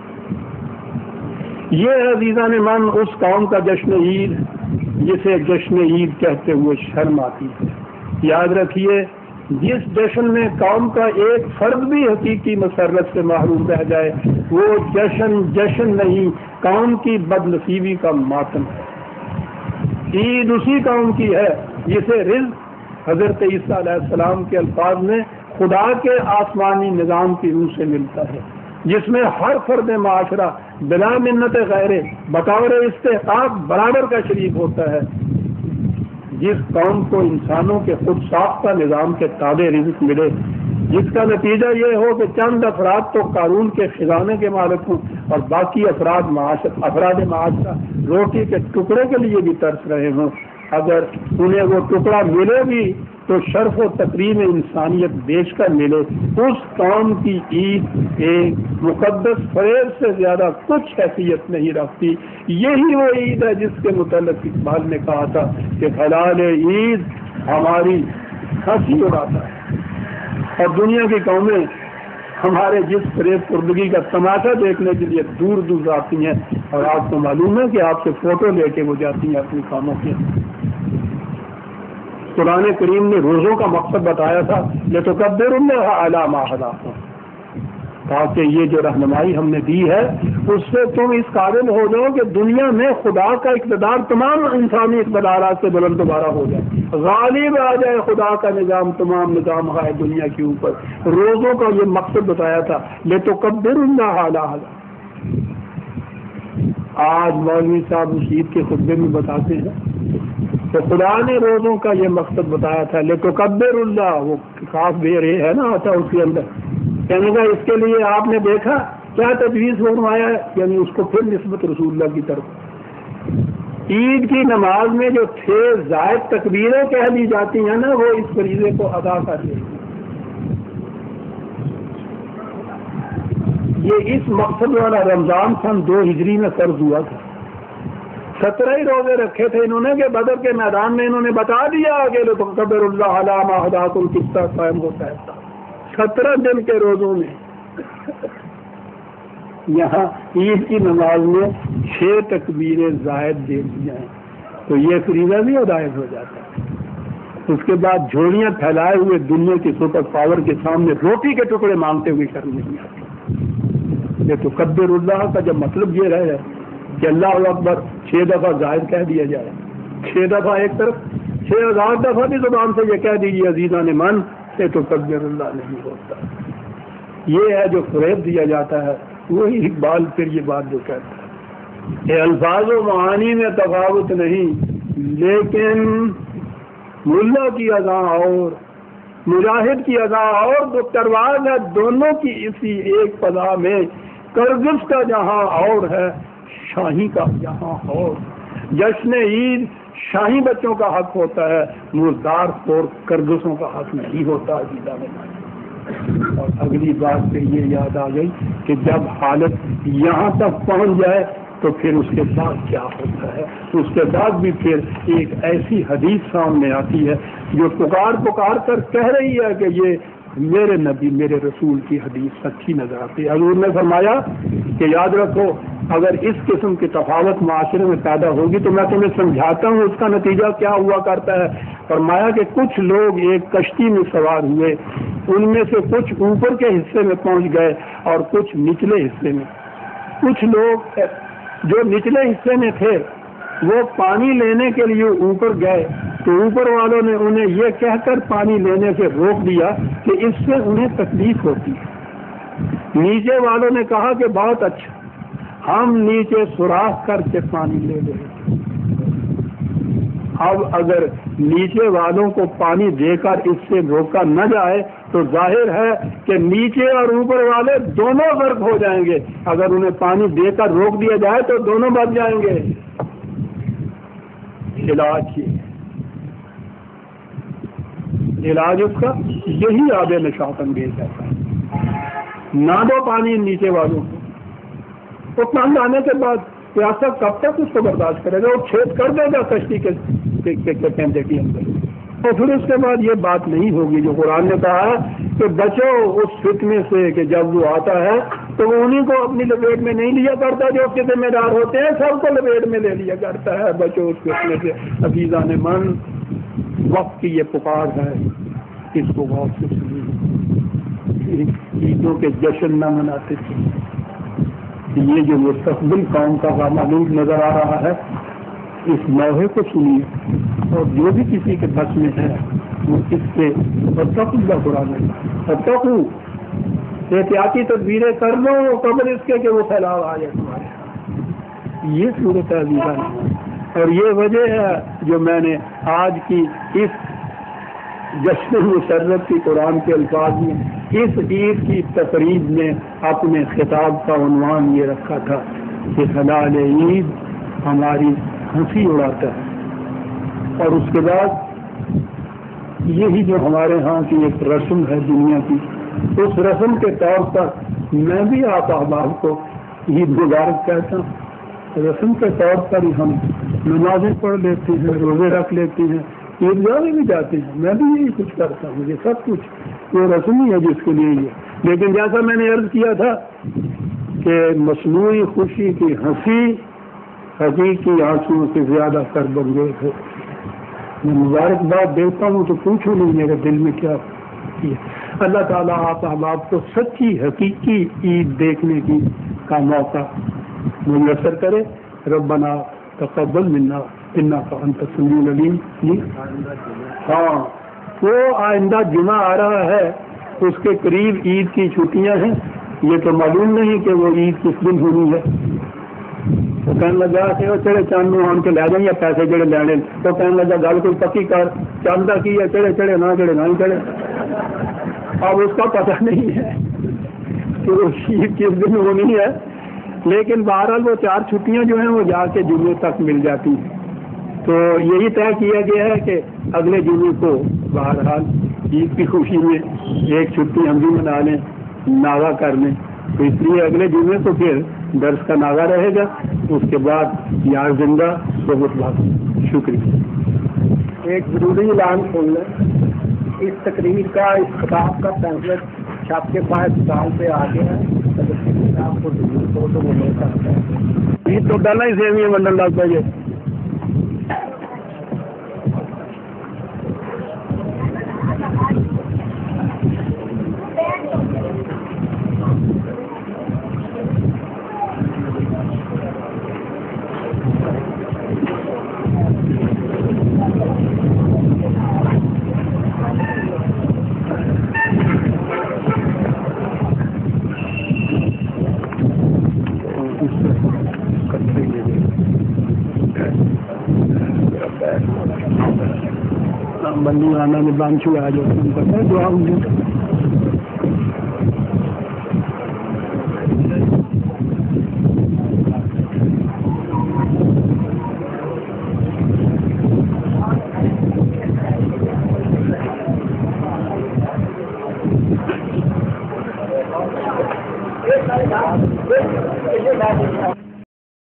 یہ ہے عزیزان من اس قوم کا جشن عید جسے جشن عید کہتے ہوئے شرم آتی ہے۔ یاد رکھیے، جس جشن میں قوم کا ایک فرد بھی حقیقی مسرت سے محروم رہ جائے، وہ جشن جشن نہیں، قوم کی بدنصیبی کا ماتم ہے۔ عید اسی قوم کی ہے جسے رزق حضرت عیسیٰ علیہ السلام کے الفاظ میں خدا کے آسمانی نظام کی روح سے ملتا ہے، جس میں ہر فرد معاشرہ بلا منت غیر بطور استحقاق برابر کا شریک ہوتا ہے۔ جس قوم کو انسانوں کے خود ساختہ نظام کے تابع رزق ملے، جس کا نتیجہ یہ ہو کہ چند افراد تو قارون کے خزانے کے مالک ہوں اور باقی افراد معاشر افراد معاشرہ روٹی کے ٹکڑے کے لیے بھی ترس رہے ہوں، اگر انہیں وہ ٹکڑا ملے بھی تو شرف و تکریم انسانیت بیچ کر ملے، اس قوم کی عید ایک مقدس فریض سے زیادہ کچھ حیثیت نہیں رکھتی۔ یہی وہ عید ہے جس کے متعلق اقبال نے کہا تھا کہ حلال عید ہماری ہنسی اڑاتا ہے، اور دنیا کی قومیں ہمارے جس فریب پردگی کا تماشا دیکھنے کے لیے دور دور آتی ہیں، اور آپ کو معلوم ہے کہ آپ سے فوٹو لے کے وہ جاتی ہیں اپنی قوموں کے۔ قرآن کریم نے روزوں کا مقصد بتایا تھا، لِتُكَبِّرُوا اللَّهَ عَلَىٰ مَا هَدَاكُمْ، تاکہ یہ جو رہنمائی ہم نے دی ہے اس سے تم اس قابل ہو جاؤ کہ دنیا میں خدا کا اقتدار تمام انسانی اقتدارات سے بلند دوبارہ ہو جائے، غالب آ جائے خدا کا نظام تمام نظام ہے دنیا کے اوپر۔ روزوں کا یہ مقصد بتایا تھا، لِتُكَبِّرُوا اللَّهَ عَلَىٰ۔ آج مولوی صاحب اس عید کے خطبے میں بتاتے ہیں تو خدا نے روزوں کا یہ مقصد بتایا تھا، لِتُكَبِّرُوا اللَّهَ، وہ خاص بے رے ہے نا آتا اس کے اندر، کہنے کا اس کے لیے آپ نے دیکھا کیا تجویز فرمایا ہے، یعنی اس کو پھر نسبت رسول اللہ کی طرف۔ عید کی نماز میں جو چھ زائد تکبیریں کہہ دی جاتی ہیں نا، وہ اس فریضے کو ادا کر رہی ہیں۔ یہ اس مقصد والا رمضان سن دو ہجری میں فرض ہوا تھا۔ سترہ ہی روزے رکھے تھے انہوں نے کہ بدر کے میدان میں انہوں نے بتا دیا کہ لِتُكَبِّرُوا اللَّهَ عَلَىٰ مَا هَدَاكُمْ کس طرح قائم ہوتا ہے۔ سترہ دن کے روزوں میں یہاں عید کی نماز میں چھ تکبیریں زائد دے دی جائیں تو یہ فریضہ بھی ادائز ہو جاتا ہے۔ اس کے بعد جھولیاں پھیلائے ہوئے دنیا کی سپر پاور کے سامنے روٹی کے ٹکڑے مانگتے ہوئے شرم نہیں آتی۔ لِتُكَبِّرُوا اللَّهَ کا جب مطلب یہ رہے کہ اللہ اکبر چھ دفعہ زائد کہہ دیا جائے، چھ دفعہ ایک طرف، چھ ہزار دفعہ بھی زبان سے یہ کہہ دیجیے عزیزان من، لِتُكَبِّرُوا اللَّهَ نہیں ہوتا۔ یہ ہے جو فریب دیا جاتا ہے، وہی اقبال پھر یہ بات جو کہتا ہے کہ الفاظ و معانی میں تفاوت نہیں، لیکن ملا کی اذاں اور مجاہد کی اذاں اور دکترواز ہے، دونوں کی اسی ایک فضا میں کرگس کا جہاں اور ہے، شاہی کا یہاں اور۔ جشن عید شاہی بچوں کا حق ہوتا ہے، مردار خور کرگسوں کا حق نہیں ہوتا۔ اور اگلی بات پھر یہ یاد آ گئی کہ جب حالت یہاں تک پہنچ جائے تو پھر اس کے بعد کیا ہوتا ہے۔ اس کے بعد بھی پھر ایک ایسی حدیث سامنے آتی ہے جو پکار پکار کر کہہ رہی ہے کہ یہ میرے نبی میرے رسول کی حدیث سچی نظر آتی ہے۔ حضور نے فرمایا کہ یاد رکھو اگر اس قسم کی تفاوت معاشرے میں پیدا ہوگی تو میں تمہیں سمجھاتا ہوں اس کا نتیجہ کیا ہوا کرتا ہے۔ فرمایا کہ کچھ لوگ ایک کشتی میں سوار ہوئے، ان میں سے کچھ اوپر کے حصے میں پہنچ گئے اور کچھ نچلے حصے میں۔ کچھ لوگ جو نچلے حصے میں تھے وہ پانی لینے کے لیے اوپر گئے تو اوپر والوں نے انہیں یہ کہہ کر پانی لینے سے روک دیا کہ اس سے انہیں تکلیف ہوتی ہے۔ نیچے والوں نے کہا کہ بہت اچھا، ہم نیچے سوراخ کر کے پانی لے لیں۔ اب اگر نیچے والوں کو پانی دے کر اس سے روکا نہ جائے تو ظاہر ہے کہ نیچے اور اوپر والے دونوں غرق ہو جائیں گے۔ اگر انہیں پانی دے کر روک دیا جائے تو دونوں بچ جائیں گے۔ علاج یہ علاج اس کا یہی آب نشاط انگیز ہے، نہ دو پانی نیچے والوں کو، وہ تنگ آنے کے بعد پیاسا کب تک اس کو برداشت کرے گا؟ وہ چھید کر دے گا کشتی کے کیندے کے اندر، اور پھر اس کے بعد یہ بات نہیں ہوگی جو قرآن نے کہا ہے کہ بچو اس فتنے سے کہ جب وہ آتا ہے تو وہ انہیں کو اپنی لپیٹ میں نہیں لیا کرتا جو اس کے ذمہ دار ہوتے ہیں، سب کو لپیٹ میں لے لیا کرتا ہے۔ بچو اس فتنے سے۔ عزیزان من، وقت کی یہ پکار ہے، اس کو غور سے سنیے۔ عیدوں کے جشن نہ مناتے تھے، یہ جو مستقبل قوم کا معلوم نظر آ رہا ہے، اس موہے کو سنیے، اور جو بھی کسی کے بس میں ہے وہ اس سے اللہ قرآن فتقو احتیاطی تدبیریں کر لو قبل اس کے کہ وہ پھیلاؤ آ جائے تمہارے۔ یہ صورت عزیزہ ہے، اور یہ وجہ ہے جو میں نے آج کی اس جشن مسرت کی قرآن کے الفاظ میں اس عید کی تقریب میں اپنے خطاب کا عنوان یہ رکھا تھا کہ ہلال عید ہماری ہنسی اڑاتا ہے۔ اور اس کے بعد یہی جو ہمارے ہاں کی ایک رسم ہے دنیا کی، اس رسم کے طور پر میں بھی آپ احباب کو عید مبارک کہتا ہوں۔ رسم کے طور پر ہی ہم نمازیں پڑھ لیتے ہیں، روزے رکھ لیتے ہیں، عیدگاہ میں بھی جاتے ہیں، میں بھی یہی کچھ کرتا ہوں، یہ سب کچھ وہ رسم ہی ہے جس کے لیے یہ۔ لیکن جیسا میں نے عرض کیا تھا کہ مصنوعی خوشی کی ہنسی حقیقی آنسوؤں سے زیادہ سربنگیز ہے۔ میں مبارکباد دیتا ہوں تو پوچھو نہیں میرے دل میں کیا ہے۔ اللہ تعالیٰ آپ احباب کو سچی حقیقی عید دیکھنے کی کا موقع میسر کرے۔ ربنا تقبل منا انک انت السمیع العلیم۔ جی ہاں، وہ آئندہ جمعہ آ رہا ہے، اس کے قریب عید کی چھٹیاں ہیں، یہ تو معلوم نہیں کہ وہ عید کس دن ہونی ہے۔ وہ کہنے لگا کہ وہ چڑے چند آن کے لے جائیں یا پیسے جڑے لینے، تو کہنے لگا گل کوئی پکی کر، چاندہ کی ہے چڑے چڑے نہ چڑے نہ چڑے۔ اب اس کا پتہ نہیں ہے کہ وہ عید کس دن ہونی ہے، لیکن بہرحال وہ چار چھٹیاں جو ہیں وہ جا کے جمعے تک مل جاتی ہیں۔ تو یہی طے کیا گیا ہے کہ اگلے جمعے کو بہرحال عید کی خوشی میں ایک چھٹی ہم بھی منا لیں، ناغہ کر لیں، تو اس لیے اگلے جمعے کو پھر درس کا ناغہ رہے گا، اس کے بعد یار زندہ بہت بہت شکریہ۔ ایک ضروری اعلان سن لیں، اس تقریر کا اس خطاب کا پیمفلیٹ چھاپ کے پاس سال پہ آ گیا ہے، اگر آپ کو ضرورت ہو تو وہ لے سکتا ہے۔ عید تو ڈالنا ہی سیویاں منڈن لگ پائیے۔ بندی آنا میں بانچو آ جاتے دعا ہوں ایک